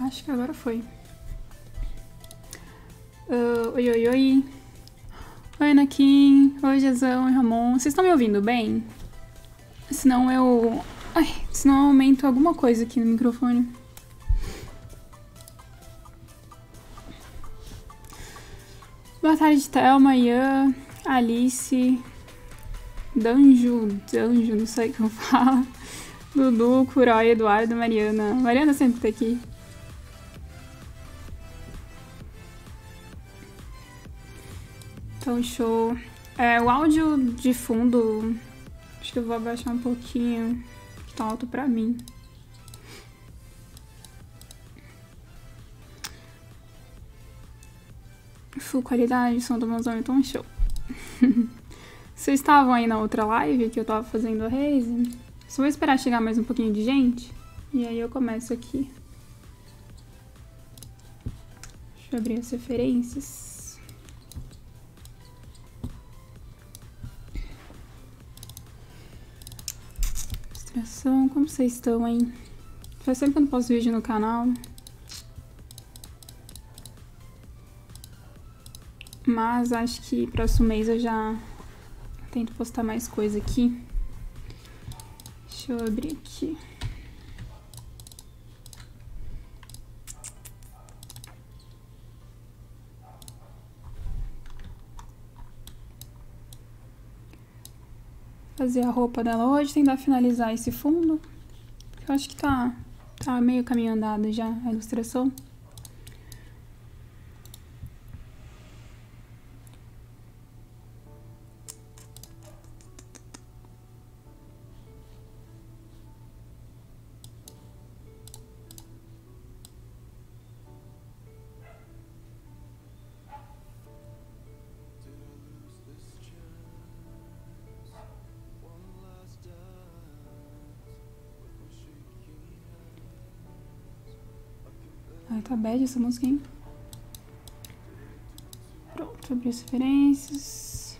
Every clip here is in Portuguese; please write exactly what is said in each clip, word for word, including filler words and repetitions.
Acho que agora foi. Uh, oi, oi, oi. Oi, Anakin. Oi, Jezão e Ramon. Vocês estão me ouvindo bem? Senão eu... Ai, senão eu aumento alguma coisa aqui no microfone. Boa tarde, Thelma, Ian, Alice, Danjo, Danjo, não sei como fala. Dudu, Kuroy, Eduardo, Mariana. Mariana sempre tá aqui. Então, show. É, o áudio de fundo, acho que eu vou abaixar um pouquinho, que tá alto pra mim. Full qualidade, som do mãozão, então show. Vocês estavam aí na outra live que eu tava fazendo a Raze? Só vou esperar chegar mais um pouquinho de gente. E aí eu começo aqui. Deixa eu abrir as referências. Ilustração, como vocês estão aí? Faz tempo que eu não posto vídeo no canal. Mas acho que próximo mês eu já tento postar mais coisa aqui. Deixa eu abrir aqui. Fazer a roupa dela hoje, tentar finalizar esse fundo. Eu acho que tá, tá meio caminho andado já a ilustração. Ai, tá bad essa música, hein? Pronto, abri as referências.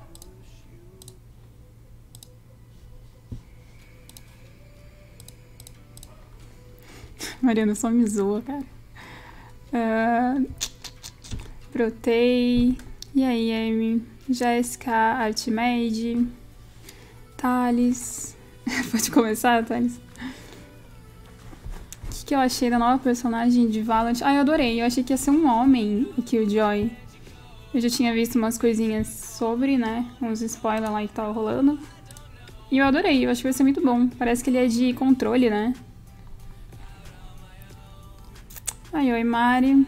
Mariana só me zoa, cara. Uh, Brotei. E aí, Amy? Jéssica, Artimade. Thales. Pode começar, Thales? O que, que eu achei da nova personagem de Valorant? Ah, eu adorei. Eu achei que ia ser um homem, o Killjoy. Eu já tinha visto umas coisinhas sobre, né? Uns spoilers lá que tava rolando. E eu adorei. Eu acho que vai ser muito bom. Parece que ele é de controle, né? Ai, oi, Mari.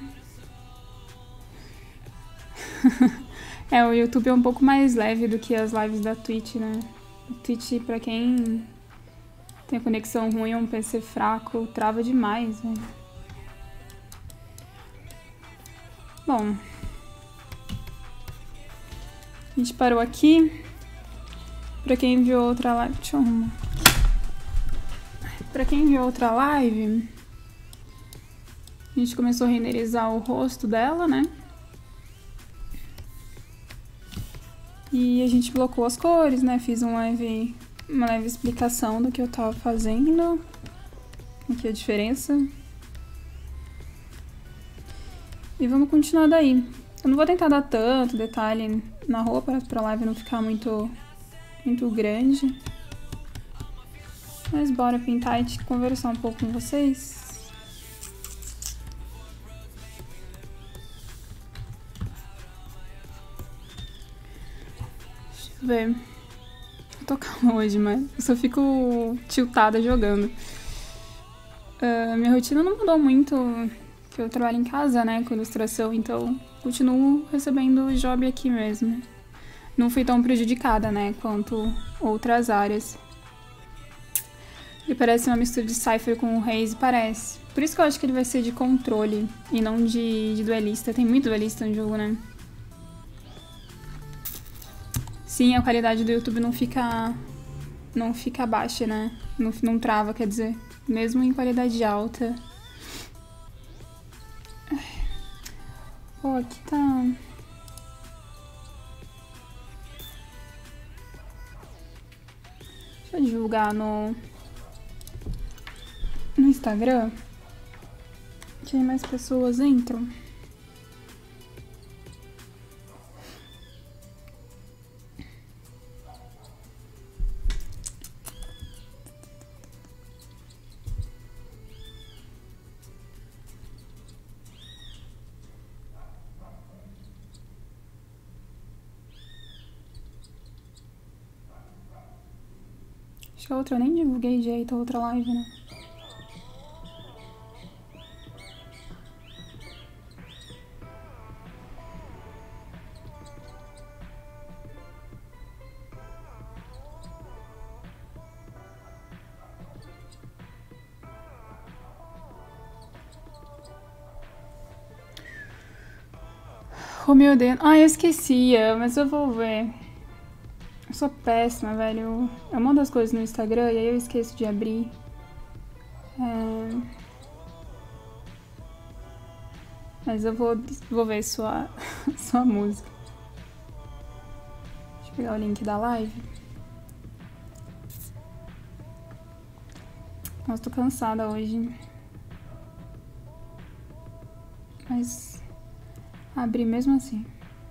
É, o YouTube é um pouco mais leve do que as lives da Twitch, né? O Twitch, pra quem tem a conexão ruim, um P C fraco, trava demais, né? Bom. A gente parou aqui. Pra quem viu outra live... Deixa eu arrumar. Pra quem viu outra live... A gente começou a renderizar o rosto dela, né? E a gente blocou as cores, né? Fiz um leve, uma leve explicação do que eu tava fazendo. Aqui a diferença. E vamos continuar daí. Eu não vou tentar dar tanto detalhe na roupa pra live não ficar muito, muito grande. Mas bora pintar e conversar um pouco com vocês. Ver. Eu tô calma hoje, mas eu só fico tiltada jogando. Uh, minha rotina não mudou muito, que eu trabalho em casa, né, com ilustração, então continuo recebendo job aqui mesmo. Não fui tão prejudicada, né, quanto outras áreas. E parece uma mistura de Cypher com o Raze, parece. Por isso que eu acho que ele vai ser de controle e não de, de duelista. Tem muito duelista no jogo, né? Sim, a qualidade do YouTube não fica, não fica baixa, né? Não, não trava, quer dizer. Mesmo em qualidade alta. Pô, aqui tá... Deixa eu divulgar no... No Instagram. Que aí mais pessoas entram. Acho que a outra eu nem divulguei direito, a outra live, né? Romeu Deno. Ah, eu esquecia, mas eu vou ver. Eu sou péssima, velho. Eu mando as coisas no Instagram e aí eu esqueço de abrir. É... Mas eu vou, vou ver sua, sua música. Deixa eu pegar o link da live. Nossa, tô cansada hoje. Mas abri mesmo assim.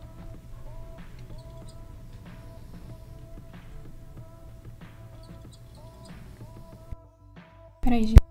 Peraí, gente.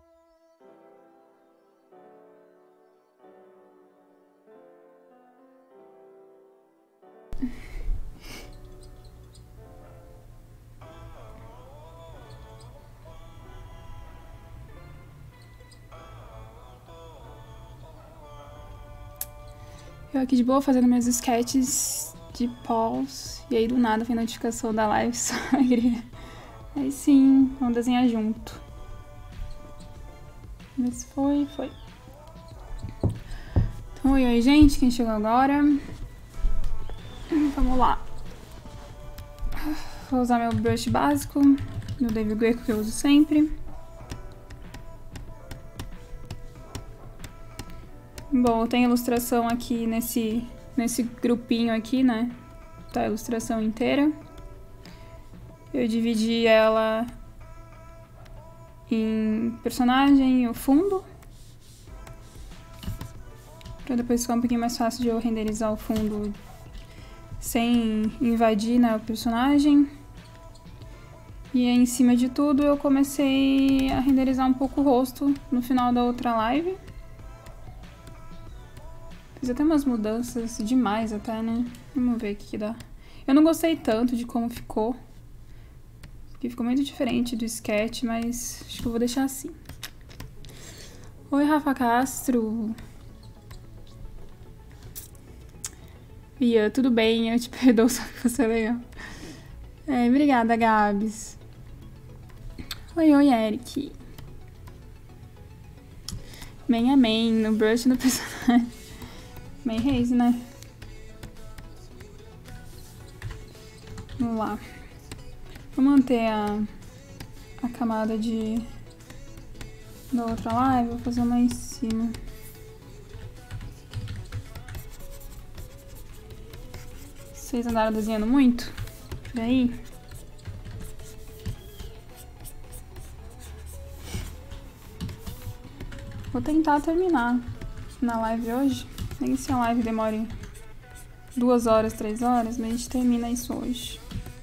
Eu aqui de boa fazendo meus sketches de pause. E aí do nada vem notificação da live, só alegria. Aí sim, vamos desenhar junto. Mas foi, foi. Então, oi, oi, gente, quem chegou agora. Vamos lá. Vou usar meu brush básico, do David Greco, que eu uso sempre. Bom, tem ilustração aqui nesse, nesse grupinho aqui, né? Tá a ilustração inteira. Eu dividi ela em personagem e o fundo. Pra depois ficar um pouquinho mais fácil de eu renderizar o fundo sem invadir, né, o personagem. E aí, em cima de tudo, eu comecei a renderizar um pouco o rosto no final da outra live. Fiz até umas mudanças demais até, né? Vamos ver o que que dá. Eu não gostei tanto de como ficou. Porque ficou muito diferente do sketch, mas acho que eu vou deixar assim. Oi, Rafa Castro. Ia, tudo bem, eu te perdoo, só que você é legal. É, obrigada, Gabs. Oi, oi, Eric. Man a man, no brush no personagem. Man Haze, né? Vamos lá. Vou manter a, a camada de da outra live, vou fazer uma em cima. Vocês andaram desenhando muito? Por aí? Vou tentar terminar na live hoje. Nem se a live demore duas horas, três horas, mas a gente termina isso hoje.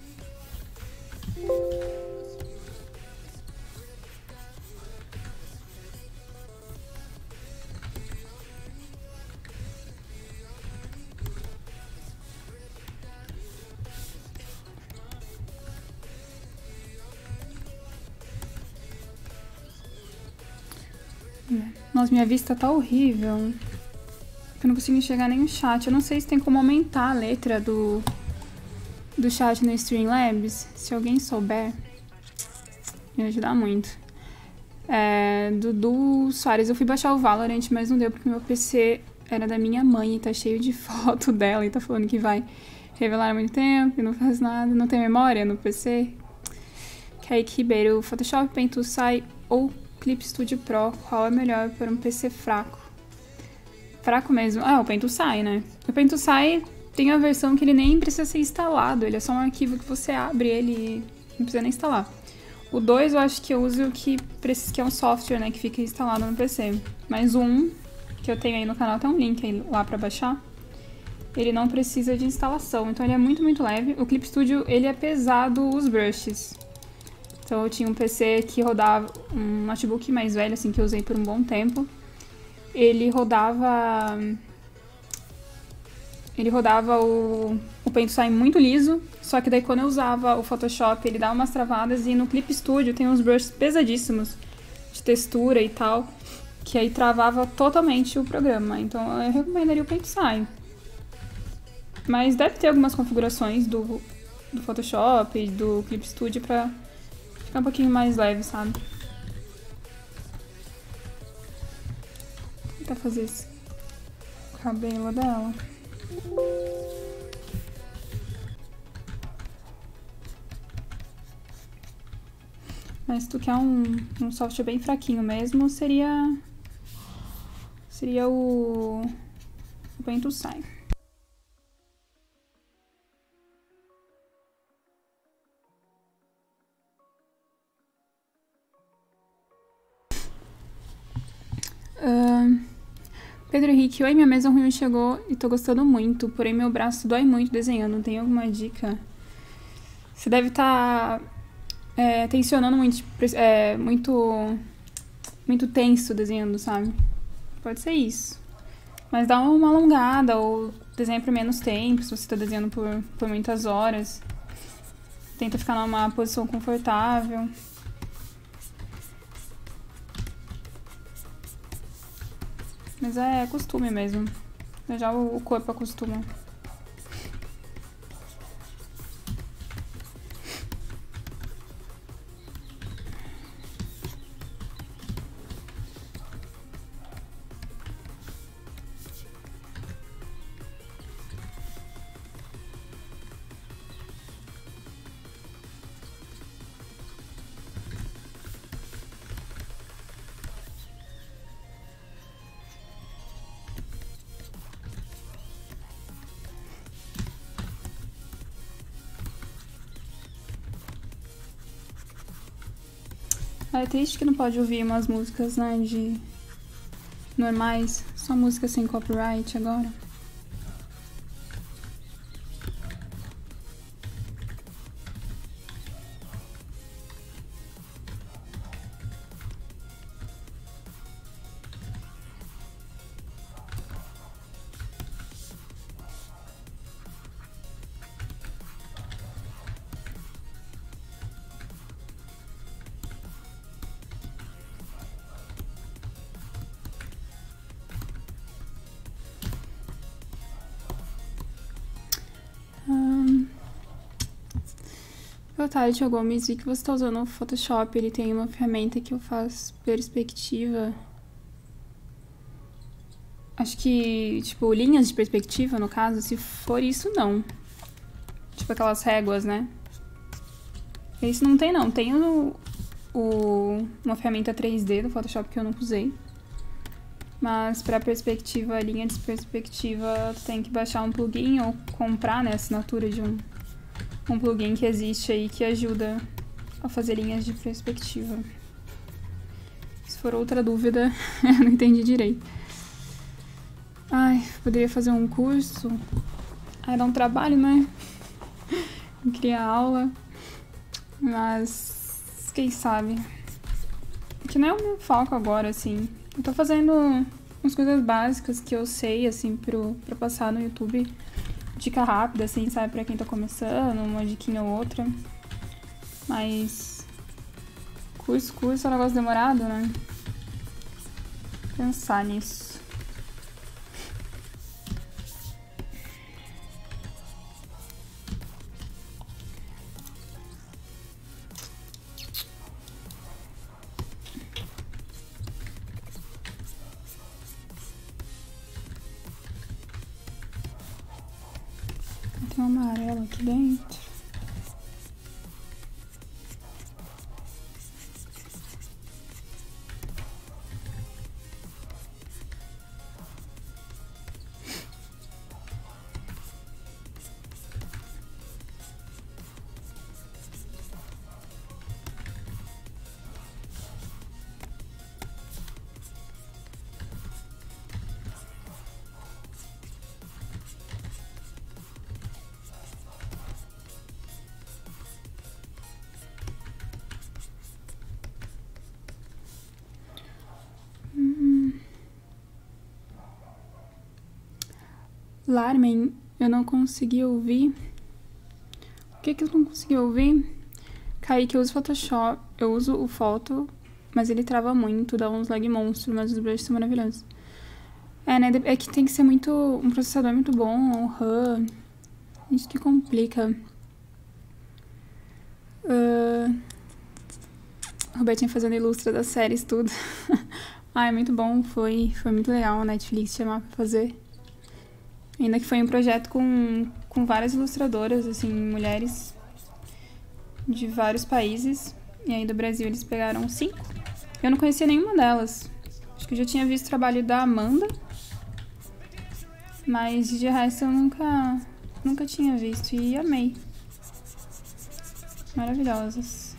Nossa, minha vista tá horrível. Eu não consigo enxergar nem o chat. Eu não sei se tem como aumentar a letra do, do chat no Streamlabs. Se alguém souber, me ajudar muito. É, Dudu Soares, eu fui baixar o Valorant, mas não deu porque meu P C era da minha mãe e tá cheio de foto dela e tá falando que vai revelar há muito tempo e não faz nada. Não tem memória no P C. Kaique Ribeiro, Photoshop, Paint.sai ou Clip Studio Pro, qual é melhor para um P C fraco? Fraco mesmo? Ah, o Paint.sai, né? O Paint.sai tem a versão que ele nem precisa ser instalado, ele é só um arquivo que você abre ele e não precisa nem instalar. O dois eu acho que eu uso que, que é um software, né, que fica instalado no P C. Mas o um, que eu tenho aí no canal, tem um link aí lá pra baixar. Ele não precisa de instalação, então ele é muito, muito leve. O Clip Studio, ele é pesado os brushes. Então eu tinha um P C que rodava, um notebook mais velho, assim, que eu usei por um bom tempo. Ele rodava... Ele rodava o, o PaintSign muito liso, só que daí quando eu usava o Photoshop ele dava umas travadas, e no Clip Studio tem uns brushes pesadíssimos de textura e tal, que aí travava totalmente o programa. Então eu recomendaria o PaintSign. Mas deve ter algumas configurações do, do Photoshop e do Clip Studio pra ficar um pouquinho mais leve, sabe? Vou tentar fazer esse cabelo dela. Mas se tu quer um, um software bem fraquinho mesmo, seria seria o, o PaintSign. Uh, Pedro Henrique, oi, minha mesa ruim chegou e tô gostando muito, porém meu braço dói muito desenhando. Tem alguma dica? Você deve estar tá, é, tensionando muito, é, muito, muito tenso desenhando, sabe? Pode ser isso. Mas dá uma alongada ou desenha por menos tempo, se você tá desenhando por, por muitas horas. Tenta ficar numa posição confortável. Mas é costume mesmo. Já o corpo acostuma. É triste que não pode ouvir umas músicas, né, de normais, só música sem copyright agora. Boa tarde, Gomes. Vi que você está usando o Photoshop. Ele tem uma ferramenta que eu faço perspectiva. Acho que, tipo, linhas de perspectiva, no caso. Se for isso, não. Tipo aquelas réguas, né? Esse não tem, não. Tem o, o, uma ferramenta três D do Photoshop que eu nunca usei. Mas pra perspectiva, linha de perspectiva, tu tem que baixar um plugin ou comprar, né, a assinatura de um... um plugin que existe aí que ajuda a fazer linhas de perspectiva. Se for outra dúvida, eu não entendi direito. Ai, poderia fazer um curso. Ai, dá um trabalho, né? Criar aula. Mas quem sabe? Que não é o meu foco agora, assim. Eu tô fazendo umas coisas básicas que eu sei, assim, pro, pra passar no YouTube. Dica rápida, assim, sabe, pra quem tá começando, uma diquinha ou outra. Mas curso, curso é um negócio demorado, né? Pensar nisso. Tem um amarelo aqui dentro. Larmen, eu não consegui ouvir. O que que eu não consegui ouvir? Kaique, eu uso Photoshop, eu uso o Photo, mas ele trava muito, dá uns lag monstros, mas os brushes são maravilhosos. É, né, é que tem que ser muito, um processador muito bom, um RAM, isso que complica. Uh, Robertinha fazendo ilustra das séries, tudo. Ah, é muito bom, foi, foi muito legal a Netflix chamar pra fazer. Ainda que foi um projeto com, com várias ilustradoras, assim, mulheres de vários países. E aí do Brasil eles pegaram cinco. Eu não conhecia nenhuma delas. Acho que eu já tinha visto o trabalho da Amanda. Mas de resto eu nunca, nunca tinha visto e amei. Maravilhosas.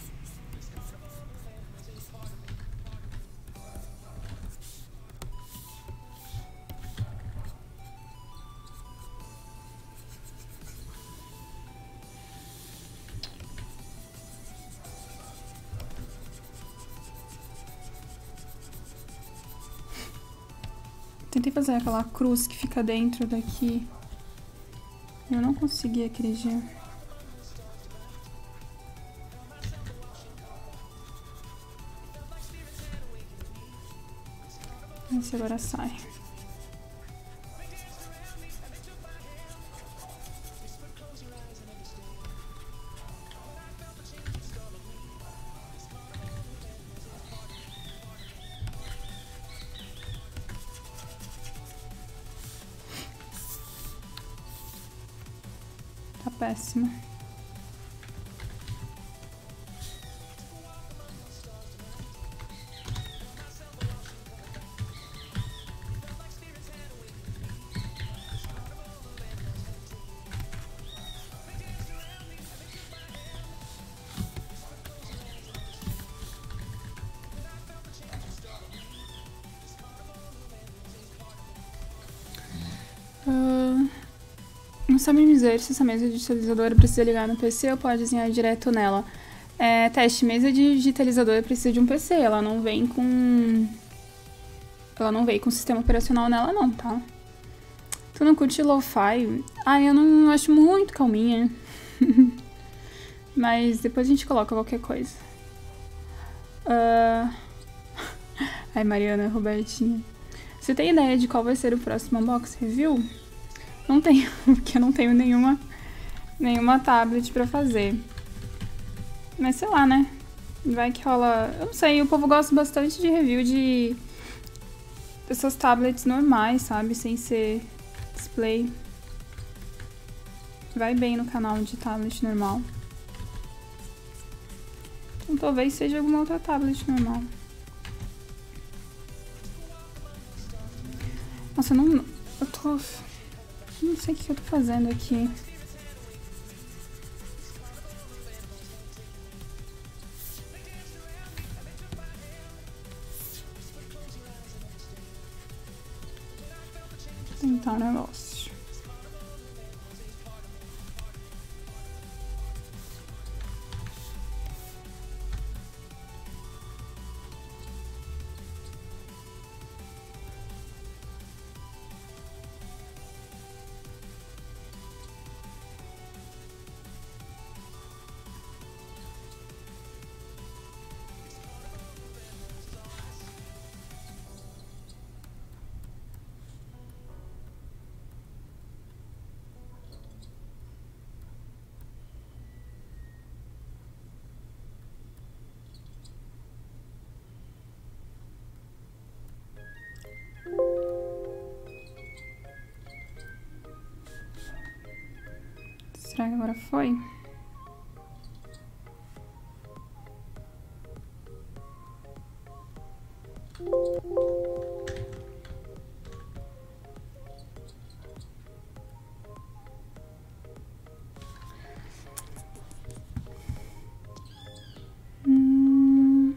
Tentei fazer aquela cruz que fica dentro daqui. Eu não consegui aquele dia. Vamos ver se agora sai. Tá péssima. Uh... Não sabe me dizer se essa mesa digitalizadora precisa ligar no P C ou pode desenhar direto nela. É, teste, mesa digitalizadora precisa de um P C, ela não vem com... Ela não vem com sistema operacional nela não, tá? Tu não curte lo-fi? Ah, eu não acho muito calminha. Mas depois a gente coloca qualquer coisa. Uh... Ai, Mariana, Robertinha. Você tem ideia de qual vai ser o próximo unbox review? Não tenho, porque eu não tenho nenhuma, nenhuma tablet pra fazer. Mas sei lá, né? Vai que rola... Eu não sei, o povo gosta bastante de review de... dessas tablets normais, sabe? Sem ser display. Vai bem no canal de tablet normal. Então talvez seja alguma outra tablet normal. Nossa, eu não... Eu tô... Não sei o que eu tô fazendo aqui. Vou tentar um negócio. Será que agora foi? Hum...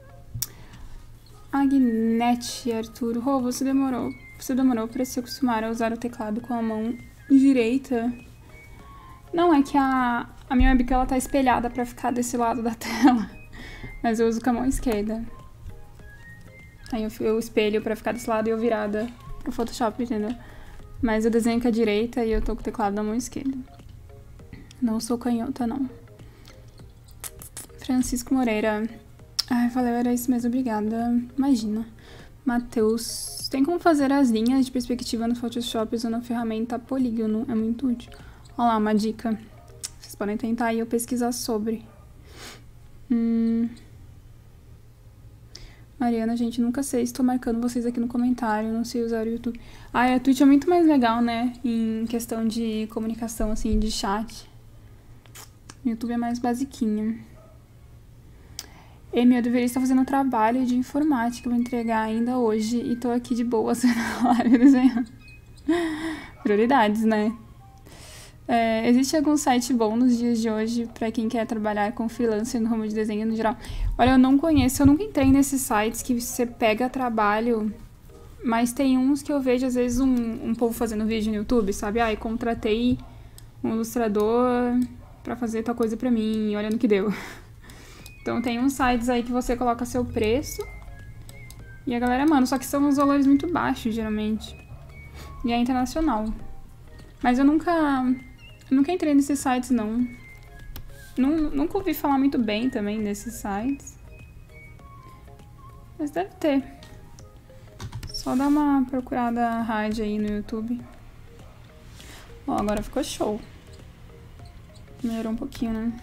Agnete, Arthur. Rô, oh, você demorou. Você demorou para se acostumar a usar o teclado com a mão direita? Não, é que a, a minha webcam ela tá espelhada pra ficar desse lado da tela. Mas eu uso com a mão esquerda. Aí eu, eu espelho pra ficar desse lado e eu virada pro Photoshop, entendeu? Mas eu desenho com a direita e eu tô com o teclado na mão esquerda. Não sou canhota, não. Francisco Moreira. Ai, valeu, era isso mesmo, obrigada. Imagina. Matheus. Tem como fazer as linhas de perspectiva no Photoshop usando a ferramenta Polígono? É muito útil. Olha lá, uma dica. Vocês podem tentar aí eu pesquisar sobre. Hum... Mariana, gente, nunca sei. Estou marcando vocês aqui no comentário. Não sei usar o YouTube. Ah, a Twitch é muito mais legal, né? Em questão de comunicação, assim, de chat. O YouTube é mais basiquinho. Emi, eu deveria estar fazendo um trabalho de informática. Vou entregar ainda hoje. E tô aqui de boa, na live desenhando. Prioridades, né? É, existe algum site bom nos dias de hoje para quem quer trabalhar com freelancer no ramo de desenho no geral? Olha, eu não conheço, eu nunca entrei nesses sites que você pega trabalho, mas tem uns que eu vejo às vezes um, um povo fazendo vídeo no YouTube, sabe? Ah, eu contratei um ilustrador para fazer tal coisa para mim, olha no que deu. Então tem uns sites aí que você coloca seu preço e a galera manda, só que são uns valores muito baixos geralmente. E é internacional. Mas eu nunca... Eu nunca entrei nesses sites, não. Nunca ouvi falar muito bem também desses sites. Mas deve ter. Só dá uma procurada hard aí no YouTube. Ó, agora ficou show. Melhorou um pouquinho, né?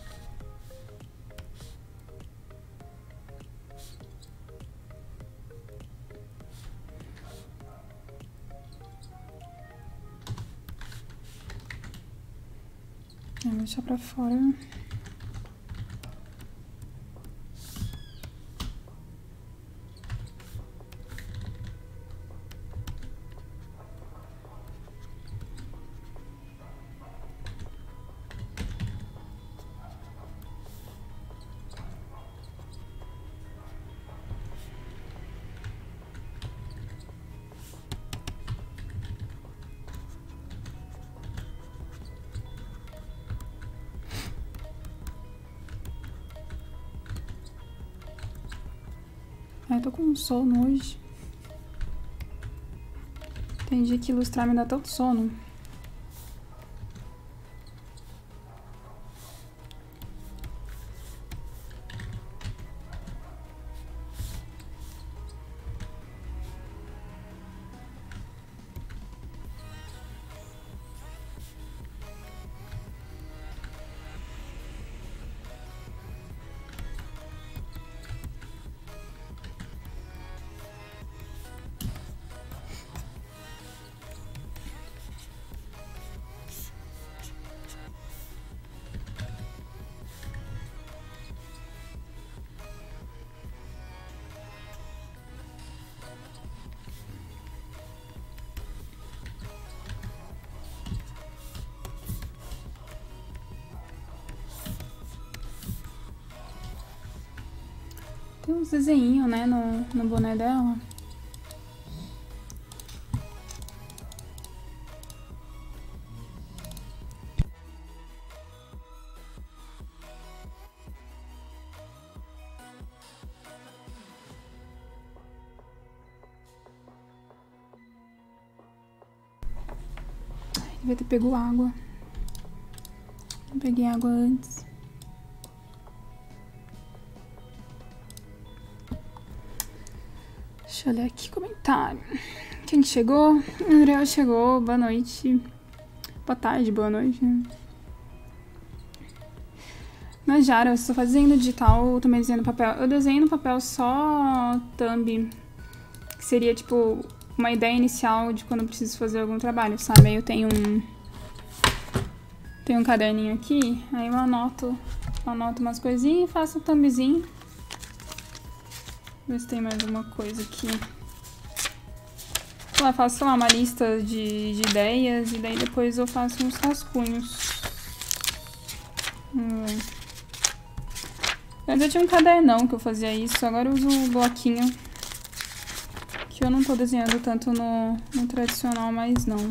Vou deixar pra fora. Ai, eu tô com um sono hoje. Tem dia que ilustrar me dá tanto sono. Tem uns desenhinhos, né, no, no boné dela. Ai, devia ter pego água. Não peguei água antes. Deixa eu olhar aqui comentário. Quem chegou? André chegou. Boa noite. Boa tarde, boa noite. Najara, eu estou fazendo digital ou também desenhando papel? Eu desenho no papel só thumb. Que seria tipo uma ideia inicial de quando eu preciso fazer algum trabalho, sabe? Aí eu tenho um. Tenho um caderninho aqui. Aí eu anoto, anoto umas coisinhas e faço um thumbzinho. Ver se tem mais alguma coisa aqui. Sei lá, faço, sei lá, uma lista de, de ideias e daí depois eu faço uns rascunhos. Hum. Antes eu tinha um cadernão que eu fazia isso, agora eu uso um bloquinho. Que eu não tô desenhando tanto no, no tradicional mais não.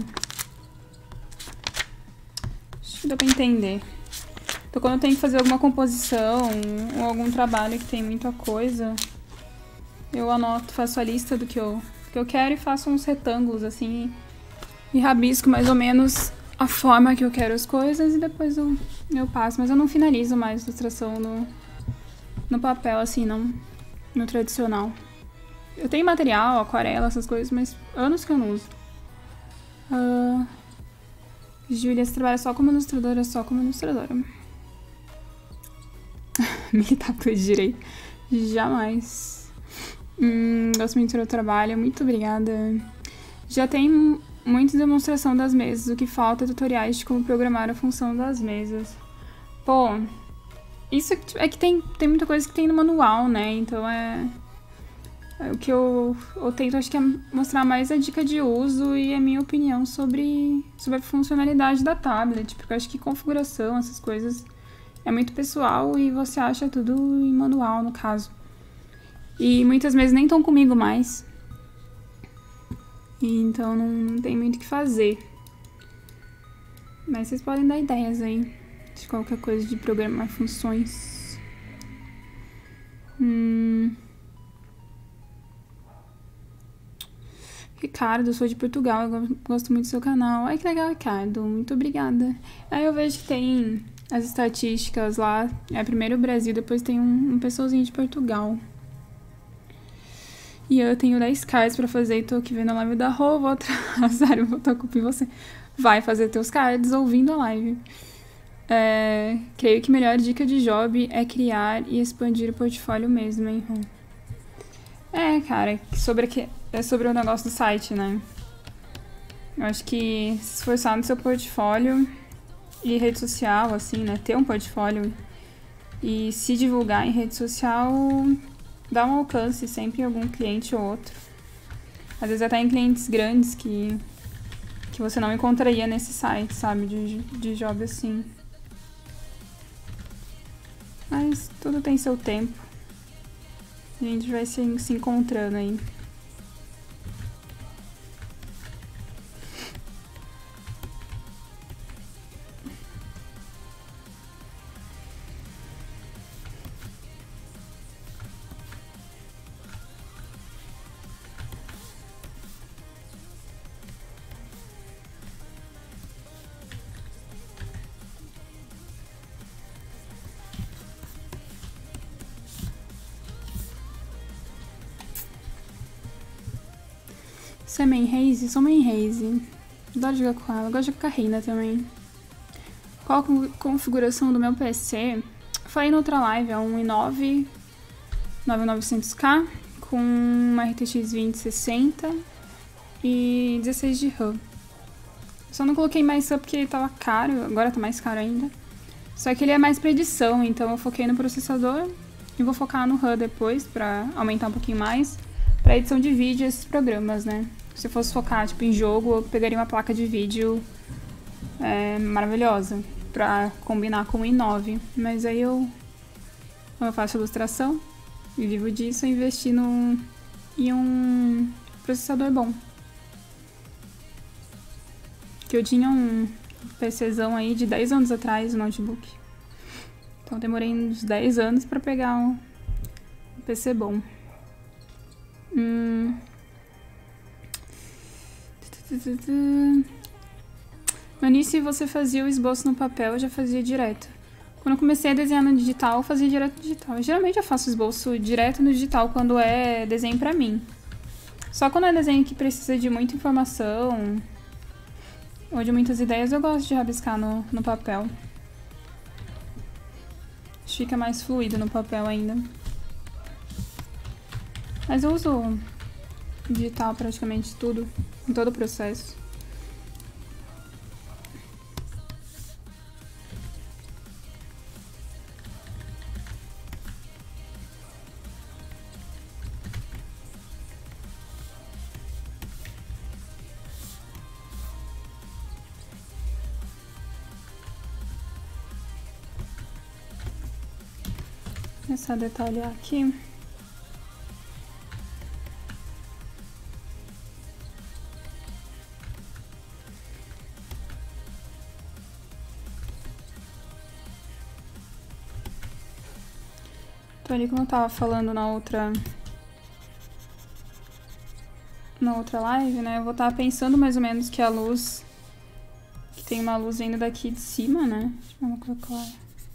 Acho que dá pra entender. Então quando eu tenho que fazer alguma composição ou algum trabalho que tem muita coisa... Eu anoto, faço a lista do que eu, que eu quero e faço uns retângulos, assim, e rabisco mais ou menos a forma que eu quero as coisas e depois eu, eu passo. Mas eu não finalizo mais a ilustração no, no papel, assim, não no tradicional. Eu tenho material, aquarela, essas coisas, mas anos que eu não uso. Uh, Júlia, você trabalha só como ilustradora, só como ilustradora. Militar por direito. Jamais. Hum, gosto muito do seu trabalho, muito obrigada. Já tem muita demonstração das mesas, o que falta é tutoriais de como programar a função das mesas. Pô, isso é que tem, tem muita coisa que tem no manual, né? Então é... é o que eu, eu tento, acho que é mostrar mais a dica de uso e a minha opinião sobre, sobre a funcionalidade da tablet. Porque eu acho que configuração, essas coisas, é muito pessoal e você acha tudo em manual, no caso. E muitas vezes nem estão comigo mais. E então não, não tem muito o que fazer. Mas vocês podem dar ideias aí de qualquer coisa de programar funções. Hum... Ricardo, eu sou de Portugal, eu gosto muito do seu canal. Ai, que legal, Ricardo. Muito obrigada. Aí eu vejo que tem as estatísticas lá. É primeiro o Brasil, depois tem um, um pessoalzinho de Portugal. E eu tenho dez cards pra fazer e tô aqui vendo a live da Rô. Vou atrasar, eu vou estar com você. Vai fazer teus cards ouvindo a live. É, creio que a melhor dica de job é criar e expandir o portfólio mesmo, hein, Rô? É, cara, sobre, aqui, é sobre o negócio do site, né? Eu acho que se esforçar no seu portfólio e rede social, assim, né? Ter um portfólio e se divulgar em rede social dá um alcance sempre em algum cliente ou outro. Às vezes até em clientes grandes que, que você não encontraria nesse site, sabe? De, de job assim. Mas tudo tem seu tempo. A gente vai se, se encontrando aí. Você é main raise? Sou main raise. Adoro jogar com ela. Gosto de jogar com a Reina também. Qual a configuração do meu P C? Falei na outra live, é um i nove nove mil e novecentos K com uma R T X vinte sessenta e dezesseis de RAM. Só não coloquei mais RAM porque ele tava caro, agora tá mais caro ainda. Só que ele é mais pra edição, então eu foquei no processador e vou focar no RAM depois pra aumentar um pouquinho mais. Pra edição de vídeo, esses programas, né? Se eu fosse focar, tipo, em jogo, eu pegaria uma placa de vídeo é, maravilhosa pra combinar com o i nove. Mas aí eu, como eu faço ilustração e vivo disso, eu investi no, em um processador bom. Que eu tinha um PCzão aí de dez anos atrás, o notebook. Então demorei uns dez anos pra pegar um P C bom. Hum... No início você fazia o esboço no papel, eu já fazia direto. Quando eu comecei a desenhar no digital, eu fazia direto no digital. Geralmente eu faço esboço direto no digital quando é desenho pra mim. Só quando é desenho que precisa de muita informação ou de muitas ideias, eu gosto de rabiscar no, no papel. Fica mais fluido no papel ainda. Mas eu uso digital praticamente tudo, em todo o processo. Vou começar a detalhar aqui. Então, ali como eu tava falando na outra na outra live, né? Eu vou estar pensando mais ou menos que a luz... Que tem uma luz vindo daqui de cima, né? Deixa eu colocar...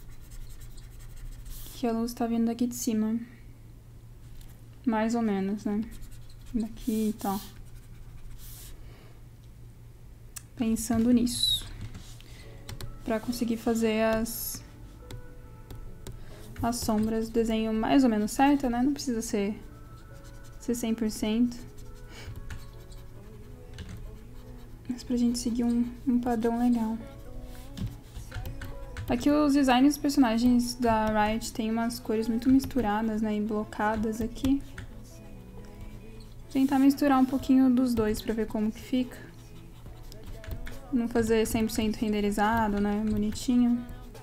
Que a luz tá vindo daqui de cima. Mais ou menos, né? Daqui e tal. Pensando nisso. Pra conseguir fazer as... As sombras, desenho mais ou menos certo, né? Não precisa ser... Ser cem por cento. Mas pra gente seguir um, um padrão legal. Aqui os designs dos personagens da Riot tem umas cores muito misturadas, né? E blocadas aqui. Vou tentar misturar um pouquinho dos dois pra ver como que fica. Não fazer cem por cento renderizado, né? Bonitinho.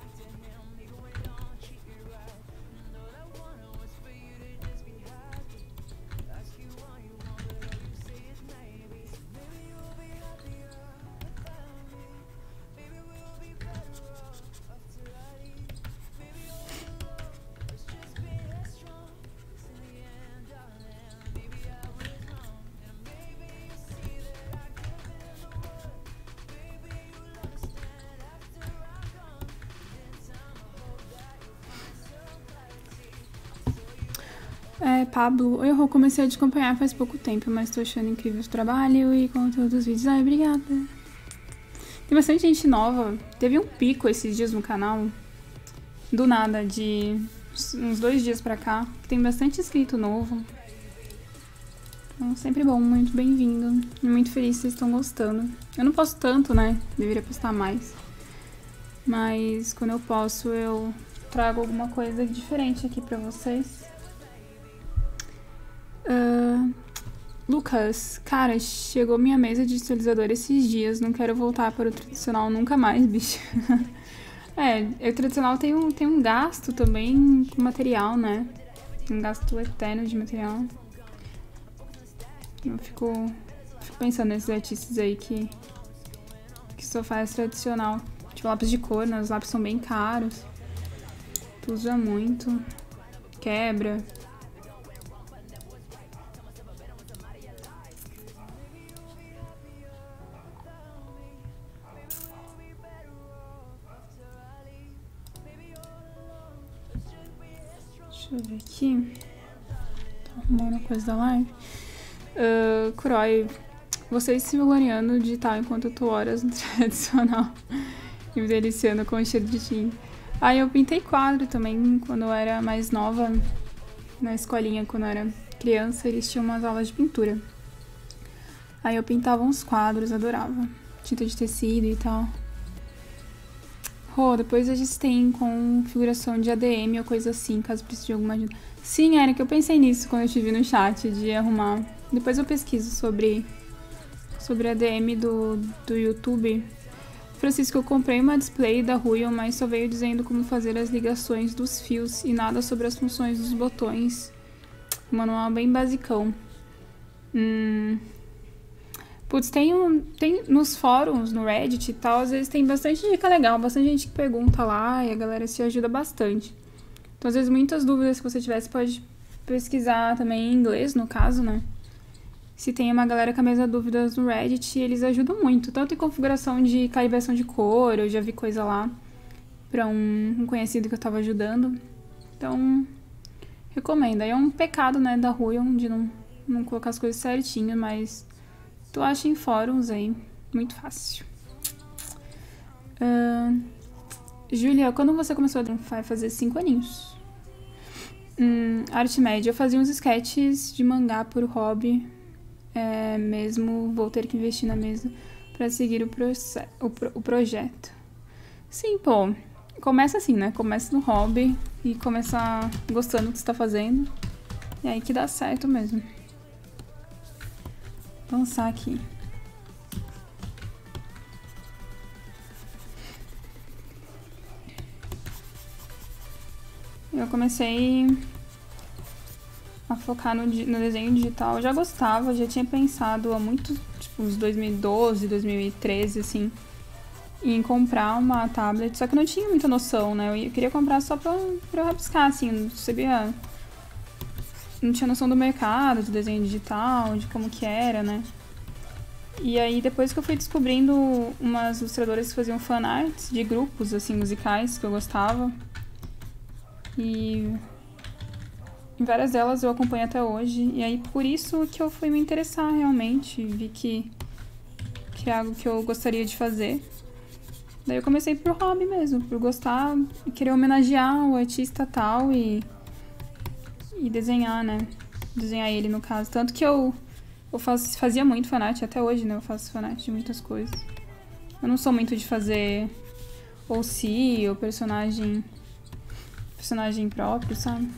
É, Pablo, eu comecei a te acompanhar faz pouco tempo, mas tô achando incrível o trabalho e conteúdo dos vídeos. Ai, obrigada. Tem bastante gente nova. Teve um pico esses dias no canal, do nada, de uns dois dias pra cá. Tem bastante inscrito novo. Então, sempre bom, muito bem-vindo. Muito feliz que vocês estão gostando. Eu não posto tanto, né? Deveria postar mais. Mas quando eu posso, eu trago alguma coisa diferente aqui pra vocês. Uh, Lucas, cara, chegou minha mesa de digitalizador esses dias. Não quero voltar para o tradicional nunca mais, bicho. É, o tradicional tem um, tem um gasto também com material, né? Um gasto eterno de material. Eu fico, fico pensando nesses artistas aí que, que só faz tradicional. Tipo, lápis de cor, né? Os lápis são bem caros. Tu usa muito. Quebra. Deixa eu ver aqui. Tô arrumando coisa da live. Uh, Kuroi, vocês se gloriando de tal enquanto eu tô horas no tradicional. E me deliciando com o cheiro de tinta. Ah, eu pintei quadro também quando eu era mais nova. Na escolinha, quando eu era criança, eles tinham umas aulas de pintura. Aí eu pintava uns quadros, adorava. Tinta de tecido e tal. Oh, depois eles têm configuração de A D M ou coisa assim, caso precise de alguma ajuda. Sim, Eric, eu pensei nisso quando eu te vi no chat, de arrumar. Depois eu pesquiso sobre, sobre A D M do, do YouTube. Francisco, eu comprei uma display da Huion, mas só veio dizendo como fazer as ligações dos fios e nada sobre as funções dos botões. Manual bem basicão. Hum... Putz, tem, um, tem nos fóruns, no Reddit e tal, às vezes tem bastante dica legal, bastante gente que pergunta lá e a galera se ajuda bastante. Então, às vezes, muitas dúvidas que você tiver, você pode pesquisar também em inglês, no caso, né? Se tem uma galera com a mesma dúvidas no Reddit, eles ajudam muito. Tanto em configuração de calibração de cor, eu já vi coisa lá pra um, um conhecido que eu tava ajudando. Então, recomendo. Aí é um pecado, né, da Huion de não, não colocar as coisas certinho, mas... Tu acha em fóruns aí, muito fácil. Uh, Júlia, quando você começou a vai fazer cinco aninhos? Hum, arte média, eu fazia uns sketches de mangá por hobby, é, mesmo vou ter que investir na mesa pra seguir o, o, pro o projeto. Sim, pô, começa assim, né? Começa no hobby e começa gostando do que você tá fazendo. E aí que dá certo mesmo. Vou lançar aqui. Eu comecei a focar no, no desenho digital. Eu já gostava, já tinha pensado há muito, tipo, uns dois mil e doze, dois mil e treze, assim, em comprar uma tablet. Só que eu não tinha muita noção, né? Eu queria comprar só pra, pra eu rabiscar, assim, não sabia... não tinha noção do mercado, de desenho digital, de como que era, né? E aí, depois que eu fui descobrindo umas ilustradoras que faziam fanarts de grupos, assim, musicais, que eu gostava. E em várias delas eu acompanho até hoje. E aí, por isso que eu fui me interessar realmente. Vi que, que é algo que eu gostaria de fazer. Daí eu comecei por hobby mesmo, por gostar e querer homenagear o artista tal e, e desenhar, né? Desenhar ele, no caso. Tanto que eu... Eu faço, fazia muito fanart, até hoje, né? Eu faço fanart de muitas coisas. Eu não sou muito de fazer ou si, ou personagem... Personagem próprio, sabe?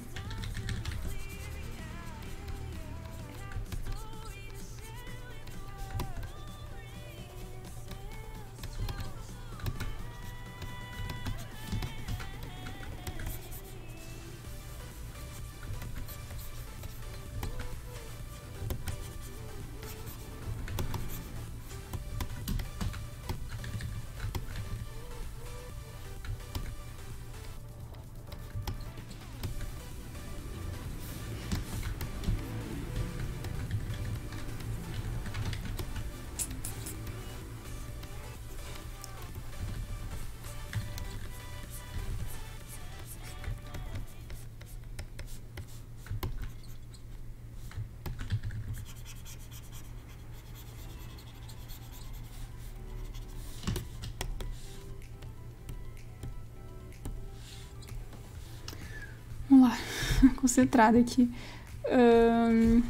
Vamos lá, concentrada aqui. Um...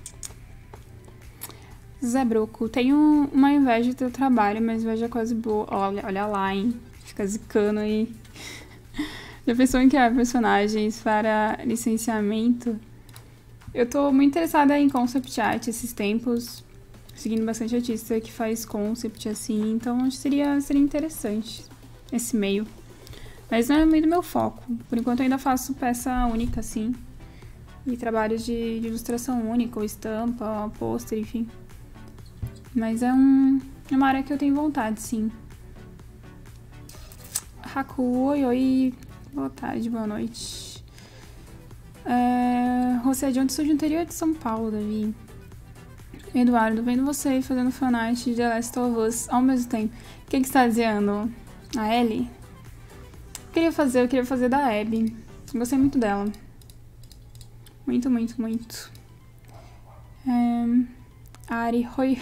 Zé Broco, tenho uma inveja do teu trabalho, mas inveja quase boa. Olha, olha lá, hein? Fica zicando aí. Já pensou em criar personagens para licenciamento? Eu tô muito interessada em concept art esses tempos, seguindo bastante artista que faz concept assim, então acho que seria, seria interessante esse meio. Mas não é muito meu foco. Por enquanto eu ainda faço peça única, assim. E trabalhos de, de ilustração única, ou estampa, pôster, enfim. Mas é um, uma área que eu tenho vontade, sim. Haku, oi, oi. Boa tarde, boa noite. É, você é de onde surge o interior de São Paulo, Davi? Eduardo, vendo você fazendo fanart de The Last of Us ao mesmo tempo. O que, que você está dizendo? A Ellie? Eu queria fazer, eu queria fazer da Abby. Gostei muito dela. Muito, muito, muito. É... Ari, oi.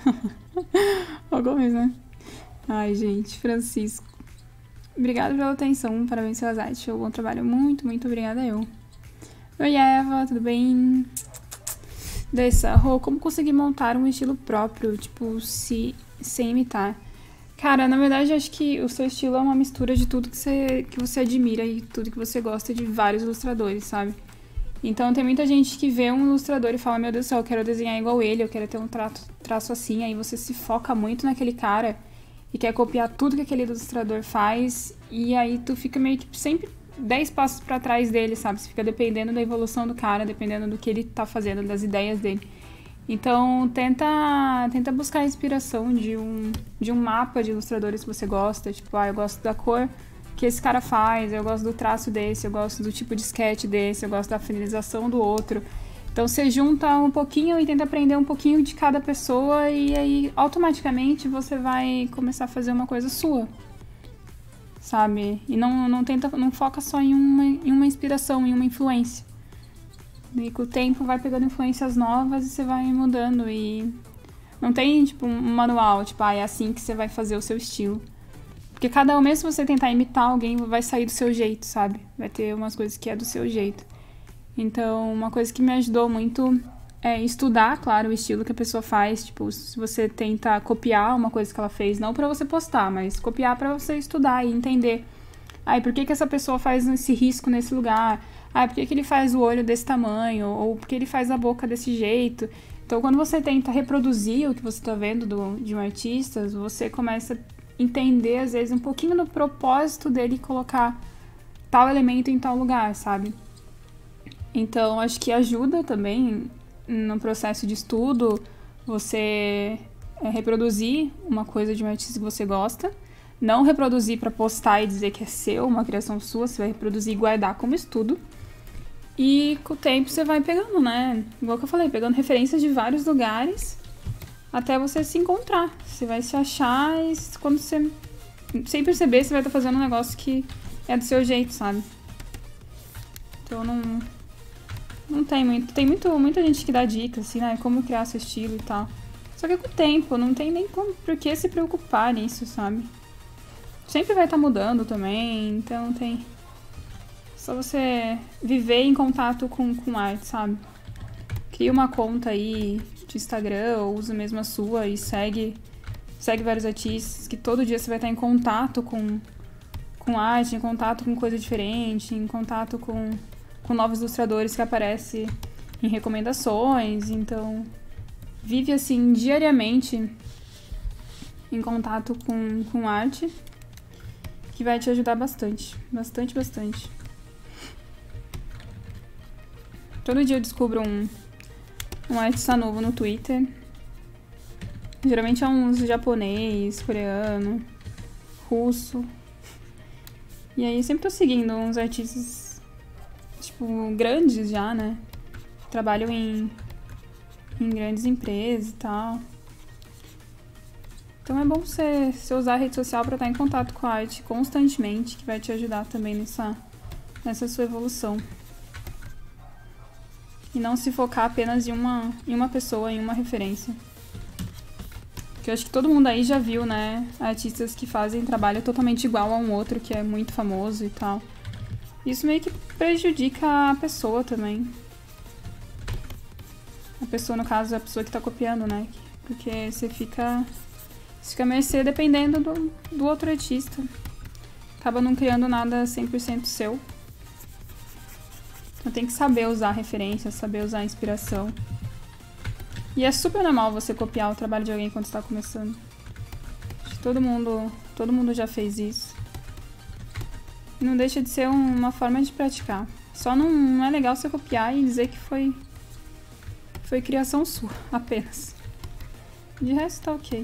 Ó, Gomes, né? Ai, gente, Francisco. Obrigada pela atenção, parabéns pelas artes. Foi um bom trabalho. Muito, muito obrigada eu. Oi, Eva, tudo bem? Dessa, Rô, como conseguir montar um estilo próprio, tipo, se, sem imitar? Cara, na verdade, acho que o seu estilo é uma mistura de tudo que você, que você admira e tudo que você gosta de vários ilustradores, sabe? Então, tem muita gente que vê um ilustrador e fala, meu Deus do céu, eu quero desenhar igual ele, eu quero ter um traço, traço assim. Aí você se foca muito naquele cara e quer copiar tudo que aquele ilustrador faz. E aí tu fica meio que sempre dez passos pra trás dele, sabe? Você fica dependendo da evolução do cara, dependendo do que ele tá fazendo, das ideias dele. Então, tenta, tenta buscar a inspiração de um, de um mapa de ilustradores que você gosta. Tipo, ah, eu gosto da cor que esse cara faz, eu gosto do traço desse, eu gosto do tipo de sketch desse, eu gosto da finalização do outro. Então, você junta um pouquinho e tenta aprender um pouquinho de cada pessoa e aí, automaticamente, você vai começar a fazer uma coisa sua, sabe? E não, não, tenta, não foca só em uma, em uma inspiração, em uma influência. E com o tempo vai pegando influências novas e você vai mudando e não tem, tipo, um manual, tipo, ah, é assim que você vai fazer o seu estilo. Porque cada um, mesmo se você tentar imitar alguém, vai sair do seu jeito, sabe? Vai ter umas coisas que é do seu jeito. Então, uma coisa que me ajudou muito é estudar, claro, o estilo que a pessoa faz. Tipo, se você tenta copiar uma coisa que ela fez, não pra você postar, mas copiar pra você estudar e entender. Ah, e por que que essa pessoa faz esse risco nesse lugar? Ah, por que que ele faz o olho desse tamanho? Ou por que ele faz a boca desse jeito? Então, quando você tenta reproduzir o que você tá vendo do, de um artista, você começa a entender, às vezes, um pouquinho no propósito dele colocar tal elemento em tal lugar, sabe? Então, acho que ajuda também no processo de estudo você é, reproduzir uma coisa de um artista que você gosta. Não reproduzir para postar e dizer que é seu, uma criação sua, você vai reproduzir e guardar como estudo. E com o tempo você vai pegando, né? Igual que eu falei, pegando referências de vários lugares até você se encontrar. Você vai se achar e quando você... Sem perceber, você vai estar fazendo um negócio que é do seu jeito, sabe? Então não... Não tem muito... Tem muito, muita gente que dá dicas, assim, né? Como criar seu estilo e tal. Só que com o tempo, não tem nem como, por que se preocupar nisso, sabe? Sempre vai estar mudando também, então tem... Só você viver em contato com, com arte, sabe? Cria uma conta aí de Instagram, ou usa mesmo a sua e segue, segue vários artistas, que todo dia você vai estar em contato com, com arte, em contato com coisa diferente, em contato com, com novos ilustradores que aparecem em recomendações, então... Vive, assim, diariamente em contato com, com arte, que vai te ajudar bastante. Bastante, bastante. Todo dia eu descubro um, um artista novo no Twitter. Geralmente é uns japonês, coreano, russo. E aí eu sempre tô seguindo uns artistas, tipo, grandes já, né? Trabalham em... em grandes empresas e tal. Então é bom você, você usar a rede social para estar em contato com a arte constantemente, que vai te ajudar também nessa, nessa sua evolução. E não se focar apenas em uma, em uma pessoa, em uma referência. Porque eu acho que todo mundo aí já viu, né, artistas que fazem trabalho totalmente igual a um outro, que é muito famoso e tal. Isso meio que prejudica a pessoa também. A pessoa, no caso, é a pessoa que tá copiando, né? Porque você fica... Você fica a mercê dependendo do, do outro artista. Acaba não criando nada cem por cento seu. Então tem que saber usar referências, saber usar inspiração. E é super normal você copiar o trabalho de alguém quando você tá começando. Acho que todo mundo, todo mundo já fez isso. E não deixa de ser um, uma forma de praticar. Só não, não é legal você copiar e dizer que foi... Foi criação sua, apenas. De resto tá ok.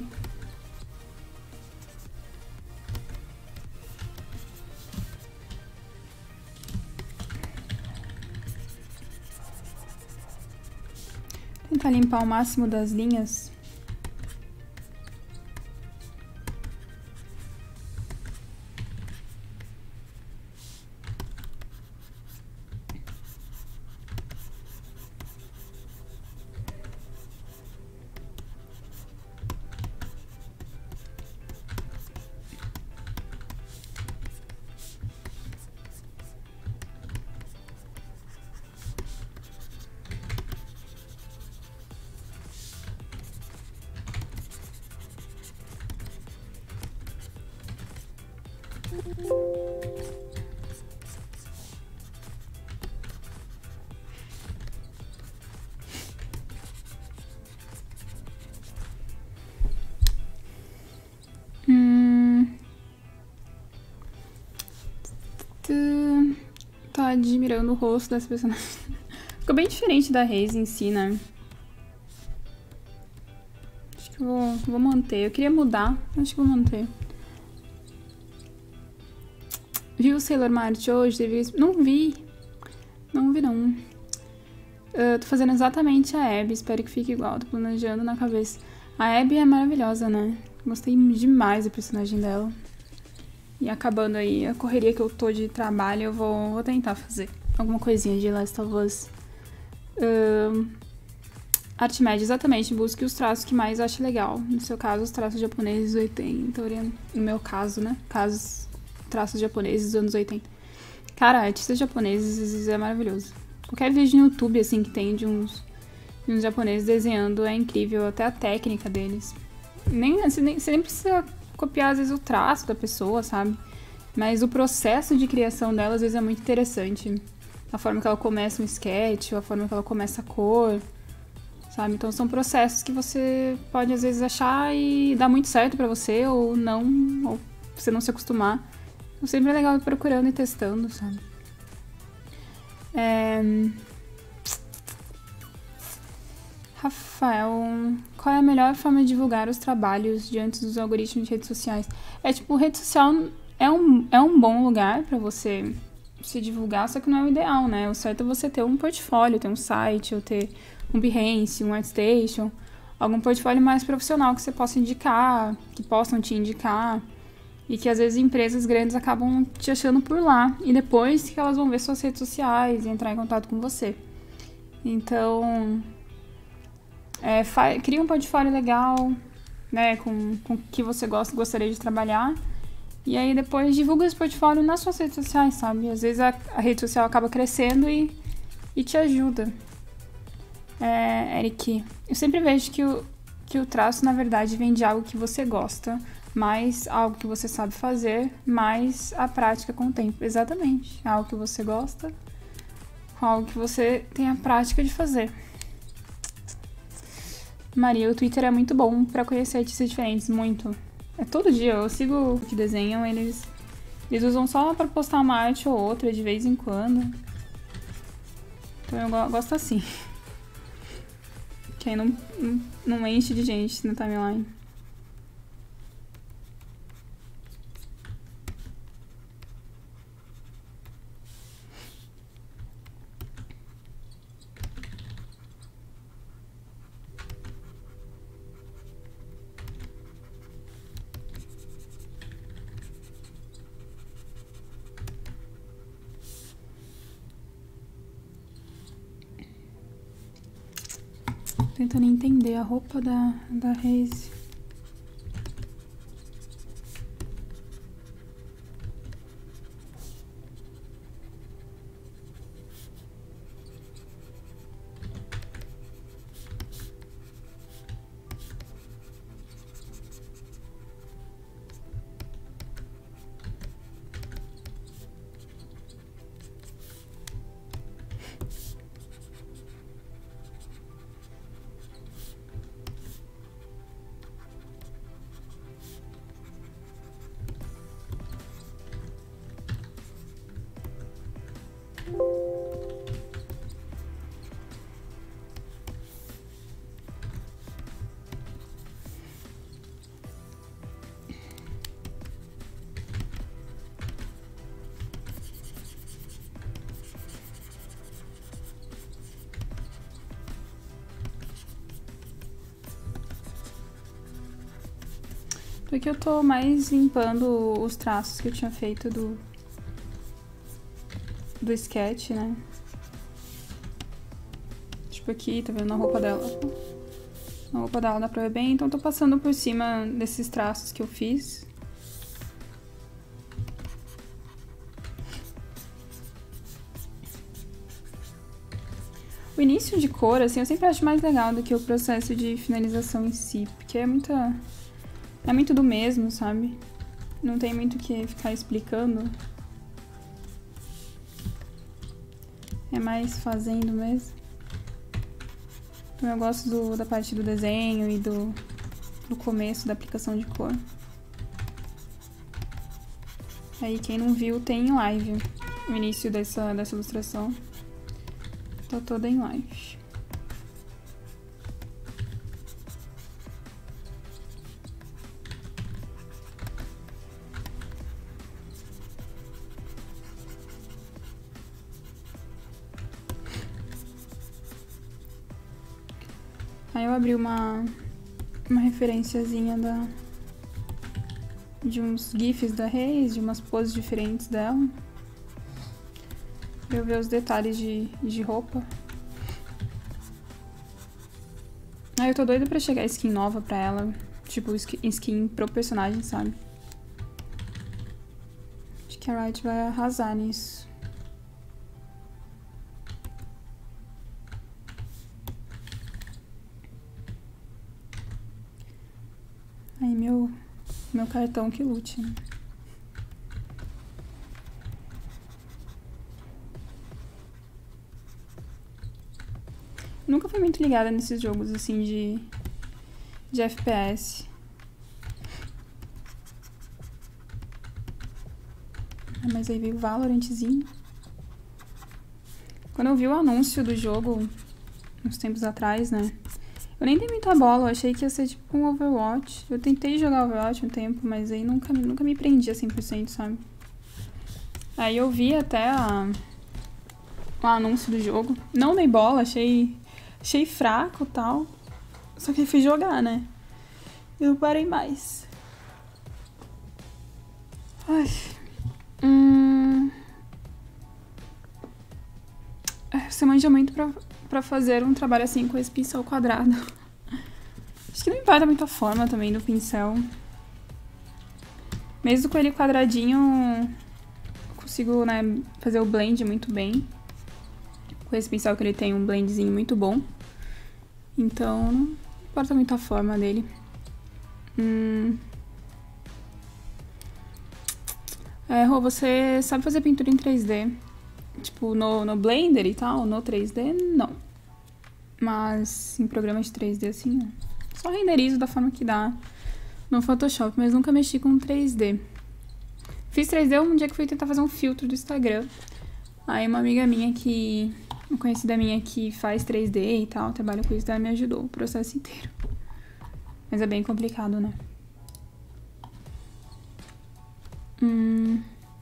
Tentar limpar o máximo das linhas. Hum... Tô admirando o rosto dessa personagem. Ficou bem diferente da Reise em si, né? Acho que eu vou, vou manter. Eu queria mudar, acho que vou manter. Viu o Sailor Mart hoje? Deveria... Não vi. Não vi, não. Uh, tô fazendo exatamente a Abby. Espero que fique igual. Tô planejando na cabeça. A Abby é maravilhosa, né? Gostei demais do personagem dela. E acabando aí a correria que eu tô de trabalho, eu vou, vou tentar fazer alguma coisinha de Last of Us. Uh, arte média, exatamente. Busque os traços que mais ache legal. No seu caso, os traços japoneses dos oitenta. No meu caso, né? Casos, traços japoneses dos anos oitenta. Cara, artistas japoneses é maravilhoso. Qualquer vídeo no YouTube, assim, que tem de uns, de uns japoneses desenhando é incrível. Até a técnica deles. Nem, você, nem, você nem precisa copiar, às vezes, o traço da pessoa, sabe? Mas o processo de criação dela, às vezes, é muito interessante. A forma que ela começa um sketch, ou a forma que ela começa a cor, sabe? Então, são processos que você pode, às vezes, achar e dar muito certo pra você, ou não, ou você não se acostumar. Então, sempre é legal ir procurando e testando, sabe? É... Rafael, qual é a melhor forma de divulgar os trabalhos diante dos algoritmos de redes sociais? É tipo, rede social é um, é um bom lugar pra você se divulgar, só que não é o ideal, né? O certo é você ter um portfólio, ter um site, ou ter um Behance, um ArtStation, algum portfólio mais profissional que você possa indicar, que possam te indicar, e que às vezes empresas grandes acabam te achando por lá, e depois que elas vão ver suas redes sociais e entrar em contato com você. Então, é, cria um portfólio legal, né, com o que você gosta, gostaria de trabalhar, e aí depois divulga esse portfólio nas suas redes sociais, sabe? Às vezes a, a rede social acaba crescendo e, e te ajuda. É, Eric, eu sempre vejo que o, que o traço, na verdade, vem de algo que você gosta, mais algo que você sabe fazer, mais a prática com o tempo. Exatamente. Algo que você gosta, com algo que você tem a prática de fazer. Maria, o Twitter é muito bom pra conhecer artistas diferentes, muito. É todo dia, eu sigo o que desenham, eles, eles usam só pra postar uma arte ou outra de vez em quando. Então eu gosto assim. Que aí não, não, não enche de gente na timeline. Tentando entender a roupa da, da Reise. Porque eu tô mais limpando os traços que eu tinha feito do, do sketch, né? Tipo aqui, tá vendo na roupa dela? Na roupa dela dá pra ver bem, então tô passando por cima desses traços que eu fiz. O início de cor, assim, eu sempre acho mais legal do que o processo de finalização em si, porque é muita... É muito do mesmo, sabe? Não tem muito o que ficar explicando. É mais fazendo mesmo. Então eu gosto do, da parte do desenho e do, do começo da aplicação de cor. Aí quem não viu tem em live o início dessa, dessa ilustração. Tá toda em live. Aí eu abri uma, uma referenciazinha da, de uns gifs da Reis, de umas poses diferentes dela. Pra eu ver os detalhes de, de roupa. Aí eu tô doida pra chegar skin nova pra ela. Tipo, skin pro personagem, sabe? Acho que a Riot vai arrasar nisso. Aí meu, meu cartão que lute, né? Nunca fui muito ligada nesses jogos assim de, de F P S. Ah, mas aí veio o Valorantzinho. Quando eu vi o anúncio do jogo, uns tempos atrás, né? Eu nem dei muita bola, eu achei que ia ser tipo um Overwatch. Eu tentei jogar Overwatch um tempo, mas aí nunca, nunca me prendia cem por cento, sabe? Aí eu vi até a, o anúncio do jogo. Não dei bola, achei, achei fraco e tal. Só que eu fui jogar, né? Eu parei mais. Ai. Hum... Você manja muito pra, pra fazer um trabalho assim com esse pincel quadrado. Acho que não importa muito a forma também do pincel. Mesmo com ele quadradinho, eu consigo, né, fazer o blend muito bem. Com esse pincel que ele tem um blendzinho muito bom. Então, não importa muito a forma dele. Hum... É, Rô, você sabe fazer pintura em três D? Tipo, no, no Blender e tal, no três D, não. Mas em programas de três D, assim, só renderizo da forma que dá no Photoshop, mas nunca mexi com três D. Fiz três D um dia que fui tentar fazer um filtro do Instagram. Aí uma amiga minha que... Uma conhecida minha que faz três D e tal, trabalha com isso, ela me ajudou o processo inteiro. Mas é bem complicado, né? Hum...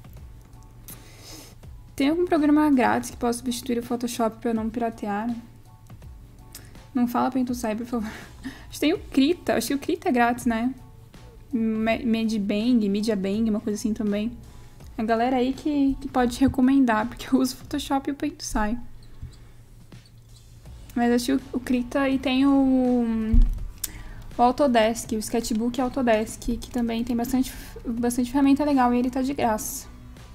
Tem algum programa grátis que possa substituir o Photoshop pra eu não piratear? Não fala pra Intusai, por favor. Acho que tem o Krita. Acho que o Krita é grátis, né? Medibang, Mediabang, uma coisa assim também. A galera aí que, que pode recomendar, porque eu uso o Photoshop e o Paintusai. Mas acho que o, o Krita e tem o, o Autodesk, o Sketchbook Autodesk, que também tem bastante, bastante ferramenta legal e ele tá de graça.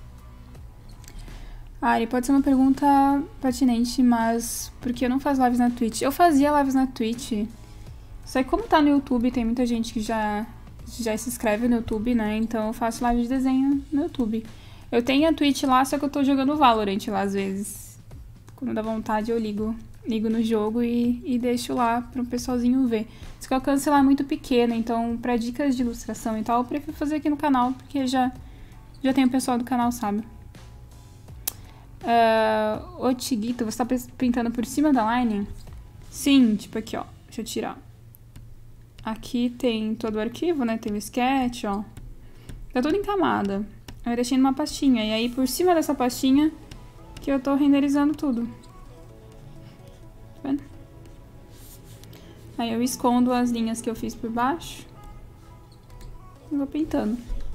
Ari, pode ser uma pergunta pertinente, mas por que eu não faço lives na Twitch? Eu fazia lives na Twitch, só que como tá no YouTube, tem muita gente que já, já se inscreve no YouTube, né? Então eu faço live de desenho no YouTube. Eu tenho a Twitch lá, só que eu tô jogando Valorant lá às vezes. Quando dá vontade eu ligo, ligo no jogo e, e deixo lá pro pessoalzinho ver. Só que o alcance lá é muito pequeno, então pra dicas de ilustração e tal, eu prefiro fazer aqui no canal, porque já, já tem o pessoal do canal, sabe? Uh, Otiguito, você tá pintando por cima da line? Sim, tipo aqui, ó. Deixa eu tirar. Aqui tem todo o arquivo, né? Tem o sketch, ó. Tá tudo em camada. Eu deixei numa pastinha. E aí, por cima dessa pastinha, que eu tô renderizando tudo. Tá vendo? Aí eu escondo as linhas que eu fiz por baixo. E vou pintando.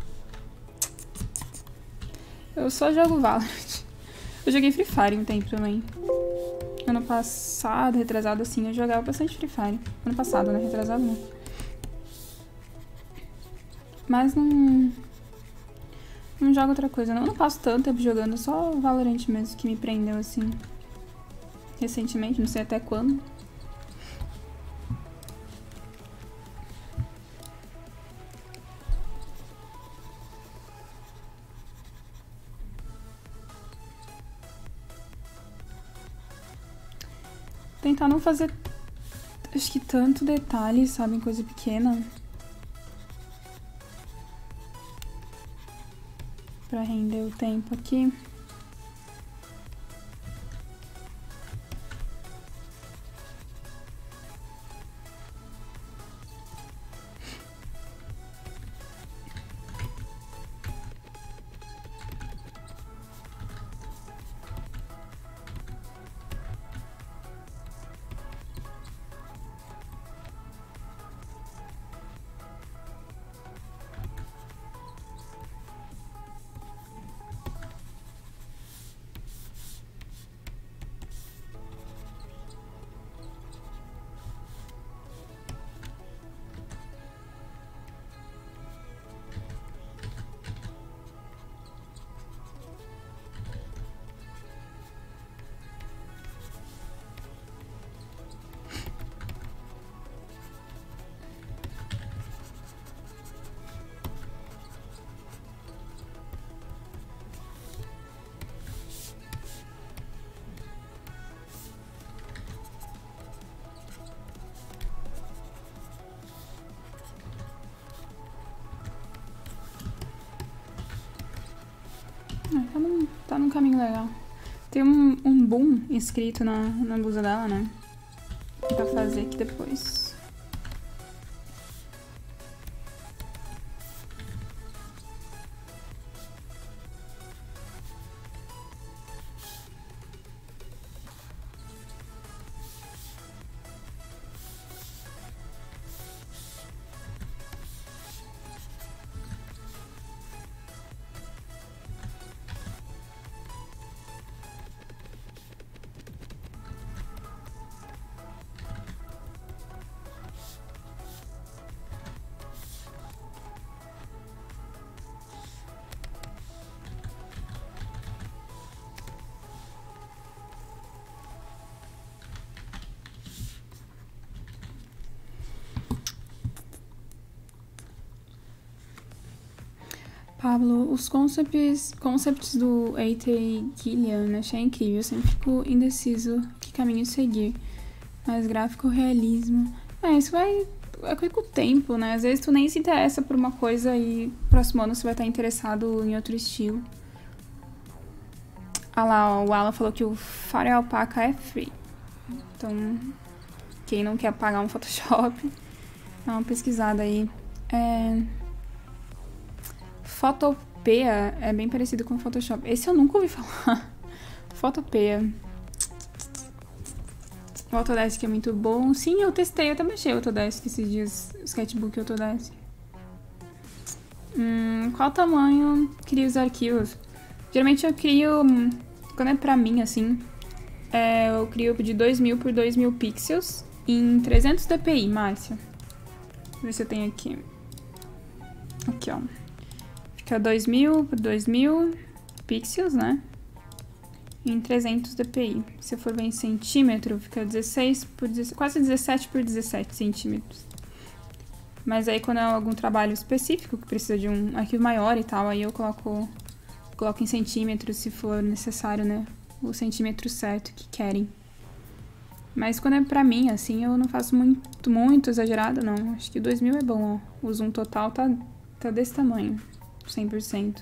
Eu só jogo Valorant. Eu joguei Free Fire um tempo também. Ano passado, retrasado assim, eu jogava bastante Free Fire. Ano passado, né? Retrasado não. Mas não... Não jogo outra coisa, não. Eu não passo tanto tempo jogando, só o Valorant mesmo que me prendeu, assim. Recentemente, não sei até quando. Tentar não fazer, acho que tanto detalhe, sabe? Coisa pequena. Pra render o tempo aqui. Ah, tá, num, tá num caminho legal. Tem um, um boom escrito na, na blusa dela, né? Pra fazer aqui depois. Pablo, os concepts, concepts do A T Gillian achei incrível. Eu sempre fico indeciso que caminho seguir. Mais gráfico, realismo. É, isso vai... É com o tempo, né? Às vezes tu nem se interessa por uma coisa e próximo ano você vai estar interessado em outro estilo. Ah lá, ó, o Alan falou que o Fire Alpaca é free. Então, quem não quer pagar um Photoshop, dá uma pesquisada aí. É... Photopea é bem parecido com Photoshop. Esse eu nunca ouvi falar. Photopea. O Autodesk é muito bom. Sim, eu testei, eu também achei o Autodesk esses dias. O Sketchbook Autodesk. Hum, qual tamanho cria os arquivos? Geralmente eu crio, quando é pra mim, assim, é, eu crio de dois mil por dois mil pixels em trezentos dpi, Márcia. Deixa eu ver se eu tenho aqui. Aqui, ó. Fica dois mil por dois mil pixels, né? Em trezentos dpi. Se eu for ver em centímetro, fica dezesseis por dezessete, quase dezessete por dezessete centímetros. Mas aí quando é algum trabalho específico, que precisa de um arquivo maior e tal, aí eu coloco, coloco em centímetros, se for necessário, né? O centímetro certo que querem. Mas quando é pra mim, assim, eu não faço muito, muito exagerado, não. Acho que dois mil é bom, ó. O zoom total tá, tá desse tamanho, cem por cento.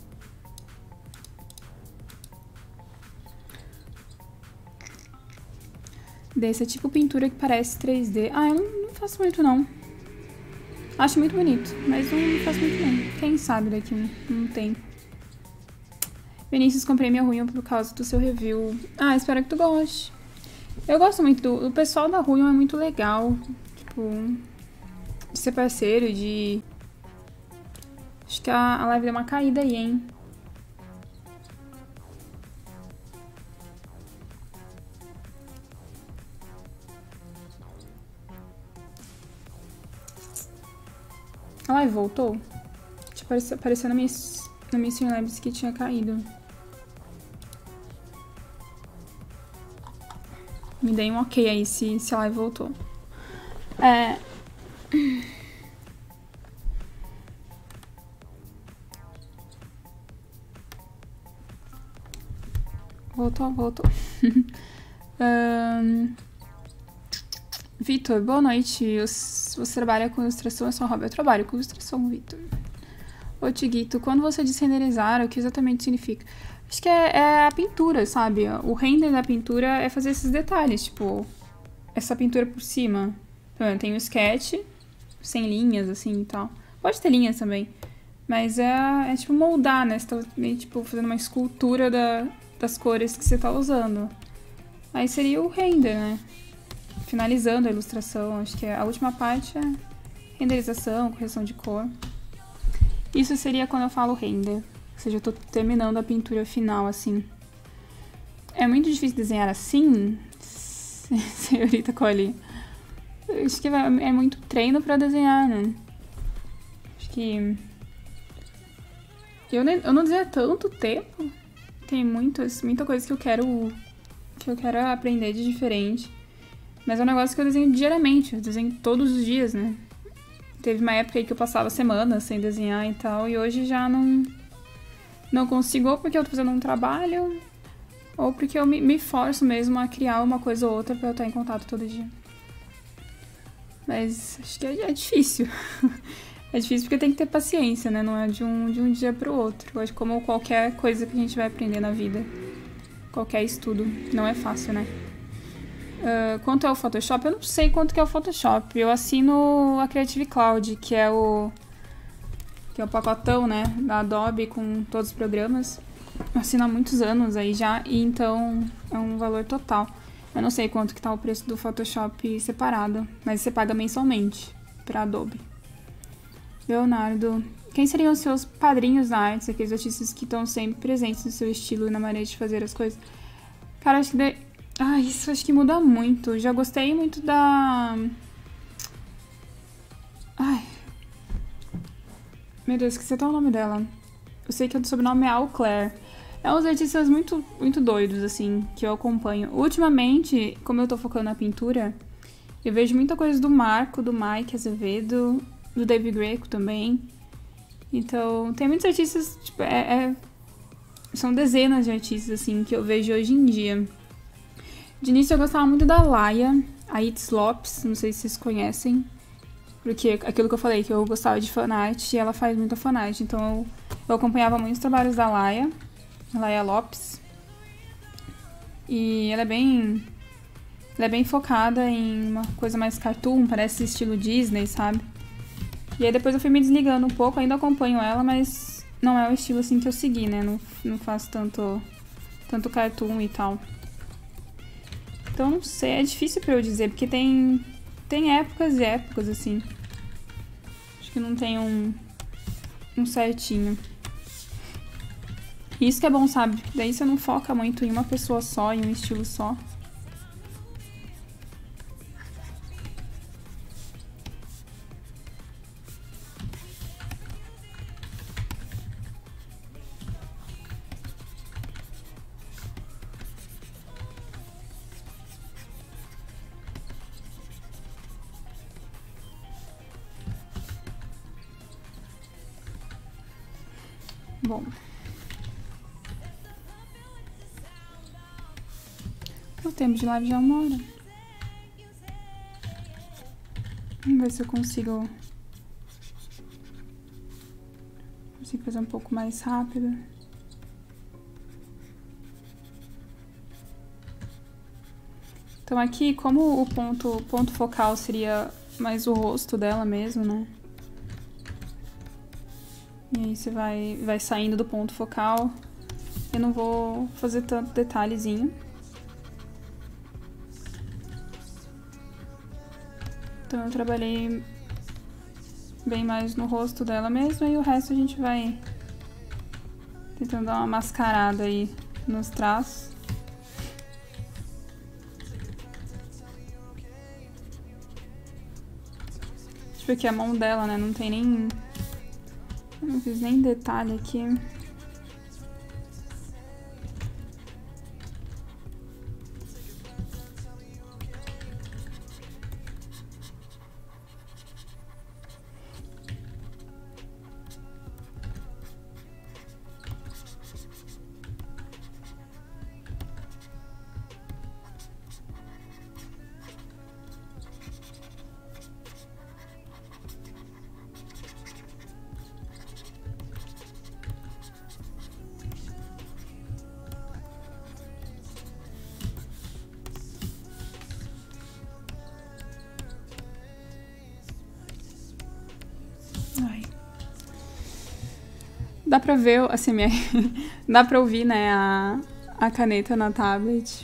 Desse é tipo pintura que parece três D. Ah, eu não, não faço muito, não. Acho muito bonito, mas não faço muito, não. Quem sabe daqui um, um tempo. Vinícius, comprei minha Ruion por causa do seu review. Ah, espero que tu goste. Eu gosto muito do... O pessoal da Ruion é muito legal. Tipo... De ser parceiro, de... Acho que a, a live deu uma caída aí, hein? A live voltou? Tipo, apareceu, apareceu na minha, na minha Streamlabs que tinha caído. Me dei um ok aí se, se a live voltou. É... Voltou, voltou. um... Vitor, boa noite. Você trabalha com ilustração, é só hobby? Eu trabalho com ilustração, Vitor. Ô, Tiguito, quando você diz renderizar, o que exatamente significa? Acho que é, é a pintura, sabe? O render da pintura é fazer esses detalhes, tipo... Essa pintura por cima. Então, tem o sketch, sem linhas, assim, e tal. Pode ter linhas também. Mas é, é tipo moldar, né? Você tá meio, tipo, fazendo uma escultura da, das cores que você tá usando. Aí seria o render, né? Finalizando a ilustração, acho que a última parte é renderização, correção de cor. Isso seria quando eu falo render, ou seja, eu tô terminando a pintura final, assim. É muito difícil desenhar assim, senhorita Collie. Acho que é muito treino pra desenhar, né? Acho que... Eu, eu não desenho há tanto tempo. Tem muitas, muita coisa que eu quero, que eu quero aprender de diferente. Mas é um negócio que eu desenho diariamente, eu desenho todos os dias, né? Teve uma época aí que eu passava semanas sem desenhar e tal, e hoje já não, não consigo, ou porque eu tô fazendo um trabalho, ou porque eu me, me forço mesmo a criar uma coisa ou outra pra eu estar em contato todo dia. Mas acho que é, é difícil. É difícil porque tem que ter paciência, né? Não é de um, de um dia pro outro. Eu acho que como qualquer coisa que a gente vai aprender na vida, qualquer estudo, não é fácil, né? Uh, quanto é o Photoshop? Eu não sei quanto que é o Photoshop. Eu assino a Creative Cloud, que é o que é o pacotão, né, da Adobe com todos os programas. Eu assino há muitos anos aí já, e então é um valor total. Eu não sei quanto que tá o preço do Photoshop separado, mas você paga mensalmente pra Adobe. Leonardo, quem seriam os seus padrinhos na arte, aqueles artistas que estão sempre presentes no seu estilo e na maneira de fazer as coisas? Cara, acho que... De... Ah, isso acho que muda muito. Já gostei muito da... Ai... Meu Deus, esqueci até o nome dela. Eu sei que o sobrenome é Al Claire. É uns artistas muito, muito doidos, assim, que eu acompanho. Ultimamente, como eu tô focando na pintura, eu vejo muita coisa do Marco, do Mike Azevedo, do David Greco também. Então, tem muitos artistas, tipo, é, é, são dezenas de artistas, assim, que eu vejo hoje em dia. De início eu gostava muito da Laia, a It's Lopes, não sei se vocês conhecem. Porque aquilo que eu falei, que eu gostava de fanart, e ela faz muita fanart. Então eu, eu acompanhava muitos trabalhos da Laia, Laia Lopes. E ela é bem... Ela é bem focada em uma coisa mais cartoon, parece estilo Disney, sabe? E aí depois eu fui me desligando um pouco, ainda acompanho ela, mas não é o estilo assim que eu segui, né? Não, não faço tanto, tanto cartoon e tal. Então não sei, é difícil pra eu dizer, porque tem, tem épocas e épocas, assim. Acho que não tem um, um certinho. E isso que é bom, sabe? Daí você não foca muito em uma pessoa só, em um estilo só. Bom. O tempo de live já é uma hora. Vamos ver se eu consigo... Consigo fazer um pouco mais rápido. Então aqui, como o ponto, ponto focal seria mais o rosto dela mesmo, né? E aí você vai, vai saindo do ponto focal. Eu não vou fazer tanto detalhezinho. Então eu trabalhei bem mais no rosto dela mesmo. E o resto a gente vai tentando dar uma mascarada aí nos traços. Tipo aqui a mão dela, né? Não tem nem... Eu não fiz nem detalhe aqui. Ai. Dá pra ver, assim, minha... dá pra ouvir, né, a, a caneta na tablet.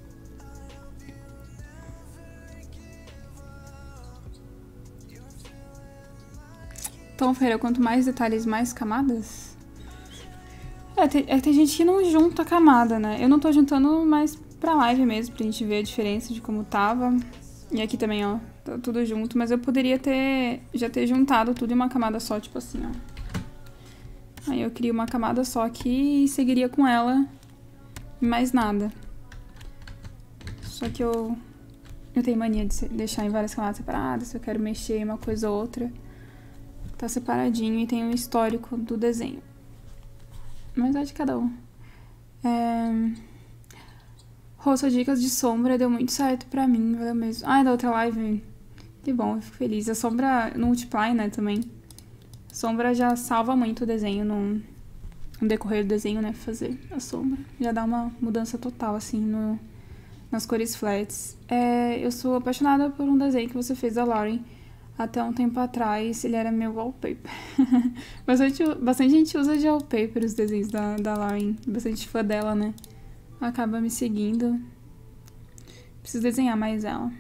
Tom Ferreira, quanto mais detalhes, mais camadas? É tem, é, tem gente que não junta camada, né? Eu não tô juntando mais pra live mesmo, pra gente ver a diferença de como tava. E aqui também, ó, tá tudo junto. Mas eu poderia ter, já ter juntado tudo em uma camada só, tipo assim, ó. Aí eu crio uma camada só aqui e seguiria com ela e mais nada. Só que eu, eu tenho mania de deixar em várias camadas separadas, se eu quero mexer em uma coisa ou outra. Tá separadinho e tem um histórico do desenho. Mas é de cada um. É... Rosto, dicas de sombra deu muito certo pra mim, valeu mesmo. Ah, da outra live, que bom, eu fico feliz. A sombra no Multiply, né, também. A sombra já salva muito o desenho no, no decorrer do desenho, né, fazer a sombra. Já dá uma mudança total, assim, no, nas cores flats. É, eu sou apaixonada por um desenho que você fez da Lauren. Até um tempo atrás, ele era meu wallpaper. bastante, bastante gente usa de wallpaper os desenhos da, da Lauren. Bastante fã dela, né? Acaba me seguindo. Preciso desenhar mais ela.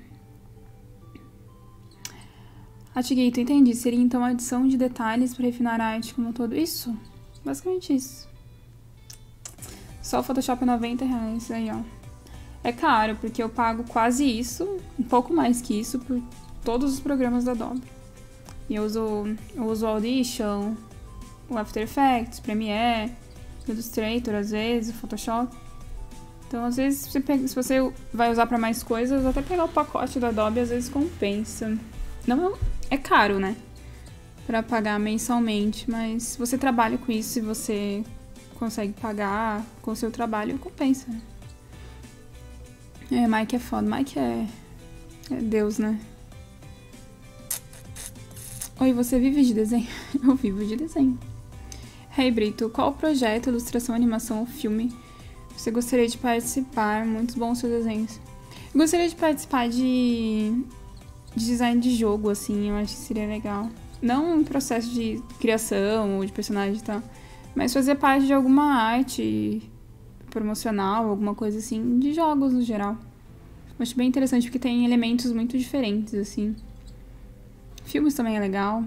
Atigueito, entendi. Seria então a adição de detalhes para refinar a arte como um todo. Isso? Basicamente isso. Só o Photoshop é noventa reais. Aí, ó. É caro, porque eu pago quase isso, um pouco mais que isso, por todos os programas da Adobe. E eu uso, eu uso o Audition, o After Effects, Premiere, Illustrator, às vezes, o Photoshop. Então, às vezes, se você, pega, se você vai usar para mais coisas, até pegar o pacote da Adobe, às vezes compensa. Não é caro, né? pra pagar mensalmente, mas se você trabalha com isso e você consegue pagar com o seu trabalho, compensa. É, Mike é foda. Mike é, é Deus, né? Oi, você vive de desenho? Eu vivo de desenho. Hey, Brito, qual projeto, ilustração, animação ou filme você gostaria de participar? Muito bons seus desenhos. Eu gostaria de participar de, de design de jogo, assim, eu acho que seria legal. Não um processo de criação ou de personagem e tal, mas fazer parte de alguma arte promocional, alguma coisa assim, de jogos no geral. Eu acho bem interessante porque tem elementos muito diferentes, assim. Filmes também é legal.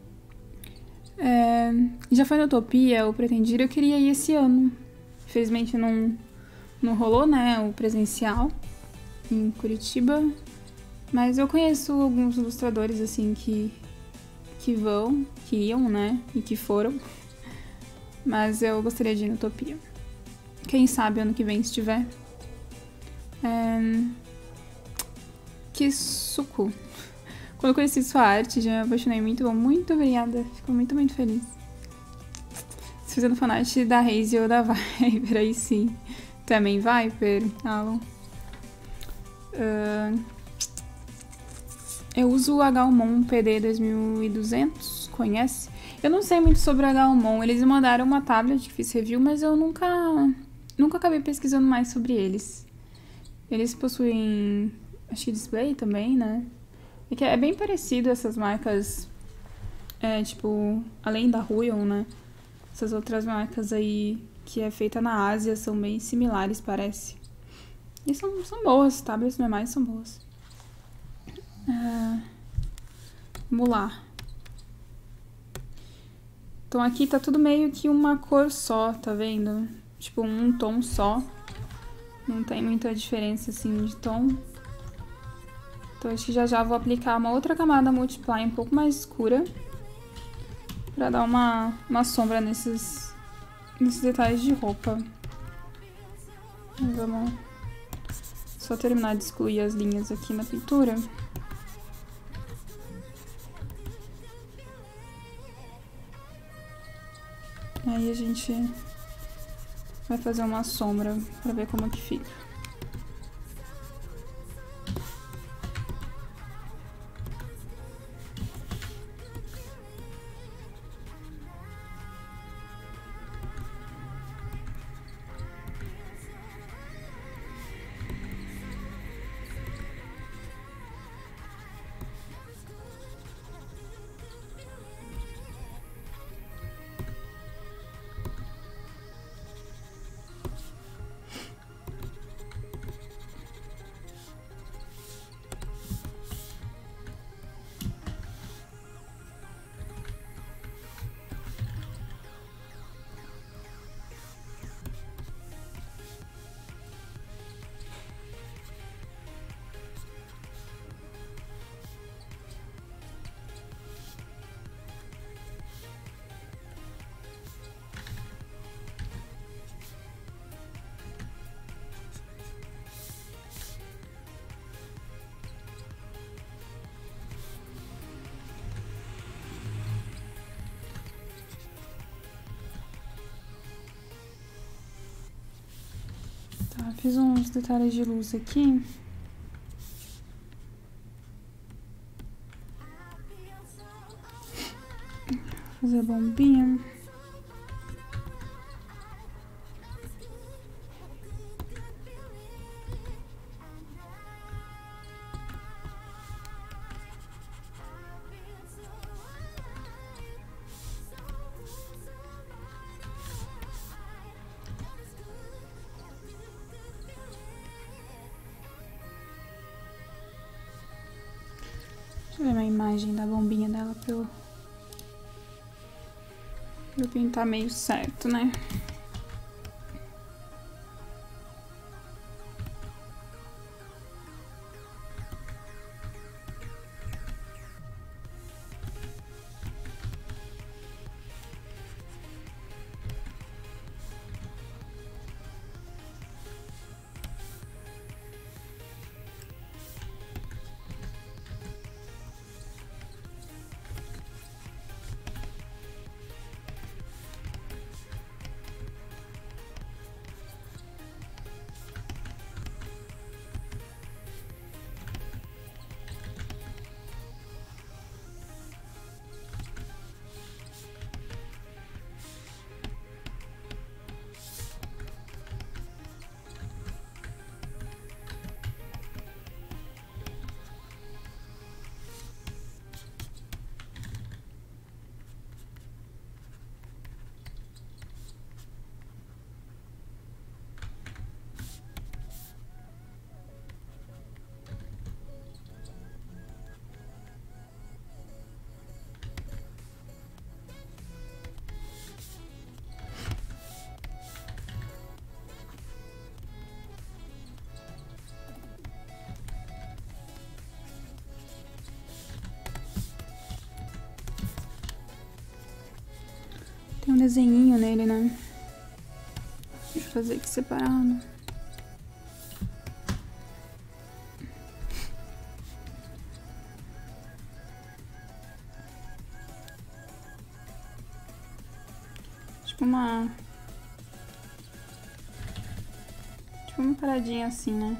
É, já foi na Utopia, o Pretendir, eu queria ir esse ano. Infelizmente não, não rolou, né, o presencial em Curitiba. Mas eu conheço alguns ilustradores, assim, que, que vão, que iam, né, e que foram. Mas eu gostaria de ir na Utopia. Quem sabe ano que vem, se tiver. É... Que suco. Quando eu conheci sua arte, já me apaixonei muito. Bom, muito obrigada. Fico muito, muito feliz. Se fazendo fanart da Haze ou da Viper, aí sim. Também Viper, Alan. Uh... Eu uso o Agalmon P D dois mil e duzentos, conhece? Eu não sei muito sobre o Agalmon. Eles me mandaram uma tablet que fiz review, mas eu nunca, nunca acabei pesquisando mais sobre eles. Eles possuem, acho que display também, né? É que é bem parecido essas marcas, é, tipo, além da Huion, né? Essas outras marcas aí que é feita na Ásia são bem similares, parece. E são, são boas, tablets normais são boas. Uh, vamos lá. Então aqui tá tudo meio que uma cor só, tá vendo? Tipo um tom só. Não tem muita diferença assim de tom. Então acho que já já vou aplicar uma outra camada Multiply um pouco mais escura. Pra dar uma, uma sombra nesses, nesses detalhes de roupa. Vamos só terminar de excluir as linhas aqui na pintura. Aí a gente vai fazer uma sombra pra ver como que fica. Tá, fiz uns detalhes de luz aqui. Vou fazer a bombinha. Deixa eu ver uma imagem da bombinha dela pra eu, pra eu pintar meio certo, né? Tem um desenhinho nele, né? Deixa eu fazer aqui separado. Tipo uma... Tipo uma paradinha assim, né?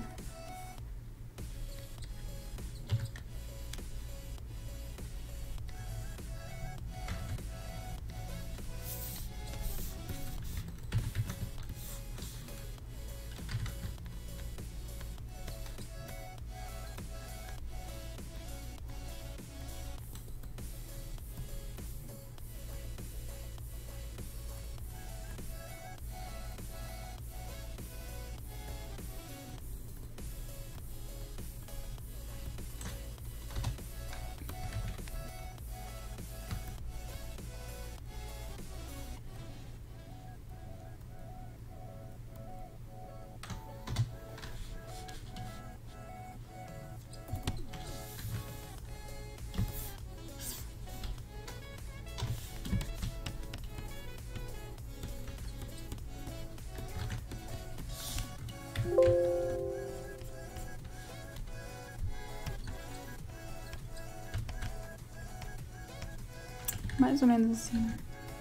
Mais ou menos assim.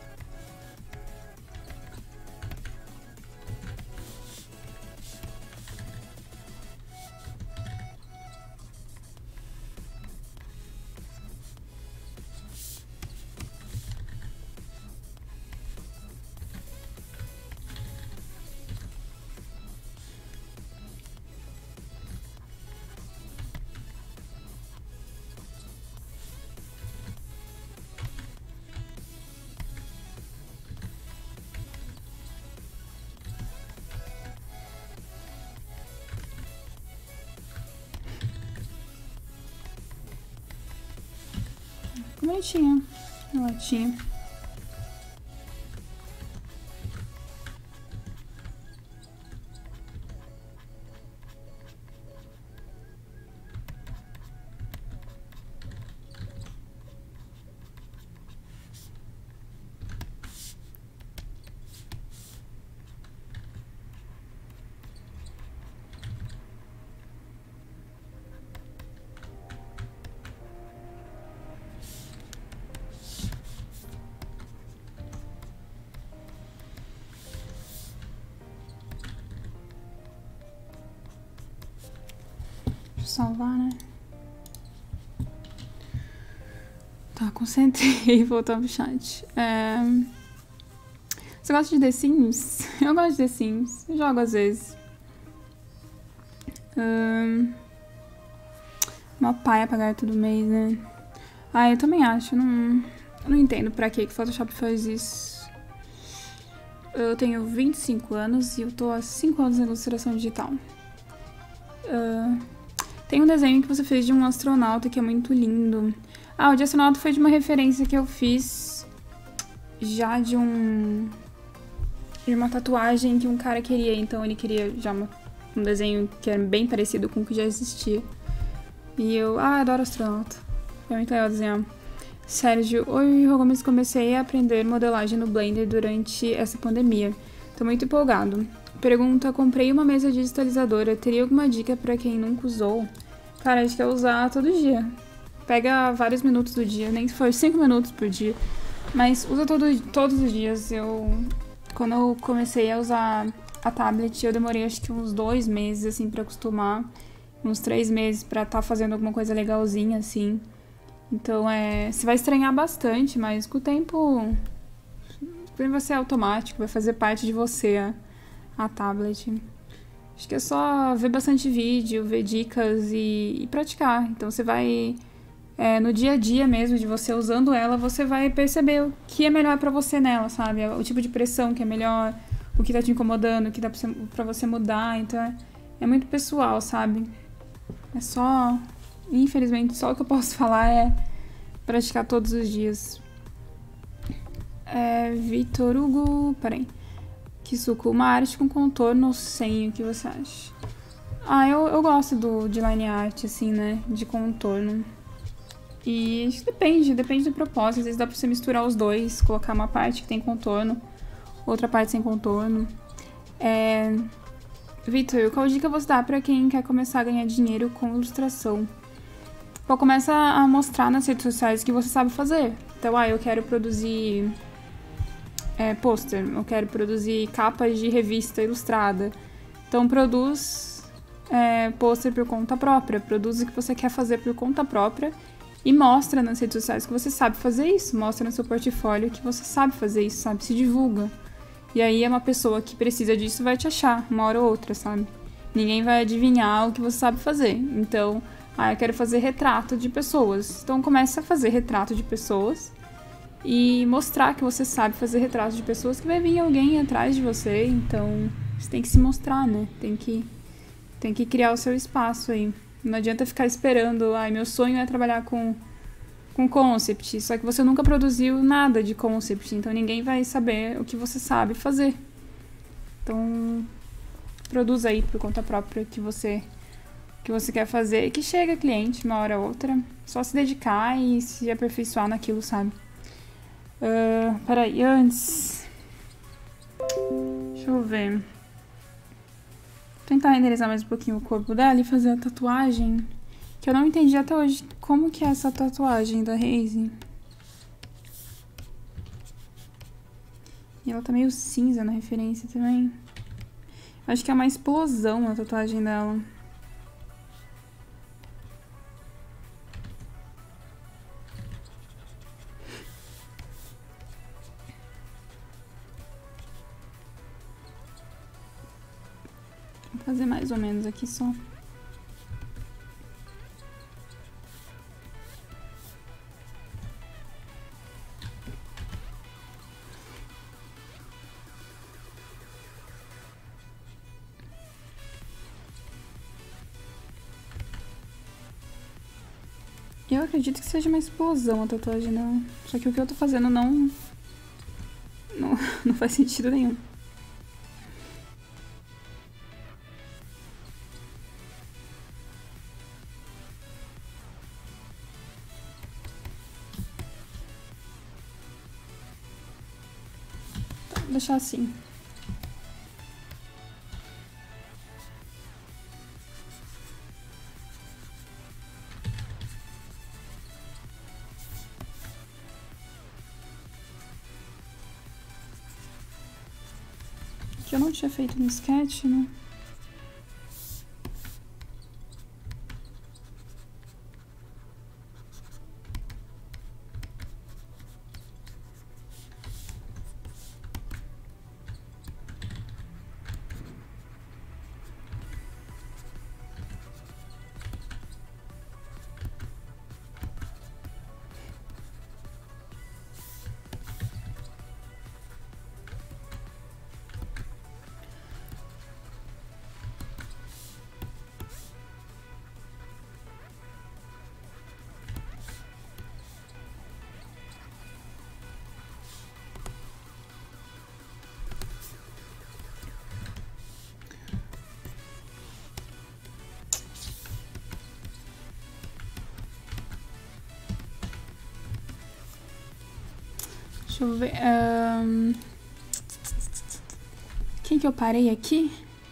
Bonitinha, uma latinha. Salvar, né? Tá, concentrei. Voltando pro chat. É... Você gosta de The Sims? Eu gosto de The Sims. Eu jogo às vezes. Um... Uma paia pagar todo mês, né? Ah, eu também acho. Eu não, eu não entendo pra que que o Photoshop faz isso. Eu tenho vinte e cinco anos e eu tô há cinco anos na ilustração digital. Uh... Tem um desenho que você fez de um astronauta que é muito lindo. Ah, o de astronauta foi de uma referência que eu fiz já de um... de uma tatuagem que um cara queria. Então ele queria já uma, um desenho que era bem parecido com o que já existia. E eu, ah, adoro astronauta. Foi muito legal desenhar. Sérgio, oi, Gomes, comecei a aprender modelagem no Blender durante essa pandemia. Tô muito empolgado. Pergunta, comprei uma mesa digitalizadora, teria alguma dica pra quem nunca usou? Cara, a gente quer usar todo dia. Pega vários minutos do dia, nem se for cinco minutos por dia. Mas usa todo, todos os dias. Eu, quando eu comecei a usar a tablet, eu demorei acho que uns dois meses, assim, pra acostumar. Uns três meses pra estar tá fazendo alguma coisa legalzinha, assim. Então, é... Você vai estranhar bastante, mas com o tempo... vai ser automático, vai fazer parte de você, a... a tablet. Acho que é só ver bastante vídeo, ver dicas e, e praticar. Então você vai, é, no dia a dia mesmo de você usando ela, você vai perceber o que é melhor pra você nela, sabe? O tipo de pressão que é melhor, o que tá te incomodando, o que dá pra você, pra você mudar. Então é, é muito pessoal, sabe? É só, infelizmente, só o que eu posso falar é praticar todos os dias. É, Vitor Hugo, peraí. Kisuko, uma arte com contorno sem, o que você acha? Ah, eu, eu gosto do, de line art, assim, né? De contorno. E acho que depende, depende do propósito. Às vezes dá pra você misturar os dois, colocar uma parte que tem contorno, outra parte sem contorno. É... Vitor, qual dica você dá pra quem quer começar a ganhar dinheiro com ilustração? Pô, começa a mostrar nas redes sociais que você sabe fazer. Então, ah, eu quero produzir é, pôster, eu quero produzir capas de revista ilustrada. Então, produz é, pôster por conta própria, produz o que você quer fazer por conta própria e mostra nas redes sociais que você sabe fazer isso, mostra no seu portfólio que você sabe fazer isso, sabe? Se divulga. E aí é uma pessoa que precisa disso vai te achar, uma hora ou outra, sabe? Ninguém vai adivinhar o que você sabe fazer. Então, ah, eu quero fazer retrato de pessoas. Então, comece a fazer retrato de pessoas e mostrar que você sabe fazer retrato de pessoas, que vai vir alguém atrás de você. Então, você tem que se mostrar, né? Tem que, tem que criar o seu espaço aí. Não adianta ficar esperando, ai, meu sonho é trabalhar com, com concept, só que você nunca produziu nada de concept, então ninguém vai saber o que você sabe fazer. Então, produz aí por conta própria que você, que você quer fazer e que chega cliente uma hora ou outra. Só se dedicar e se aperfeiçoar naquilo, sabe? Uh, peraí, antes... Deixa eu ver... Tentar renderizar mais um pouquinho o corpo dela e fazer a tatuagem, que eu não entendi até hoje como que é essa tatuagem da Haze. E ela tá meio cinza na referência também. Acho que é uma explosão a tatuagem dela. Vou fazer mais ou menos aqui só. Eu acredito que seja uma explosão a tatuagem dela. Só que o que eu tô fazendo não... Não, não faz sentido nenhum. Vou deixar assim. Que eu não tinha feito no sketch, né? Deixa eu ver... Um... Quem que eu parei aqui?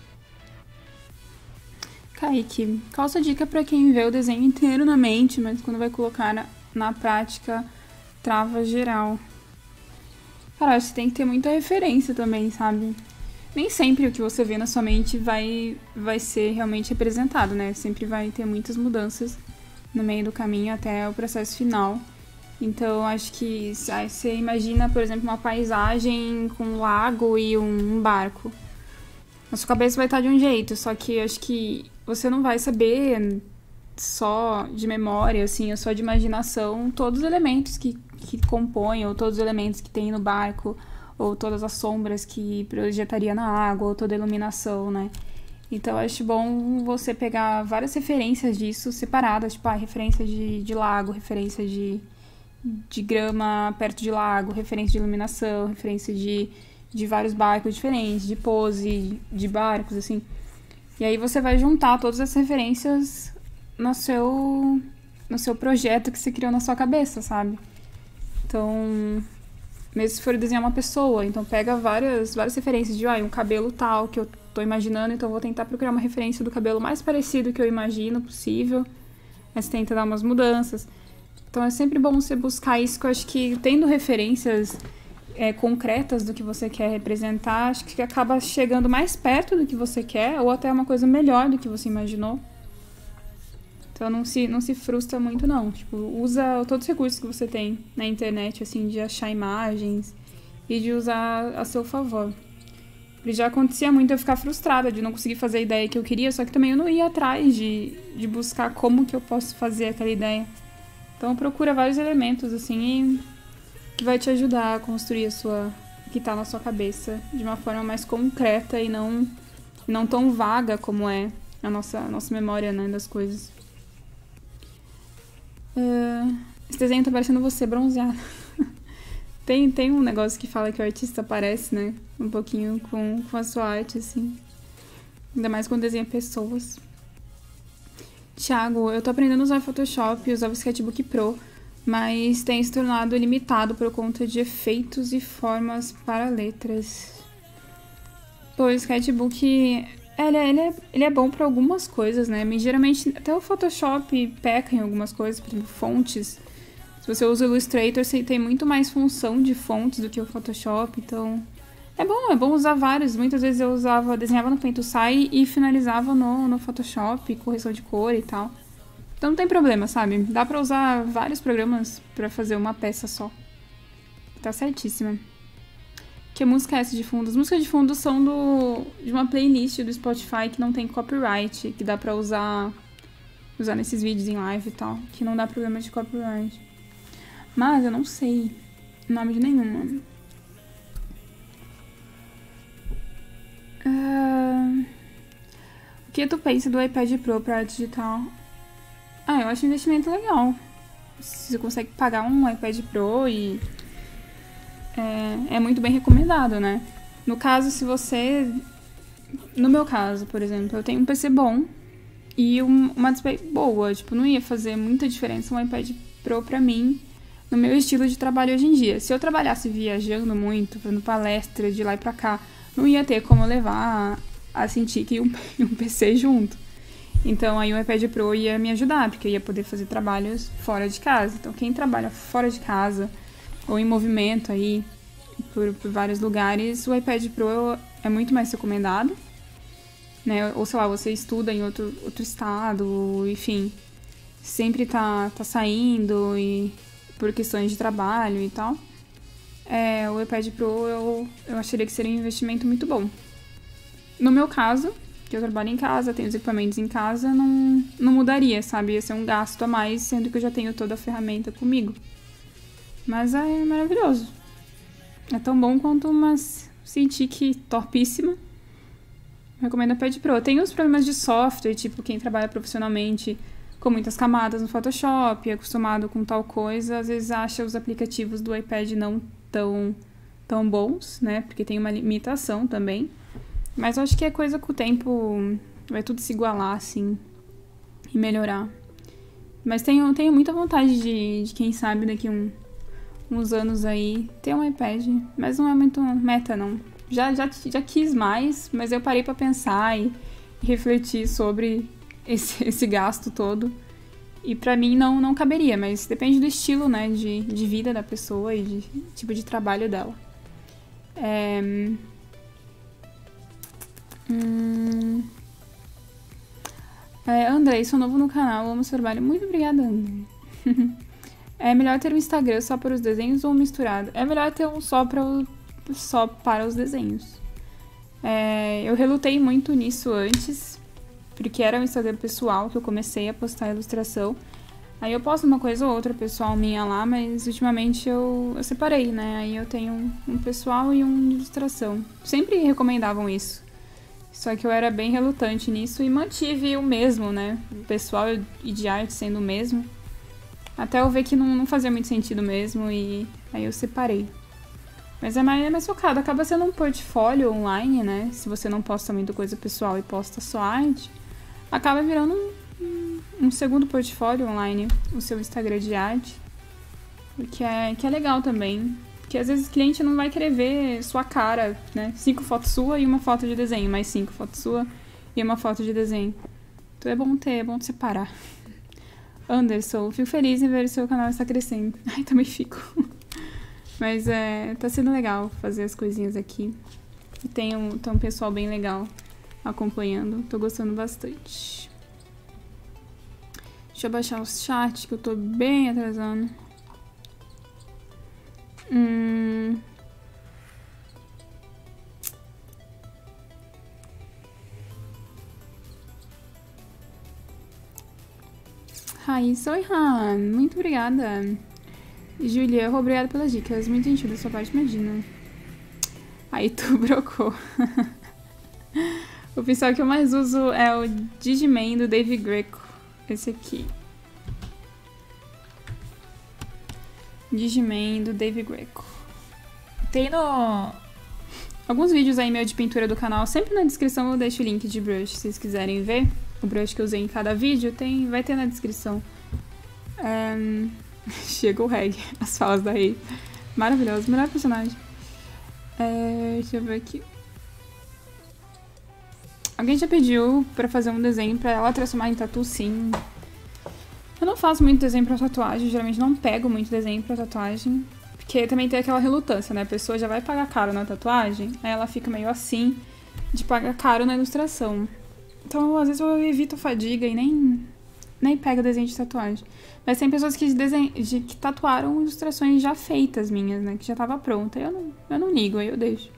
Kaique, qual a sua dica pra quem vê o desenho inteiro na mente, mas quando vai colocar na, na prática, trava geral? Cara, acho que tem que ter muita referência também, sabe? Nem sempre o que você vê na sua mente vai, vai ser realmente representado, né? Sempre vai ter muitas mudanças no meio do caminho até o processo final. Então, acho que aí você imagina, por exemplo, uma paisagem com um lago e um barco. A sua cabeça vai estar de um jeito, só que acho que você não vai saber só de memória, assim, ou só de imaginação, todos os elementos que, que compõem, ou todos os elementos que tem no barco, ou todas as sombras que projetaria na água, ou toda a iluminação, né? Então, acho bom você pegar várias referências disso separadas, tipo, ah, referência de, de lago, referência de... de grama perto de lago, referência de iluminação, referência de, de vários barcos diferentes, de pose, de barcos, assim. E aí você vai juntar todas as referências no seu, no seu projeto que você criou na sua cabeça, sabe? Então, mesmo se for desenhar uma pessoa, então pega várias, várias referências de ah, um cabelo tal que eu tô imaginando, então eu vou tentar procurar uma referência do cabelo mais parecido que eu imagino possível. Aí você tenta dar umas mudanças. Então é sempre bom você buscar isso, que eu acho que tendo referências é, concretas do que você quer representar, acho que acaba chegando mais perto do que você quer, ou até uma coisa melhor do que você imaginou. Então não se, não se frustra muito, não. Tipo, usa todos os recursos que você tem na internet, assim, de achar imagens e de usar a seu favor. E já acontecia muito eu ficar frustrada de não conseguir fazer a ideia que eu queria, só que também eu não ia atrás de, de buscar como que eu posso fazer aquela ideia. Então procura vários elementos, assim, que vai te ajudar a construir a sua, o que tá na sua cabeça de uma forma mais concreta e não, não tão vaga como é a nossa, a nossa memória, né, das coisas. Uh, esse desenho tá parecendo você bronzeado. tem, tem um negócio que fala que o artista parece, né? Um pouquinho com, com a sua arte, assim. Ainda mais quando desenha pessoas. Thiago, eu tô aprendendo a usar Photoshop e usar o Sketchbook Pro, mas tem se tornado limitado por conta de efeitos e formas para letras. Pô, o Sketchbook... Ele é, ele, é, ele é bom para algumas coisas, né? Mas, geralmente, até o Photoshop peca em algumas coisas, por exemplo, fontes. Se você usa o Illustrator, você tem muito mais função de fontes do que o Photoshop, então... É bom, é bom usar vários. Muitas vezes eu usava, desenhava no PaintToSai e finalizava no, no Photoshop, correção de cor e tal. Então não tem problema, sabe? Dá pra usar vários programas pra fazer uma peça só. Tá certíssima. Que música é essa de fundo? As músicas de fundo são do, de uma playlist do Spotify que não tem copyright, que dá pra usar, usar nesses vídeos em live e tal, que não dá problema de copyright. Mas eu não sei o nome de nenhuma. Uh, o que tu pensa do iPad Pro pra arte digital? Ah, eu acho um investimento legal. Se você consegue pagar um iPad Pro e... É, é muito bem recomendado, né? No caso, se você... No meu caso, por exemplo, eu tenho um P C bom e um, uma display boa. Tipo, não ia fazer muita diferença um iPad Pro pra mim no meu estilo de trabalho hoje em dia. Se eu trabalhasse viajando muito, fazendo palestra de lá e pra cá, não ia ter como levar a Cintiq e um, um P C junto. Então, aí o iPad Pro ia me ajudar, porque eu ia poder fazer trabalhos fora de casa. Então, quem trabalha fora de casa... ou em movimento aí por, por vários lugares, o iPad Pro é muito mais recomendado, né? Ou sei lá, você estuda em outro, outro estado, enfim, sempre tá, tá saindo e por questões de trabalho e tal. É, o iPad Pro eu, eu acharia que seria um investimento muito bom. No meu caso, que eu trabalho em casa, tenho os equipamentos em casa, não, não mudaria, sabe? Ia ser um gasto a mais, sendo que eu já tenho toda a ferramenta comigo. Mas é maravilhoso. É tão bom quanto uma Cintiq topíssima. Recomendo a iPad Pro. Tem os problemas de software, tipo quem trabalha profissionalmente com muitas camadas no Photoshop, acostumado com tal coisa, às vezes acha os aplicativos do iPad não tão, tão bons, né? Porque tem uma limitação também. Mas eu acho que é coisa com o tempo, vai tudo se igualar, assim, e melhorar. Mas tenho, tenho muita vontade de, de quem sabe, daqui um... uns anos aí, ter um iPad, mas não é muito meta, não. Já, já, já quis mais, mas eu parei pra pensar e, e refletir sobre esse, esse gasto todo. E pra mim não, não caberia, mas depende do estilo, né, de, de vida da pessoa e de tipo de trabalho dela. É... Hum... É, André, sou novo no canal, amo seu trabalho. Muito obrigada, André. É melhor ter um Instagram só para os desenhos ou um misturado? É melhor ter um só para, o, só para os desenhos. É, eu relutei muito nisso antes, porque era um Instagram pessoal que eu comecei a postar ilustração. Aí eu posto uma coisa ou outra pessoal minha lá, mas ultimamente eu, eu separei, né? Aí eu tenho um pessoal e um de ilustração. Sempre recomendavam isso. Só que eu era bem relutante nisso e mantive o mesmo, né? O pessoal e de arte sendo o mesmo. Até eu ver que não, não fazia muito sentido mesmo e aí eu separei. Mas é mais, é mais focado, acaba sendo um portfólio online, né? Se você não posta muito coisa pessoal e posta só arte, acaba virando um, um segundo portfólio online, o seu Instagram de arte, que é, que é legal também. Porque às vezes o cliente não vai querer ver sua cara, né? Cinco fotos sua e uma foto de desenho, mais cinco fotos sua e uma foto de desenho. Então é bom ter, é bom separar. Anderson, fico feliz em ver o seu canal estar crescendo. Ai, também fico. Mas é, tá sendo legal fazer as coisinhas aqui. E tem um, tem um pessoal bem legal acompanhando. Tô gostando bastante. Deixa eu baixar o chat, que eu tô bem atrasando. Hum... Raíssa, oi, Han. Muito obrigada. Julia, obrigada pelas dicas. Muito gentil da sua parte, imagina. Aí tu brocou. O pincel que eu mais uso é o Digiman do David Greco. Esse aqui. Digiman do David Greco. Tem no... alguns vídeos aí meu de pintura do canal. Sempre na descrição eu deixo o link de brush, se vocês quiserem ver. O brush que eu usei em cada vídeo tem, vai ter na descrição. Um, chega o Reg, as falas da Rei. Maravilhoso, melhor personagem. É, deixa eu ver aqui. Alguém já pediu pra fazer um desenho pra ela transformar em tatu, sim. Eu não faço muito desenho pra tatuagem, geralmente não pego muito desenho pra tatuagem. Porque também tem aquela relutância, né? A pessoa já vai pagar caro na tatuagem, aí ela fica meio assim de pagar caro na ilustração. Então, às vezes eu evito a fadiga e nem, nem pego desenho de tatuagem. Mas tem pessoas que, desenho, de, que tatuaram ilustrações já feitas minhas, né? Que já tava pronta. Eu não, eu não ligo, aí eu deixo.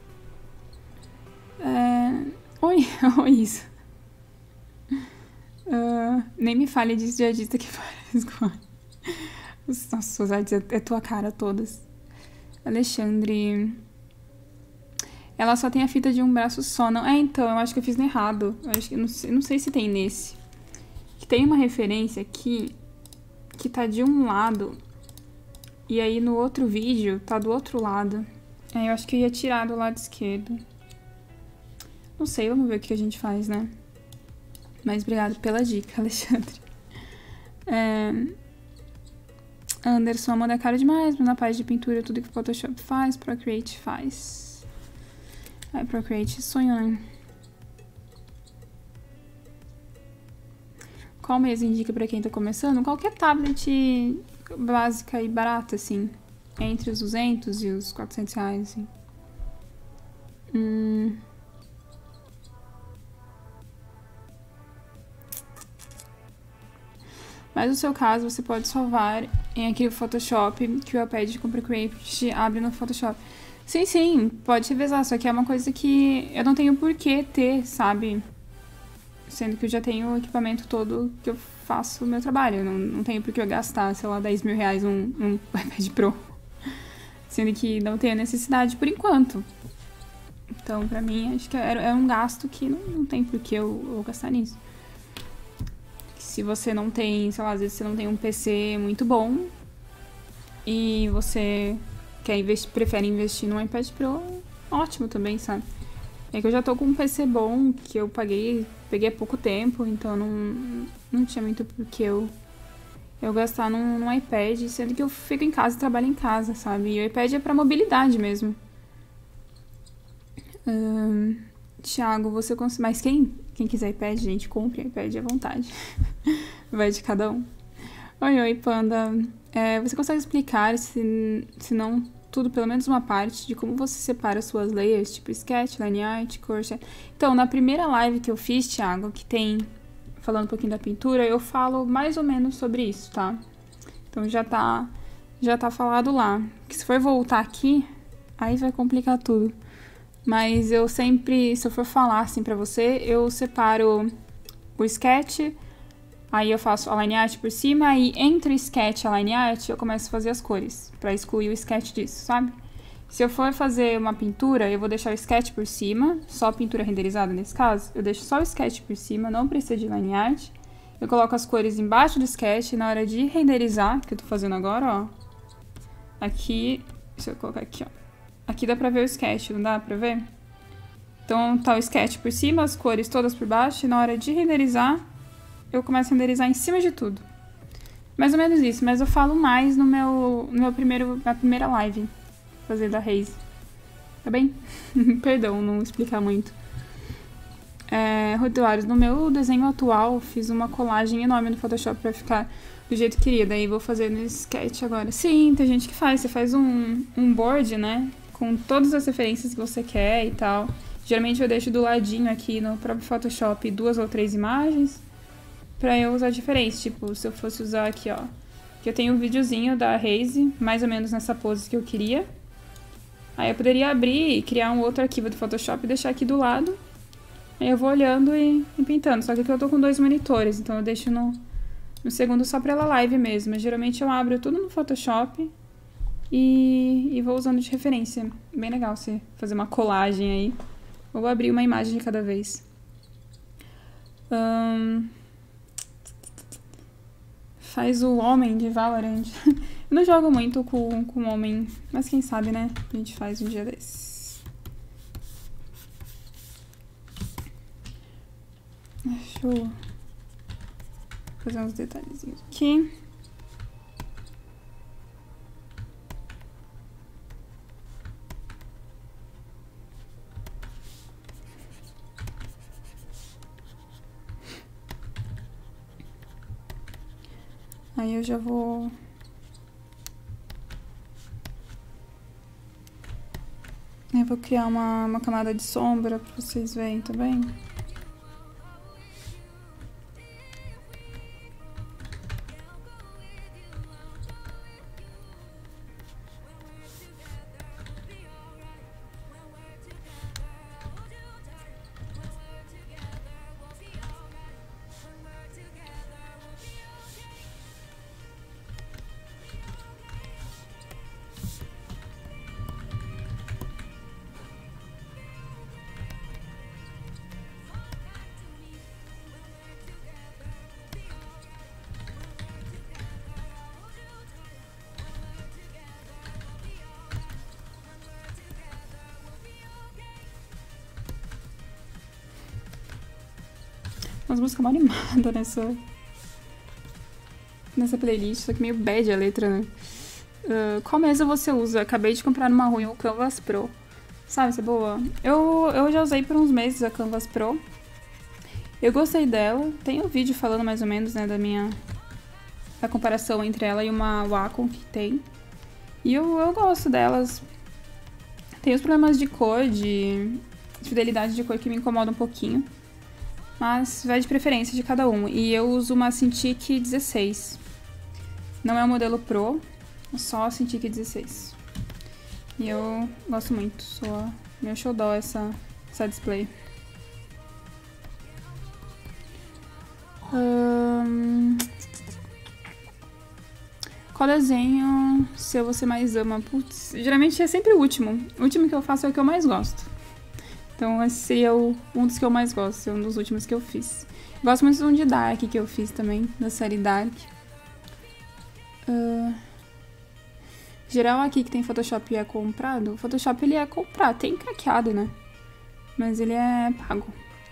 É... Oi, oi isso. Uh, nem me fale disso de artista que parece com... Nossa, suas artes é, é tua cara todas. Alexandre... Ela só tem a fita de um braço só, não... É, então, eu acho que eu fiz errado. Eu acho que, não sei, não sei se tem nesse. Que tem uma referência aqui que tá de um lado. E aí no outro vídeo tá do outro lado. Aí eu acho que eu ia tirar do lado esquerdo. Não sei, vamos ver o que a gente faz, né? Mas obrigado pela dica, Alexandre. É... Anderson, a moda é cara demais, mas na parte de pintura, tudo que o Photoshop faz, Procreate faz. Ai, Procreate, sonho, né? Qual mês indica pra quem tá começando? Qualquer tablet básica e barata, assim. Entre os duzentos e os quatrocentos reais, assim. Hum... Mas no seu caso, você pode salvar em aquele Photoshop que o iPad com Procreate abre no Photoshop. Sim, sim, pode revezar, só que é uma coisa que eu não tenho por que ter, sabe? Sendo que eu já tenho o equipamento todo que eu faço o meu trabalho. Eu não, não tenho por que eu gastar, sei lá, dez mil reais num, num iPad Pro. Sendo que não tenho necessidade por enquanto. Então, pra mim, acho que é, é um gasto que não, não tem por que eu, eu gastar nisso. Se você não tem, sei lá, às vezes você não tem um P C muito bom e você quer investir, prefere investir num iPad Pro, ótimo também, sabe? É que eu já tô com um P C bom que eu paguei, peguei há pouco tempo, então não, não tinha muito por que eu, eu gastar num, num iPad, sendo que eu fico em casa e trabalho em casa, sabe? E o iPad é pra mobilidade mesmo. Hum, Thiago, você consegue... Mas quem... Quem quiser iPad, gente, compre iPad à vontade. Vai de cada um. Oi, oi, Panda. É, você consegue explicar, se, se não tudo, pelo menos uma parte, de como você separa suas layers, tipo sketch, line art, cor... Então, na primeira live que eu fiz, Thiago, que tem, falando um pouquinho da pintura, eu falo mais ou menos sobre isso, tá? Então, já tá, já tá falado lá. Que se for voltar aqui, aí vai complicar tudo. Mas eu sempre, se eu for falar assim pra você, eu separo o sketch, aí eu faço a line art por cima, aí entre o sketch e a line art eu começo a fazer as cores, pra excluir o sketch disso, sabe? Se eu for fazer uma pintura, eu vou deixar o sketch por cima, só a pintura renderizada nesse caso, eu deixo só o sketch por cima, não precisa de line art. Eu coloco as cores embaixo do sketch e na hora de renderizar, que eu tô fazendo agora, ó, aqui, deixa eu colocar aqui, ó. Aqui dá pra ver o sketch, não dá pra ver? Então tá o sketch por cima, as cores todas por baixo, e na hora de renderizar, eu começo a renderizar em cima de tudo. Mais ou menos isso, mas eu falo mais no meu, no meu primeiro, na primeira live, fazer da Raze. Tá bem? Perdão, não explicar muito. É, Rotuários, no meu desenho atual, fiz uma colagem enorme no Photoshop pra ficar do jeito que queria. Daí vou fazer no Sketch agora. Sim, tem gente que faz. Você faz um, um board, né? Com todas as referências que você quer e tal. Geralmente eu deixo do ladinho aqui no próprio Photoshop duas ou três imagens pra eu usar diferente. Tipo, se eu fosse usar aqui, ó. Que eu tenho um videozinho da Raze, mais ou menos nessa pose que eu queria. Aí eu poderia abrir e criar um outro arquivo do Photoshop e deixar aqui do lado. Aí eu vou olhando e, e pintando. Só que aqui eu tô com dois monitores, então eu deixo no, no segundo só pra ela live mesmo. Mas geralmente eu abro tudo no Photoshop e, e vou usando de referência. Bem legal você fazer uma colagem aí. Vou abrir uma imagem de cada vez. Um, faz o homem de Valorant. Eu não jogo muito com, com homem, mas quem sabe, né? A gente faz um dia desses. Deixa eu fazer uns detalhezinhos aqui. Aí eu já vou... Eu vou criar uma, uma camada de sombra pra vocês verem também. Umas músicas mal animadas nessa, nessa playlist, só que meio bad a letra, né? Uh, qual mesa você usa? Acabei de comprar numa ruim o Canvas Pro. Sabe, se é boa? Eu, eu já usei por uns meses a Canvas Pro. Eu gostei dela. Tem um vídeo falando mais ou menos, né, da minha... da comparação entre ela e uma Wacom que tem. E eu, eu gosto delas. Tem os problemas de cor, de fidelidade de cor que me incomodam um pouquinho. Mas vai de preferência de cada um. E eu uso uma Cintiq dezesseis. Não é o modelo Pro, é só a Cintiq dezesseis. E eu gosto muito. Sou meu xodó essa, essa display. Hum... Qual desenho seu você mais ama? Putz, geralmente é sempre o último. O último que eu faço é o que eu mais gosto. Então esse seria o, um dos que eu mais gosto, é um dos últimos que eu fiz. Gosto muito de um de Dark que eu fiz também, da série Dark. Uh, geral aqui que tem Photoshop e é comprado, o Photoshop ele é comprado, tem craqueado, né? Mas ele é pago.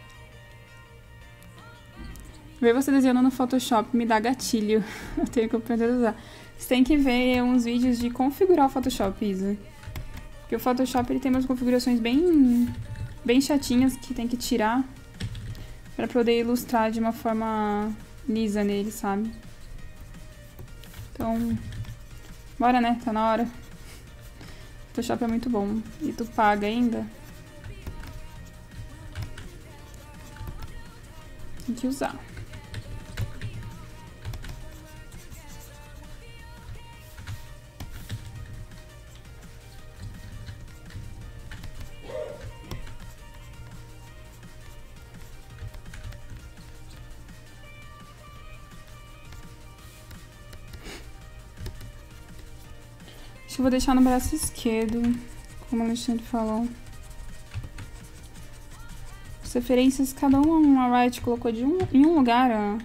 Ver você desenhando no Photoshop me dá gatilho, eu tenho que aprender a usar. Você tem que ver uns vídeos de configurar o Photoshop, Isa. Porque o Photoshop ele tem umas configurações bem... bem chatinhas que tem que tirar pra poder ilustrar de uma forma lisa nele, sabe? Então, bora, né? Tá na hora. O Photoshop é muito bom. E tu paga ainda? Tem que usar. Acho que eu vou deixar no braço esquerdo, como o Alexandre falou. As referências, cada um a Riot colocou de um, em um lugar a,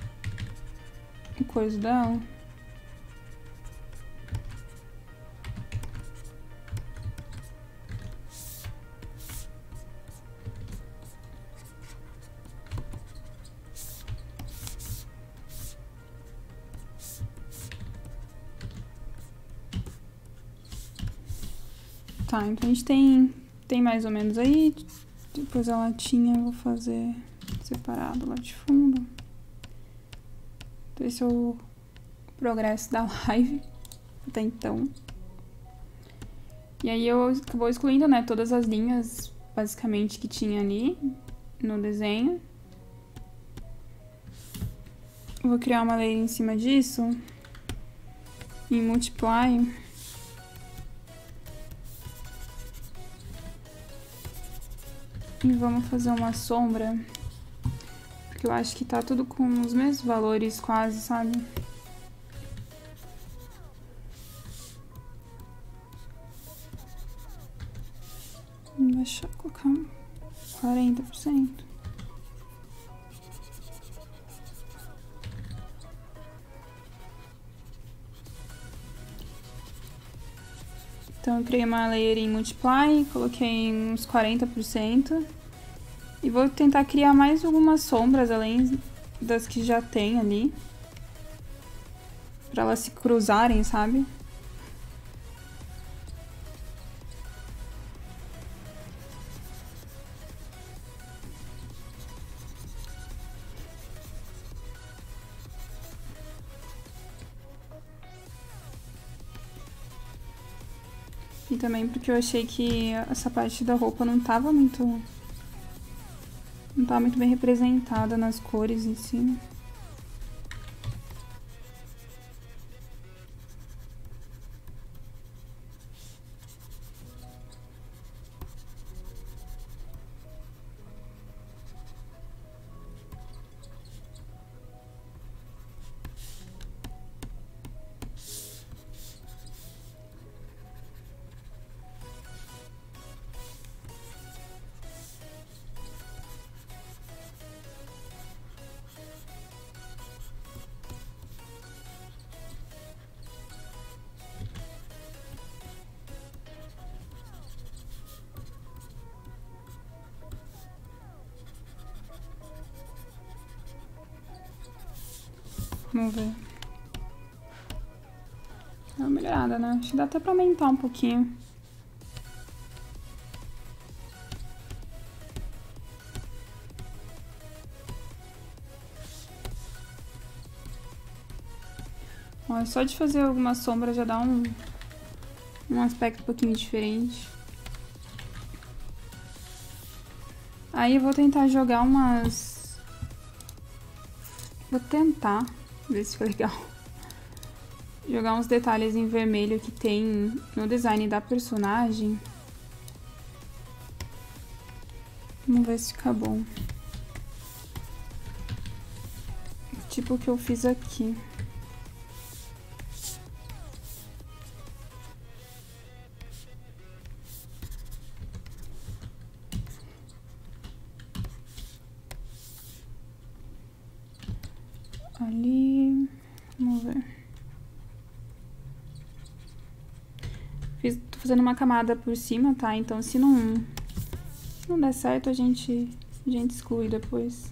a coisa dela. Tá, então a gente tem, tem mais ou menos aí. Depois a latinha eu vou fazer separado lá de fundo. Então esse é o progresso da live até então. E aí eu vou excluindo, né, todas as linhas, basicamente, que tinha ali no desenho. Vou criar uma layer em cima disso, em Multiply. E vamos fazer uma sombra, porque eu acho que tá tudo com os mesmos valores quase, sabe? Deixa eu colocar quarenta por cento. Então eu criei uma layer em Multiply, coloquei uns quarenta por cento. E vou tentar criar mais algumas sombras além das que já tem ali. Pra elas se cruzarem, sabe? E também porque eu achei que essa parte da roupa não tava muito... Não tava muito bem representada nas cores em cima. Vamos ver. Dá uma melhorada, né? Acho que dá até pra aumentar um pouquinho. Ó, só de fazer alguma sombra já dá um, um aspecto um pouquinho diferente. Aí eu vou tentar jogar umas... Vou tentar ver se foi legal. Jogar uns detalhes em vermelho que tem no design da personagem. Vamos ver se fica bom. Tipo o que eu fiz aqui. Ali... Vamos ver. Fiz, tô fazendo uma camada por cima, tá? Então se não, se não der certo, a gente, a gente exclui depois.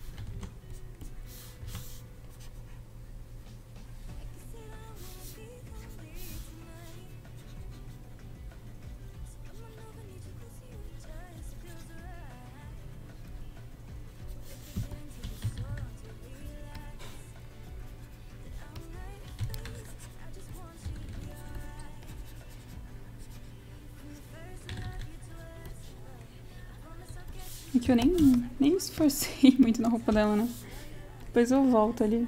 É que eu nem, nem me esforcei muito na roupa dela, né? Depois eu volto ali.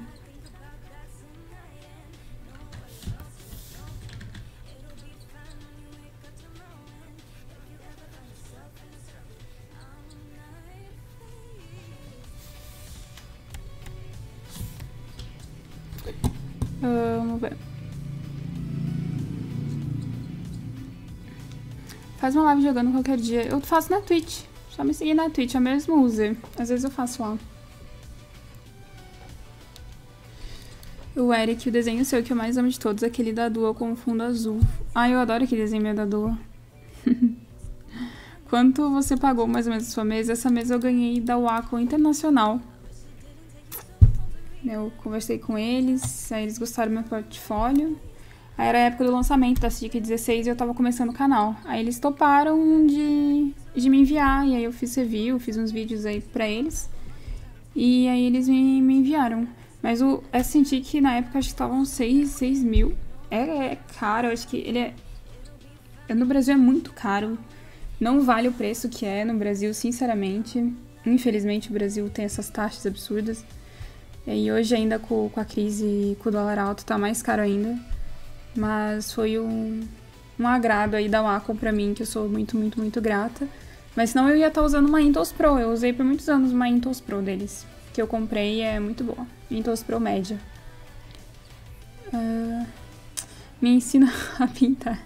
Uh, vamos ver. Faz uma live jogando qualquer dia. Eu faço na Twitch. Só me seguir na Twitch, é o mesmo user. Às vezes eu faço lá. O Eric, o desenho seu que eu mais amo de todos, é aquele da Dua com o fundo azul. Ah, eu adoro aquele desenho da Dua. Quanto você pagou mais ou menos a sua mesa? Essa mesa eu ganhei da Wacom Internacional. Eu conversei com eles, aí eles gostaram do meu portfólio. Aí era a época do lançamento da SICA dezesseis e eu tava começando o canal. Aí eles toparam de, de me enviar, e aí eu fiz review, fiz uns vídeos aí pra eles. E aí eles me, me enviaram. Mas o S and T que na época acho que estavam seis mil. É, é caro, eu acho que ele é... No Brasil é muito caro. Não vale o preço que é no Brasil, sinceramente. Infelizmente o Brasil tem essas taxas absurdas. E hoje ainda com, com a crise e com o dólar alto tá mais caro ainda. Mas foi um, um agrado aí da Wacom pra mim, que eu sou muito, muito, muito grata. Mas senão eu ia estar usando uma Intuos Pro. Eu usei por muitos anos uma Intuos Pro deles, que eu comprei e é muito boa. Intuos Pro média. Uh, me ensina a pintar.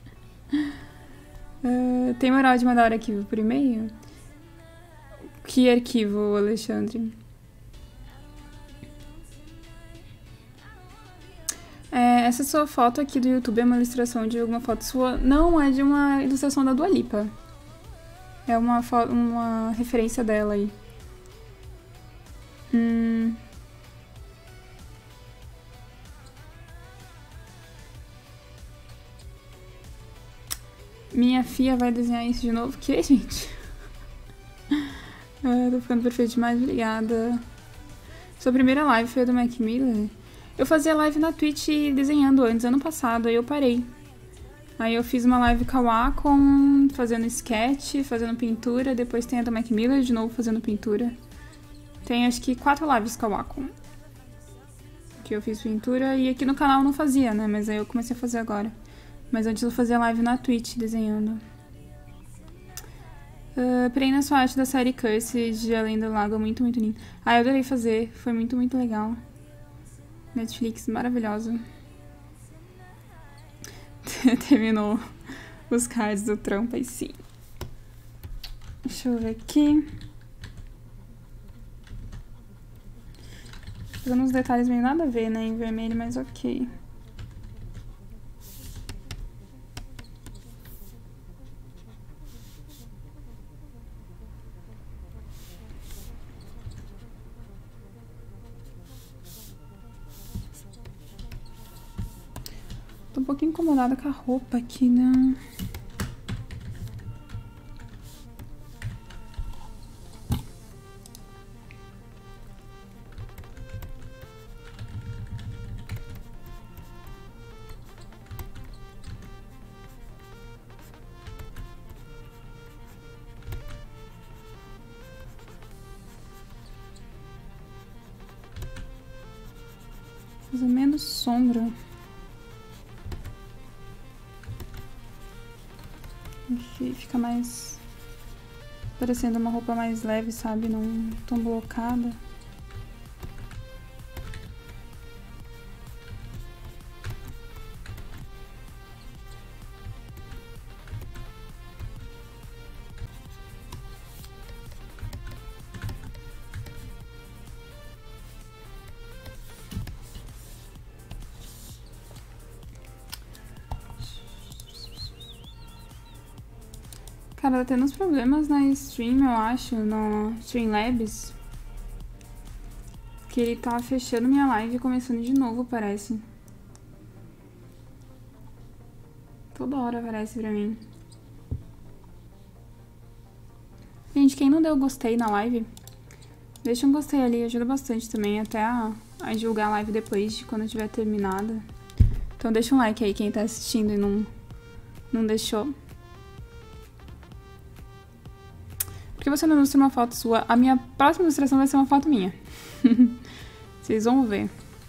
Uh, tem moral de mandar arquivo por e-mail? Que arquivo, Alexandre? É, essa sua foto aqui do YouTube é uma ilustração de alguma foto sua? Não, é de uma ilustração da Dua Lipa. É uma, uma referência dela aí. Hum... Minha filha vai desenhar isso de novo? Que, gente? Ah, tô ficando perfeito demais, obrigada. Sua primeira live foi a do Mac Miller? Eu fazia live na Twitch desenhando antes, ano passado, aí eu parei. Aí eu fiz uma live com a Wacom, fazendo sketch, fazendo pintura, depois tem a do Mac Miller de novo fazendo pintura. Tem acho que quatro lives com a Wacom. Que eu fiz pintura e aqui no canal não fazia, né? Mas aí eu comecei a fazer agora. Mas antes eu fazia live na Twitch desenhando. Uh, Pirei na sua arte da série Curse de Além do Lago, muito, muito lindo. Ah, eu adorei fazer, foi muito, muito legal. Netflix, maravilhosa. Terminou os cards do Trump aí sim. Deixa eu ver aqui. Fazendo uns detalhes meio nada a ver, né, em vermelho, mas ok. Tô um pouquinho incomodada com a roupa aqui, né? Fazer menos sombra. Fica mais... parecendo uma roupa mais leve, sabe? Não tão blocada. Cara, tá tendo uns problemas na stream, eu acho, no Streamlabs. Que ele tá fechando minha live e começando de novo, parece. Toda hora aparece pra mim. Gente, quem não deu gostei na live, deixa um gostei ali, ajuda bastante também, até a, a julgar a live depois, de quando tiver terminada. Então deixa um like aí, quem tá assistindo e não, não deixou. Por que você não ilustra uma foto sua? A minha próxima ilustração vai ser uma foto minha. Vocês vão ver.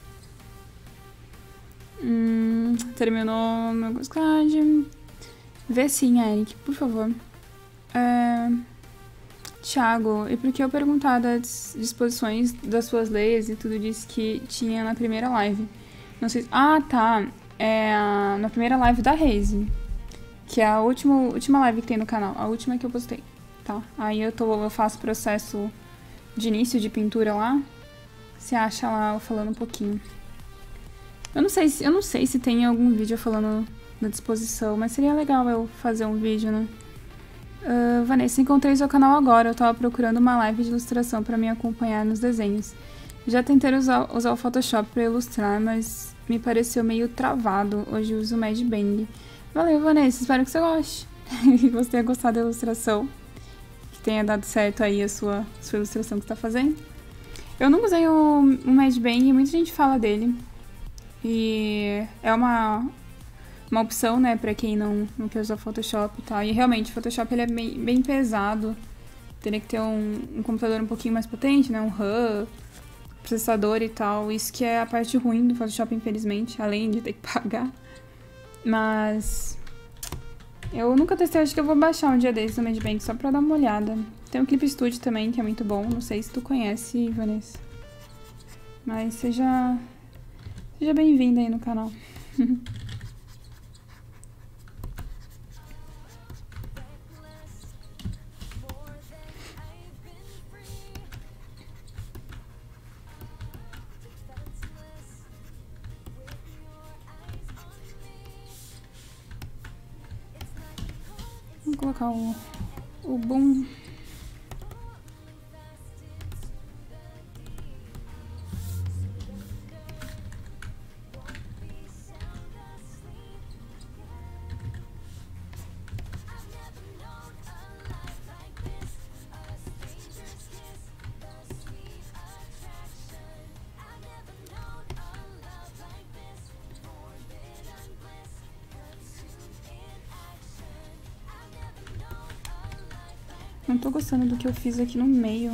Hum, terminou meu card. Vê sim, Eric, por favor. É... Thiago, e por que eu perguntar das disposições das suas leis e tudo disso que tinha na primeira live? Não sei... Ah, tá. É a... na primeira live da Raze. Que é a última, última live que tem no canal. A última que eu postei. Tá, aí eu, tô, eu faço processo de início de pintura lá. Você acha lá eu falando um pouquinho. Eu não sei se, eu não sei se tem algum vídeo falando da disposição, mas seria legal eu fazer um vídeo, né? Uh, Vanessa, encontrei seu canal agora. Eu tava procurando uma live de ilustração pra me acompanhar nos desenhos. Já tentei usar, usar o Photoshop pra ilustrar, mas me pareceu meio travado. Hoje eu uso o Mad Bang. Valeu, Vanessa. Espero que você goste. Que você tenha gostado da ilustração. Que tenha dado certo aí a sua, sua ilustração que você tá fazendo. Eu não usei o, o Mad Bang, muita gente fala dele. E é uma, uma opção, né, pra quem não, não quer usar Photoshop e tal. E realmente, o Photoshop ele é bem, bem pesado. Teria que ter um, um computador um pouquinho mais potente, né, um RAM, processador e tal. Isso que é a parte ruim do Photoshop, infelizmente, além de ter que pagar. Mas eu nunca testei, acho que eu vou baixar um dia desses no Mad Bang só pra dar uma olhada. Tem o Clip Studio também, que é muito bom. Não sei se tu conhece, Vanessa. Mas seja, seja bem-vinda aí no canal. Vamos colocar o, o boom. Não tô gostando do que eu fiz aqui no meio.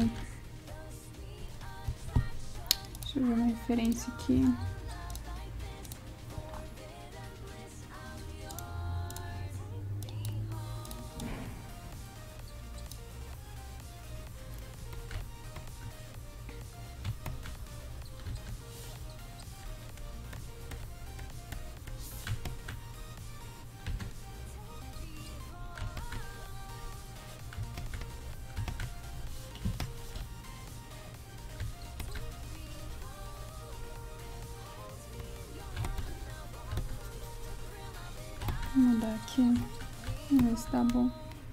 Deixa eu ver uma referência aqui. Vou mudar aqui. Vamos ver se tá bom.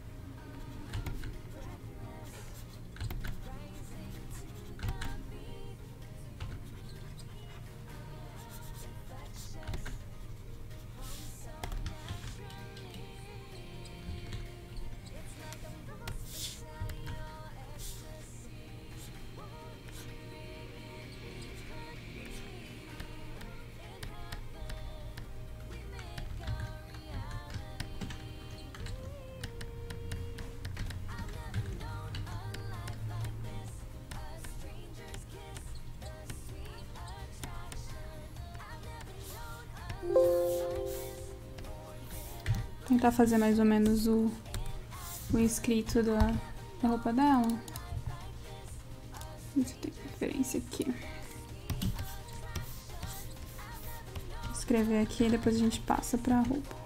Tentar fazer mais ou menos o, o escrito da, da roupa dela. Deixa eu ter referência aqui. Vou escrever aqui e depois a gente passa pra roupa.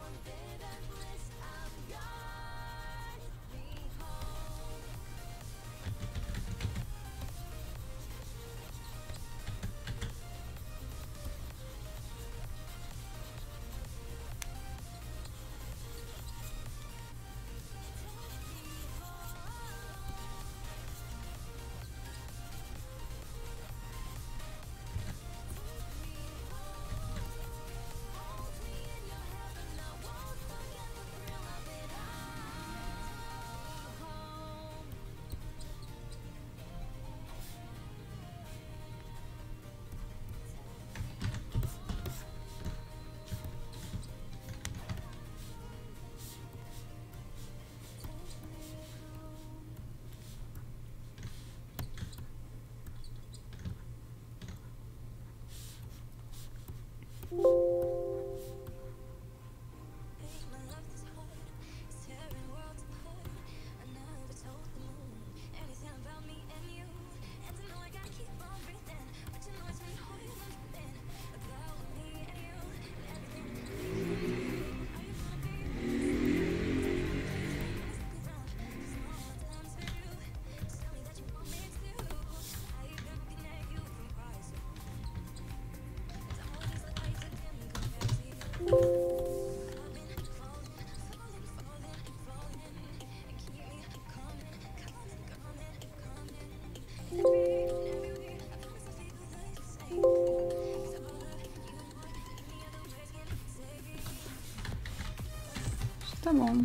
Tá bom.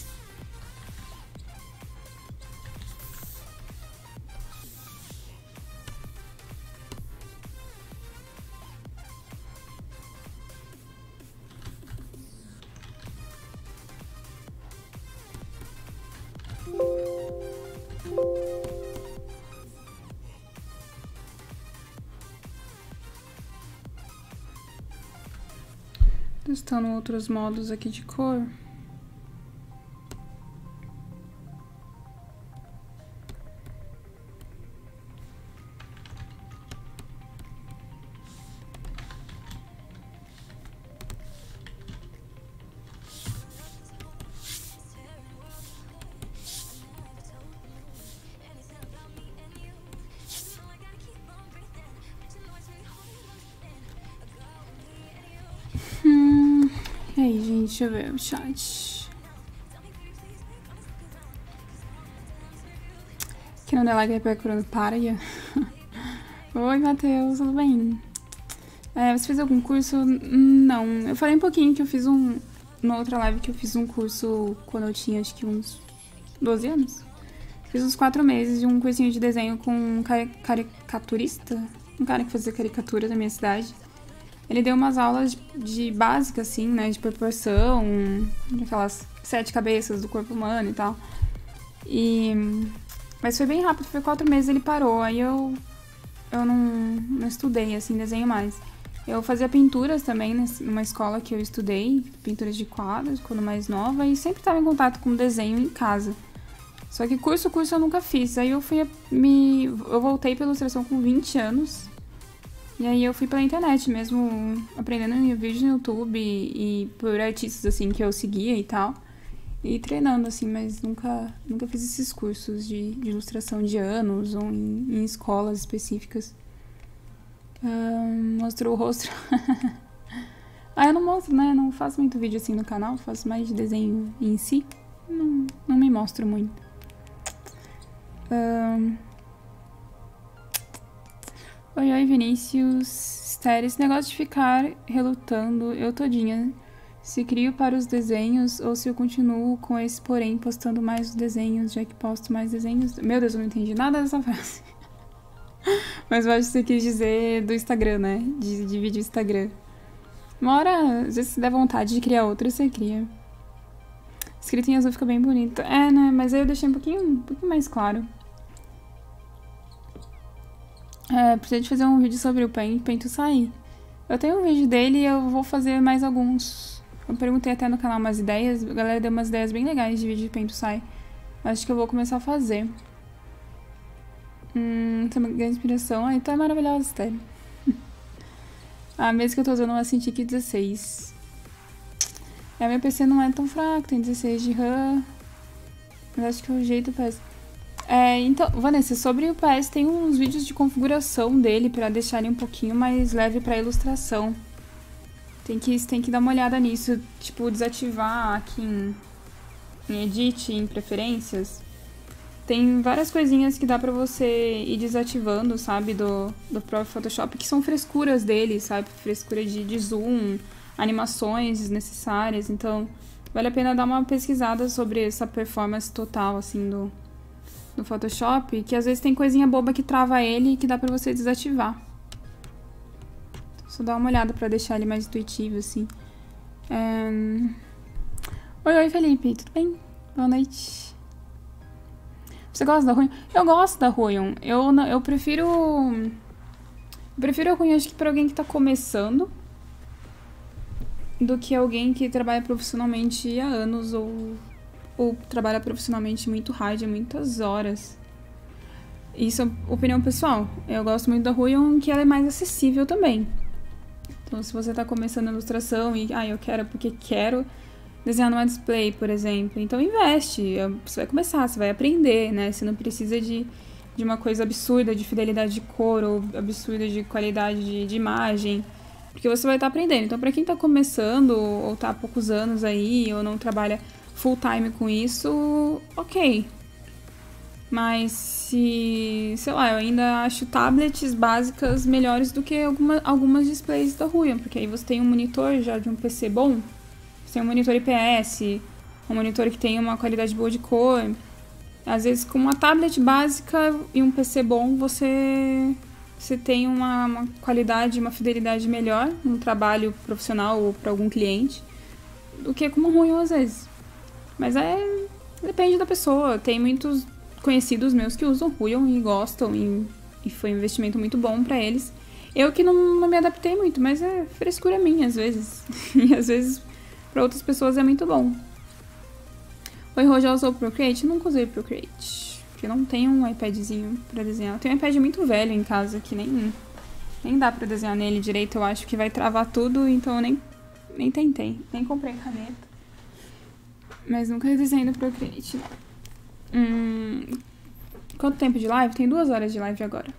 Testando outros modos aqui de cor. E aí, gente, deixa eu ver o chat. Que não dá like é procurando para. Oi, Matheus, tudo bem? É, você fez algum curso? Não, eu falei um pouquinho que eu fiz um... Na outra live que eu fiz um curso quando eu tinha, acho que uns doze anos. Fiz uns quatro meses de um cursinho de desenho com um caricaturista. Um cara que fazia caricatura da minha cidade. Ele deu umas aulas de, de básica, assim, né? De proporção, aquelas sete cabeças do corpo humano e tal. E... Mas foi bem rápido, foi quatro meses ele parou. Aí eu, eu não, não estudei, assim, desenho mais. Eu fazia pinturas também numa escola que eu estudei, pinturas de quadros, quando mais nova. E sempre estava em contato com desenho em casa. Só que curso, curso eu nunca fiz. Aí eu fui me... Eu voltei pra ilustração com vinte anos. E aí eu fui pela internet mesmo, aprendendo em vídeos no YouTube e, e por artistas, assim, que eu seguia e tal. E treinando, assim, mas nunca, nunca fiz esses cursos de, de ilustração de anos ou em, em escolas específicas. Um, mostrou o rosto. Ah, eu não mostro, né? Não faço muito vídeo assim no canal, faço mais de desenho em si. Não, não me mostro muito. Um... Oi, oi, Vinícius. Esther, esse negócio de ficar relutando eu todinha. Se crio para os desenhos ou se eu continuo com esse porém postando mais os desenhos, já que posto mais desenhos. Meu Deus, eu não entendi nada dessa frase. Mas eu acho que você quis dizer do Instagram, né? De, de vídeo Instagram. Uma hora, às vezes, se der vontade de criar outro, você cria. Escrito em azul fica bem bonito. É, né? Mas aí eu deixei um pouquinho, um pouquinho mais claro. É, precisa de fazer um vídeo sobre o Paint, Paint sair. Eu tenho um vídeo dele e eu vou fazer mais alguns. Eu perguntei até no canal umas ideias, a galera deu umas ideias bem legais de vídeo de Paint sai. Acho que eu vou começar a fazer. Hum, tem uma grande inspiração. Ah, então é maravilhosa, Esther. A mesa que eu tô usando é uma Cintiq dezesseis. É, meu P C não é tão fraco, tem dezesseis de RAM. Mas acho que o jeito parece... É, então, Vanessa, sobre o P S tem uns vídeos de configuração dele pra deixar ele um pouquinho mais leve pra ilustração. Tem que, tem que dar uma olhada nisso, tipo, desativar aqui em, em Edit, em Preferências. Tem várias coisinhas que dá pra você ir desativando, sabe, do, do próprio Photoshop, que são frescuras dele, sabe, frescura de, de zoom, animações desnecessárias. Então, vale a pena dar uma pesquisada sobre essa performance total, assim, do... no Photoshop, que às vezes tem coisinha boba que trava ele e que dá pra você desativar. Então, só dá uma olhada pra deixar ele mais intuitivo, assim. Um... Oi, oi, Felipe, tudo bem? Boa noite. Você gosta da Ruion? Eu gosto da Ruion. Eu, eu prefiro... Eu prefiro a Ruion, acho que pra alguém que tá começando do que alguém que trabalha profissionalmente há anos ou... ou trabalha profissionalmente muito hard, muitas horas. Isso é opinião pessoal. Eu gosto muito da Ruion, que ela é mais acessível também. Então, se você tá começando a ilustração e, ah, eu quero porque quero desenhar numa display, por exemplo, então investe. Você vai começar, você vai aprender, né? Você não precisa de, de uma coisa absurda de fidelidade de cor ou absurda de qualidade de, de imagem, porque você vai estar aprendendo. Então, pra quem tá começando ou tá há poucos anos aí, ou não trabalha full time com isso, ok. Mas se, sei lá, eu ainda acho tablets básicas melhores do que alguma, algumas displays da Ruion, porque aí você tem um monitor já de um P C bom, você tem um monitor I P S, um monitor que tenha uma qualidade boa de cor. Às vezes, com uma tablet básica e um P C bom, você, você tem uma, uma qualidade, uma fidelidade melhor no trabalho profissional ou para algum cliente do que com um ruim às vezes. Mas é... depende da pessoa. Tem muitos conhecidos meus que usam Ruion e gostam e, e foi um investimento muito bom para eles. Eu que não, não me adaptei muito, mas é frescura minha às vezes. E às vezes para outras pessoas é muito bom. Oi, Rô, já usou o Procreate? Eu nunca usei o Procreate, porque não tenho um iPadzinho pra desenhar. Eu tenho um iPad muito velho em casa, que nem, nem dá pra desenhar nele direito. Eu acho que vai travar tudo, então eu nem, nem tentei. Nem comprei caneta. Mas nunca desenhei no Procreate, não. Hum, quanto tempo de live? Tem duas horas de live agora.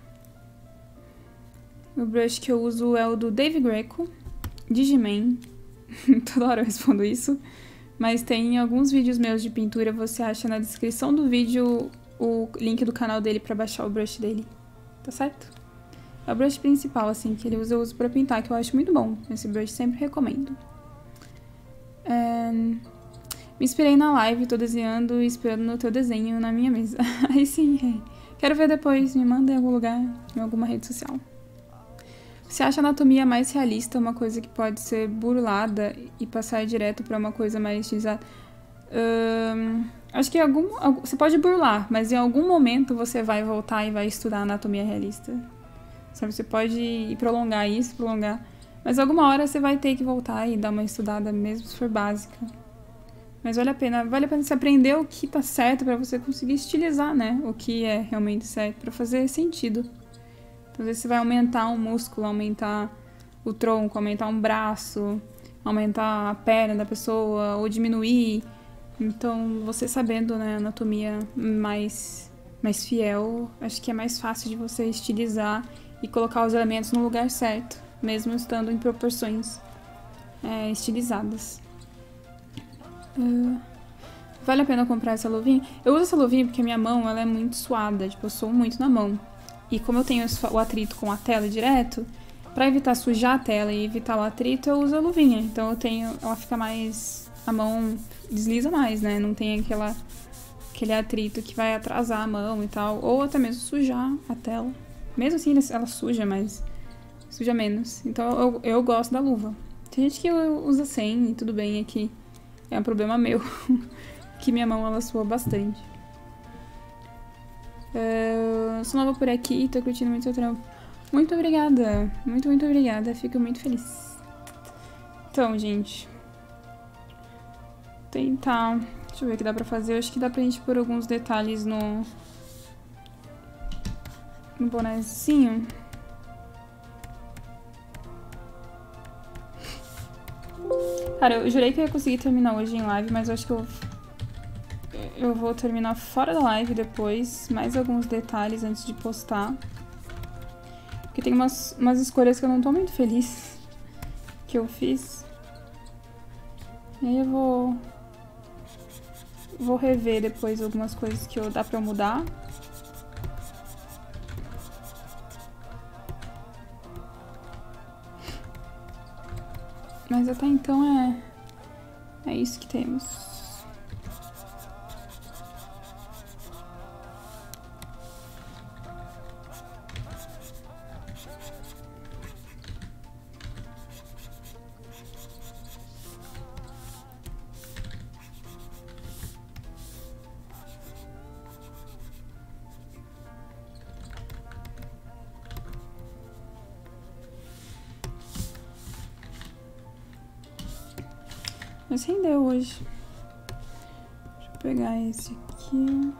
O brush que eu uso é o do Dave Greco, Digiman. Toda hora eu respondo isso. Mas tem alguns vídeos meus de pintura, você acha na descrição do vídeo o link do canal dele pra baixar o brush dele, tá certo? É o brush principal, assim, que ele usa, eu uso pra pintar, que eu acho muito bom. Esse brush sempre recomendo. É... Me inspirei na live, tô desenhando e esperando no teu desenho na minha mesa. Aí sim, quero ver depois, me manda em algum lugar, em alguma rede social. Você acha a anatomia mais realista, uma coisa que pode ser burlada e passar direto pra uma coisa mais estilizada? Um, acho que algum, você pode burlar, mas em algum momento você vai voltar e vai estudar anatomia realista. Sabe, você pode prolongar isso, prolongar, mas alguma hora você vai ter que voltar e dar uma estudada, mesmo se for básica. Mas vale a pena, vale a pena você aprender o que tá certo pra você conseguir estilizar, né? O que é realmente certo, pra fazer sentido. Às vezes você vai aumentar um músculo, aumentar o tronco, aumentar um braço, aumentar a perna da pessoa, ou diminuir. Então, você sabendo, né, a anatomia mais, mais fiel, acho que é mais fácil de você estilizar e colocar os elementos no lugar certo, mesmo estando em proporções é, estilizadas. Uh, vale a pena comprar essa luvinha? Eu uso essa luvinha porque a minha mão ela é muito suada, tipo, eu sou muito na mão. E como eu tenho o atrito com a tela direto, pra evitar sujar a tela e evitar o atrito, eu uso a luvinha. Então eu tenho, ela fica mais, a mão desliza mais, né? Não tem aquela, aquele atrito que vai atrasar a mão e tal. Ou até mesmo sujar a tela. Mesmo assim ela suja, mas suja menos. Então eu, eu gosto da luva. Tem gente que usa sem e tudo bem, aqui é um problema meu. Que minha mão ela sua bastante. Uh, sou nova por aqui, tô curtindo muito seu trampo. Muito obrigada, muito, muito obrigada, fico muito feliz. Então, gente, tentar, deixa eu ver o que dá pra fazer. Eu acho que dá pra gente pôr alguns detalhes no no bonezinho. Cara, eu jurei que eu ia conseguir terminar hoje em live, mas eu acho que eu Eu vou terminar fora da live depois, mais alguns detalhes antes de postar. Porque tem umas, umas escolhas que eu não tô muito feliz que eu fiz. E aí eu vou... Vou rever depois algumas coisas que eu, dá pra eu mudar. Mas até então é... É isso que temos. Mas rendeu hoje. Deixa eu pegar esse aqui.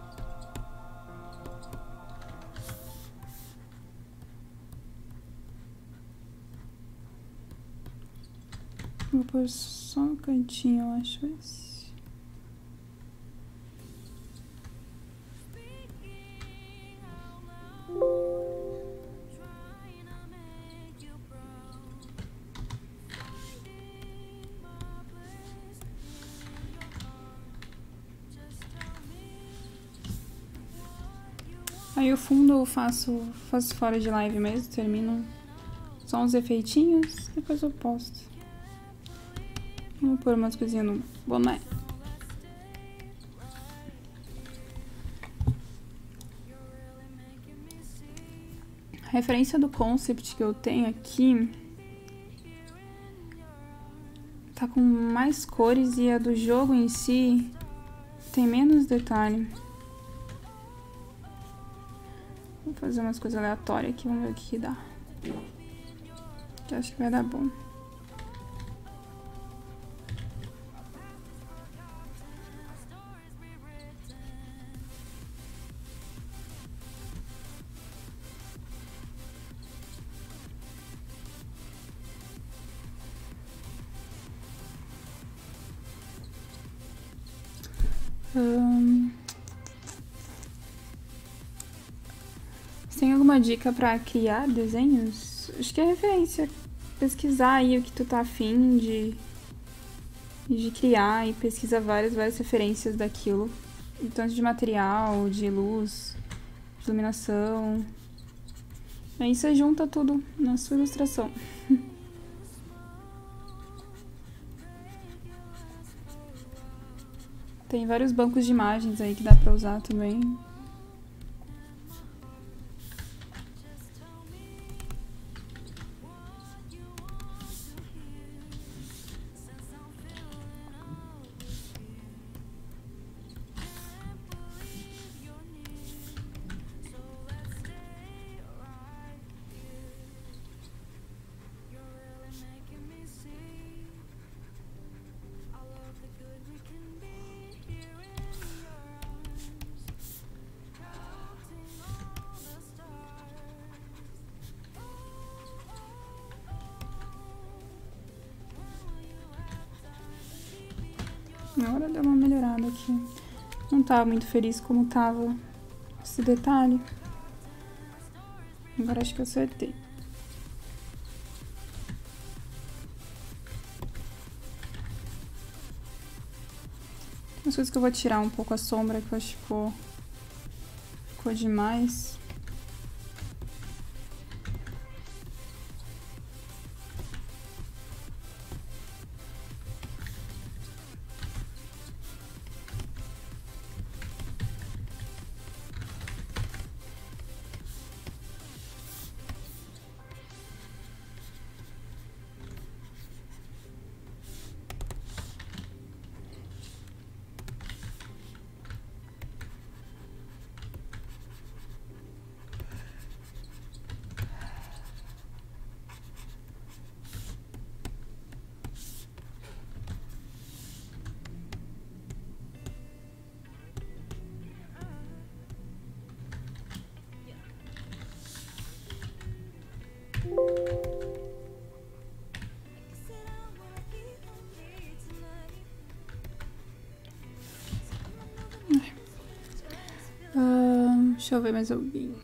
Vou pôr só um cantinho, eu acho esse. Aí o fundo eu faço, faço fora de live mesmo, termino só uns efeitinhos, depois eu posto. Vou pôr umas coisinhas no boné. referência do concept que eu tenho aqui tá com mais cores e a do jogo em si tem menos detalhe. Vou fazer umas coisas aleatórias aqui, vamos ver o que, que dá. Que eu acho que vai dar bom. Hum... Você tem alguma dica pra criar desenhos? Acho que é referência. Pesquisar aí o que tu tá afim de, de criar e pesquisa várias, várias referências daquilo. Tanto de material, de luz, de iluminação. Aí você junta tudo na sua ilustração. Tem vários bancos de imagens aí que dá pra usar também. Agora deu uma melhorada aqui. Não tava muito feliz como tava esse detalhe. Agora acho que eu acertei. Tem umas coisas que eu vou tirar um pouco a sombra, que eu acho que ficou, ficou demais. Uh, deixa eu ver mais alguém.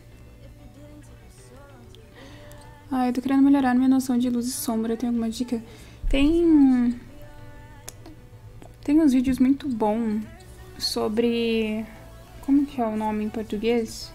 Ah, eu tô querendo melhorar minha noção de luz e sombra. Tem alguma dica? Tem... Tem uns vídeos muito bons sobre... Como que é o nome em português?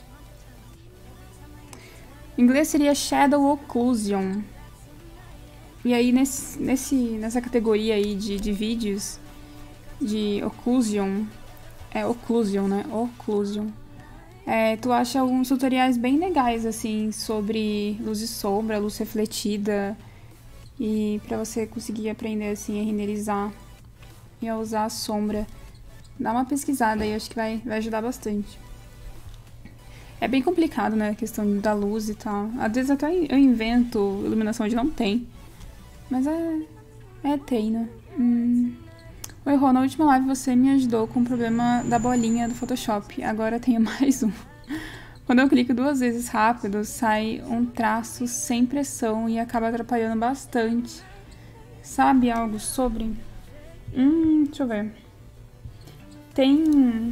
Em inglês seria Shadow Occlusion. E aí nesse, nesse, nessa categoria aí de, de vídeos de Occlusion, é Occlusion, né? Occlusion. É, tu acha alguns tutoriais bem legais, assim, sobre luz e sombra, luz refletida. E pra você conseguir aprender, assim, a renderizar e a usar a sombra. Dá uma pesquisada aí, acho que vai, vai ajudar bastante. É bem complicado, né, a questão da luz e tal. Às vezes até eu invento iluminação onde não tem. Mas é... é treino. Hum... Oi, Rô, na última live você me ajudou com o problema da bolinha do Photoshop. Agora eu tenho mais um. Quando eu clico duas vezes rápido, sai um traço sem pressão e acaba atrapalhando bastante. Sabe algo sobre? Hum, deixa eu ver. Tem...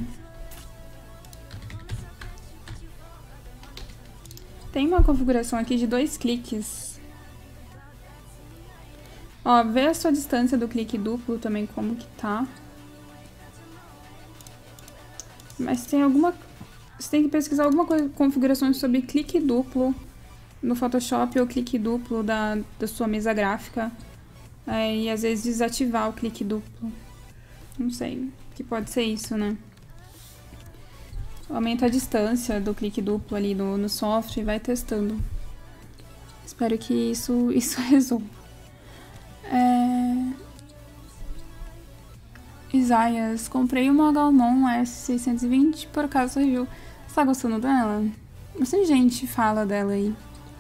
Tem uma configuração aqui de dois cliques. Ó, vê a sua distância do clique duplo também, como que tá. Mas tem alguma... Você tem que pesquisar alguma coisa, configurações sobre clique duplo no Photoshop ou clique duplo da, da sua mesa gráfica. É, e às vezes desativar o clique duplo. Não sei, que pode ser isso, né? aumenta a distância do clique duplo ali no, no software e vai testando. Espero que isso, isso resolva. É... Isaias, comprei uma Galmon S seiscentos e vinte por acaso review. Você tá gostando dela? Bastante gente fala dela aí.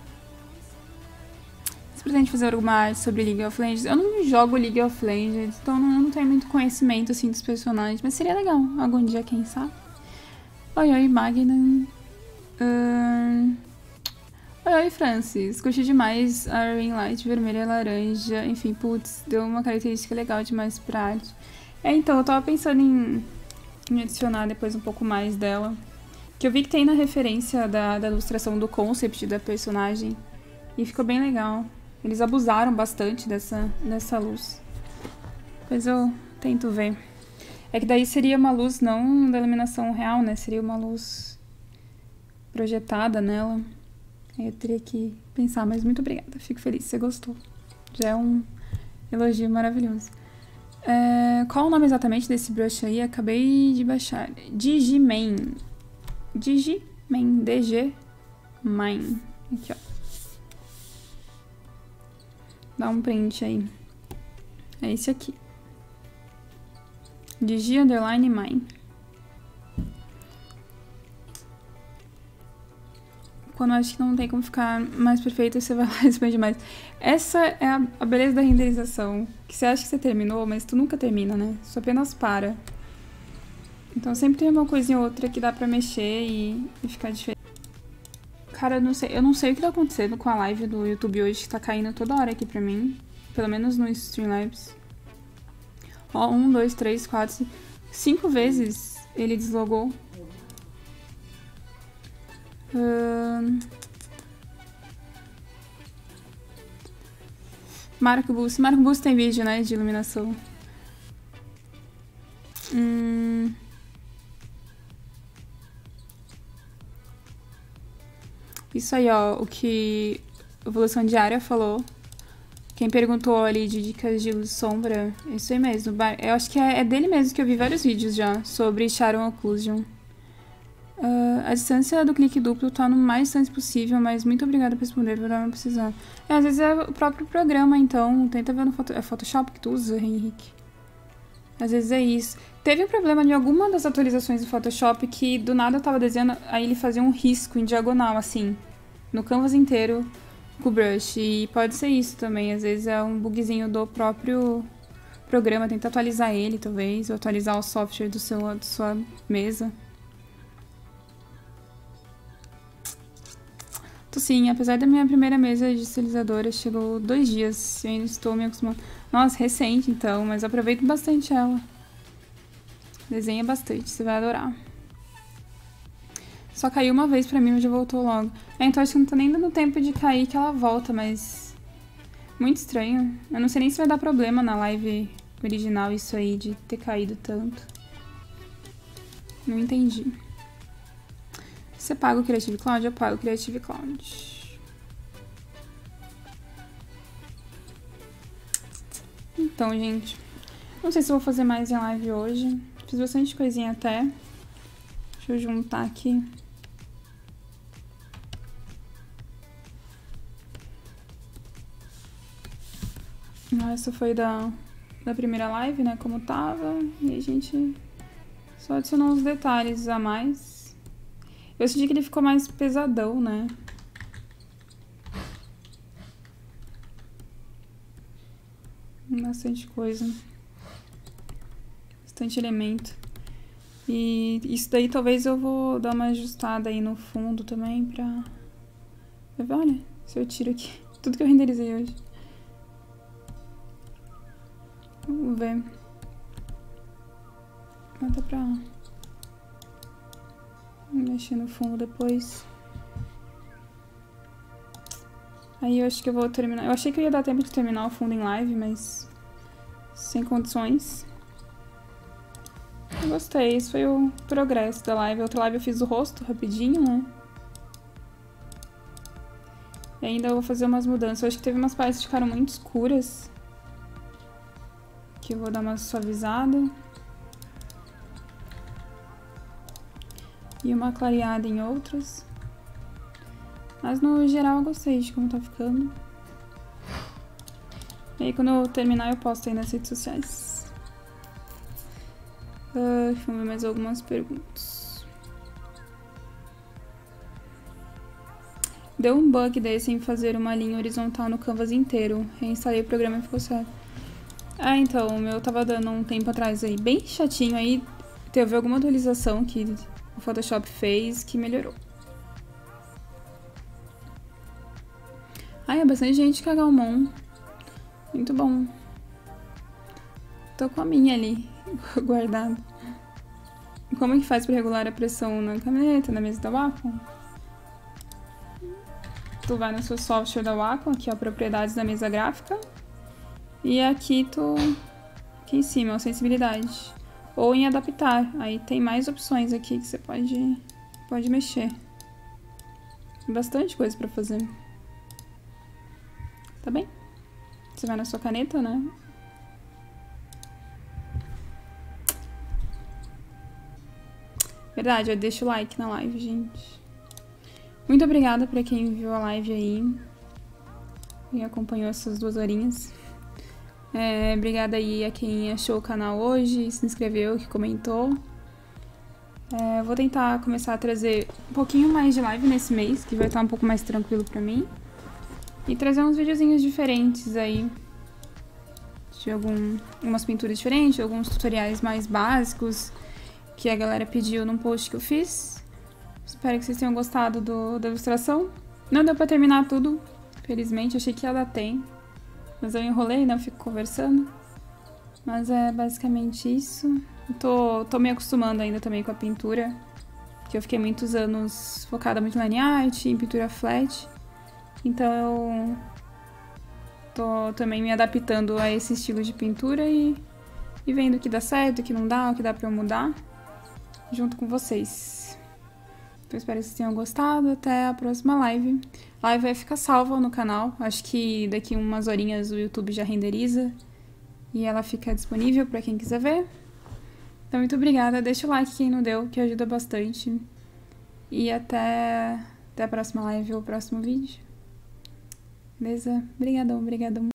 Você pretende fazer alguma arte sobre League of Legends? Eu não jogo League of Legends, então não, não tenho muito conhecimento assim dos personagens, mas seria legal algum dia, quem sabe? Oi, oi, Magnum. Uh... Oi, oi, Francis. Curti demais a Ring Light vermelha e laranja. Enfim, putz, deu uma característica legal demais pra arte. É, então, eu tava pensando em, em adicionar depois um pouco mais dela. Que eu vi que tem na referência da, da ilustração do concept da personagem. E ficou bem legal. Eles abusaram bastante dessa, dessa luz. Depois eu tento ver. É que daí seria uma luz não da iluminação real, né? Seria uma luz projetada nela. Aí eu teria que pensar, mas muito obrigada. Fico feliz, você gostou. Já é um elogio maravilhoso. É, qual o nome exatamente desse brush aí? Acabei de baixar. Digiman. Digiman. D G Mine. Aqui, ó. Dá um print aí. É esse aqui. Digi underline mine. Quando eu acho que não tem como ficar mais perfeito, você vai lá e expande mais. Essa é a, a beleza da renderização. Que você acha que você terminou, mas tu nunca termina, né? Você apenas para. Então sempre tem uma coisinha ou outra que dá pra mexer e, e ficar diferente. Cara, eu não sei, eu não sei o que tá acontecendo com a live do YouTube hoje, que tá caindo toda hora aqui pra mim. Pelo menos no Streamlabs. Ó, um, dois, três, quatro, cinco, cinco vezes ele deslogou. Uh... Marco Boost. Marco Boost tem vídeo, né, de iluminação. Hum... Isso aí, ó, o que Evolução Diária falou. Quem perguntou ali de dicas de luz e sombra, isso aí mesmo. Eu acho que é, é dele mesmo que eu vi vários vídeos já sobre Shadow Occlusion. Uh, a distância do clique duplo tá no mais distante possível, mas muito obrigada por responder, por não precisar. É, às vezes é o próprio programa, então tenta ver no foto... é Photoshop que tu usa, Henrique? Às vezes é isso. Teve um problema em alguma das atualizações do Photoshop que do nada eu tava desenhando, aí ele fazia um risco em diagonal, assim, no canvas inteiro com o brush. E pode ser isso também, às vezes é um bugzinho do próprio programa, tenta atualizar ele, talvez, ou atualizar o software do seu, da sua mesa. Sim, apesar da minha primeira mesa digitalizadora, chegou dois dias, eu ainda estou me acostumando. Nossa, recente então, mas aproveito bastante ela. Desenha bastante, você vai adorar. Só caiu uma vez pra mim, mas já voltou logo. É, então acho que não tá nem dando tempo de cair que ela volta, mas... Muito estranho. Eu não sei nem se vai dar problema na live original isso aí, de ter caído tanto. Não entendi. Você paga o Creative Cloud? Eu pago o Creative Cloud. Então, gente, não sei se eu vou fazer mais em live hoje. Fiz bastante coisinha até. Deixa eu juntar aqui. Essa foi da, da primeira live, né, como tava. E a gente só adicionou uns detalhes a mais. Eu senti que ele ficou mais pesadão, né? Bastante coisa. Bastante elemento. E isso daí talvez eu vou dar uma ajustada aí no fundo também pra... Olha, se eu tiro aqui tudo que eu renderizei hoje. Vamos ver. Ah, dá pra... mexer no fundo depois. Aí eu acho que eu vou terminar. Eu achei que eu ia dar tempo de terminar o fundo em live, mas sem condições. Eu gostei, esse foi o progresso da live. A outra live eu fiz o rosto rapidinho, né? E ainda eu vou fazer umas mudanças. Eu acho que teve umas partes que ficaram muito escuras, que eu vou dar uma suavizada. e uma clareada em outros. Mas no geral eu gostei de como tá ficando. E aí quando eu terminar eu posto aí nas redes sociais. Uh, deixa eu ver mais algumas perguntas. Deu um bug desse em fazer uma linha horizontal no canvas inteiro. Reinstalei o programa e ficou certo. Ah, então, o meu tava dando um tempo atrás aí, bem chatinho, aí teve alguma atualização que o Photoshop fez que melhorou. Ai, é bastante gente que é Galmon. Muito bom. Tô com a minha ali, guardada. Como é que faz pra regular a pressão na caneta, na mesa da Wacom? Tu vai no seu software da Wacom, aqui ó, propriedades da mesa gráfica. E aqui tu... aqui em cima, ó, sensibilidade. Ou em adaptar. Aí tem mais opções aqui que você pode, pode mexer. Tem bastante coisa pra fazer. Tá bem? Você vai na sua caneta, né? Verdade, ó, deixa o like na live, gente. Muito obrigada pra quem viu a live aí e acompanhou essas duas horinhas. É, obrigada aí a quem achou o canal hoje, se inscreveu, que comentou. É, vou tentar começar a trazer um pouquinho mais de live nesse mês, que vai estar um pouco mais tranquilo pra mim. E trazer uns videozinhos diferentes aí. De algum, algumas pinturas diferentes, alguns tutoriais mais básicos que a galera pediu num post que eu fiz. Espero que vocês tenham gostado do, da ilustração. Não deu pra terminar tudo, felizmente, achei que ia dar tempo. Mas eu enrolei, né? Eu fico conversando. Mas é basicamente isso. Eu tô, tô me acostumando ainda também com a pintura. Porque eu fiquei muitos anos focada muito em line art, em pintura flat. Então eu tô também me adaptando a esse estilo de pintura e, e vendo o que dá certo, o que não dá, o que dá pra eu mudar. Junto com vocês. Então espero que vocês tenham gostado. Até a próxima live. A live vai ficar salva no canal. Acho que daqui umas horinhas o YouTube já renderiza. E ela fica disponível para quem quiser ver. Então muito obrigada. Deixa o like quem não deu, que ajuda bastante. E até, até a próxima live ou o próximo vídeo. Beleza? Obrigadão, obrigadão.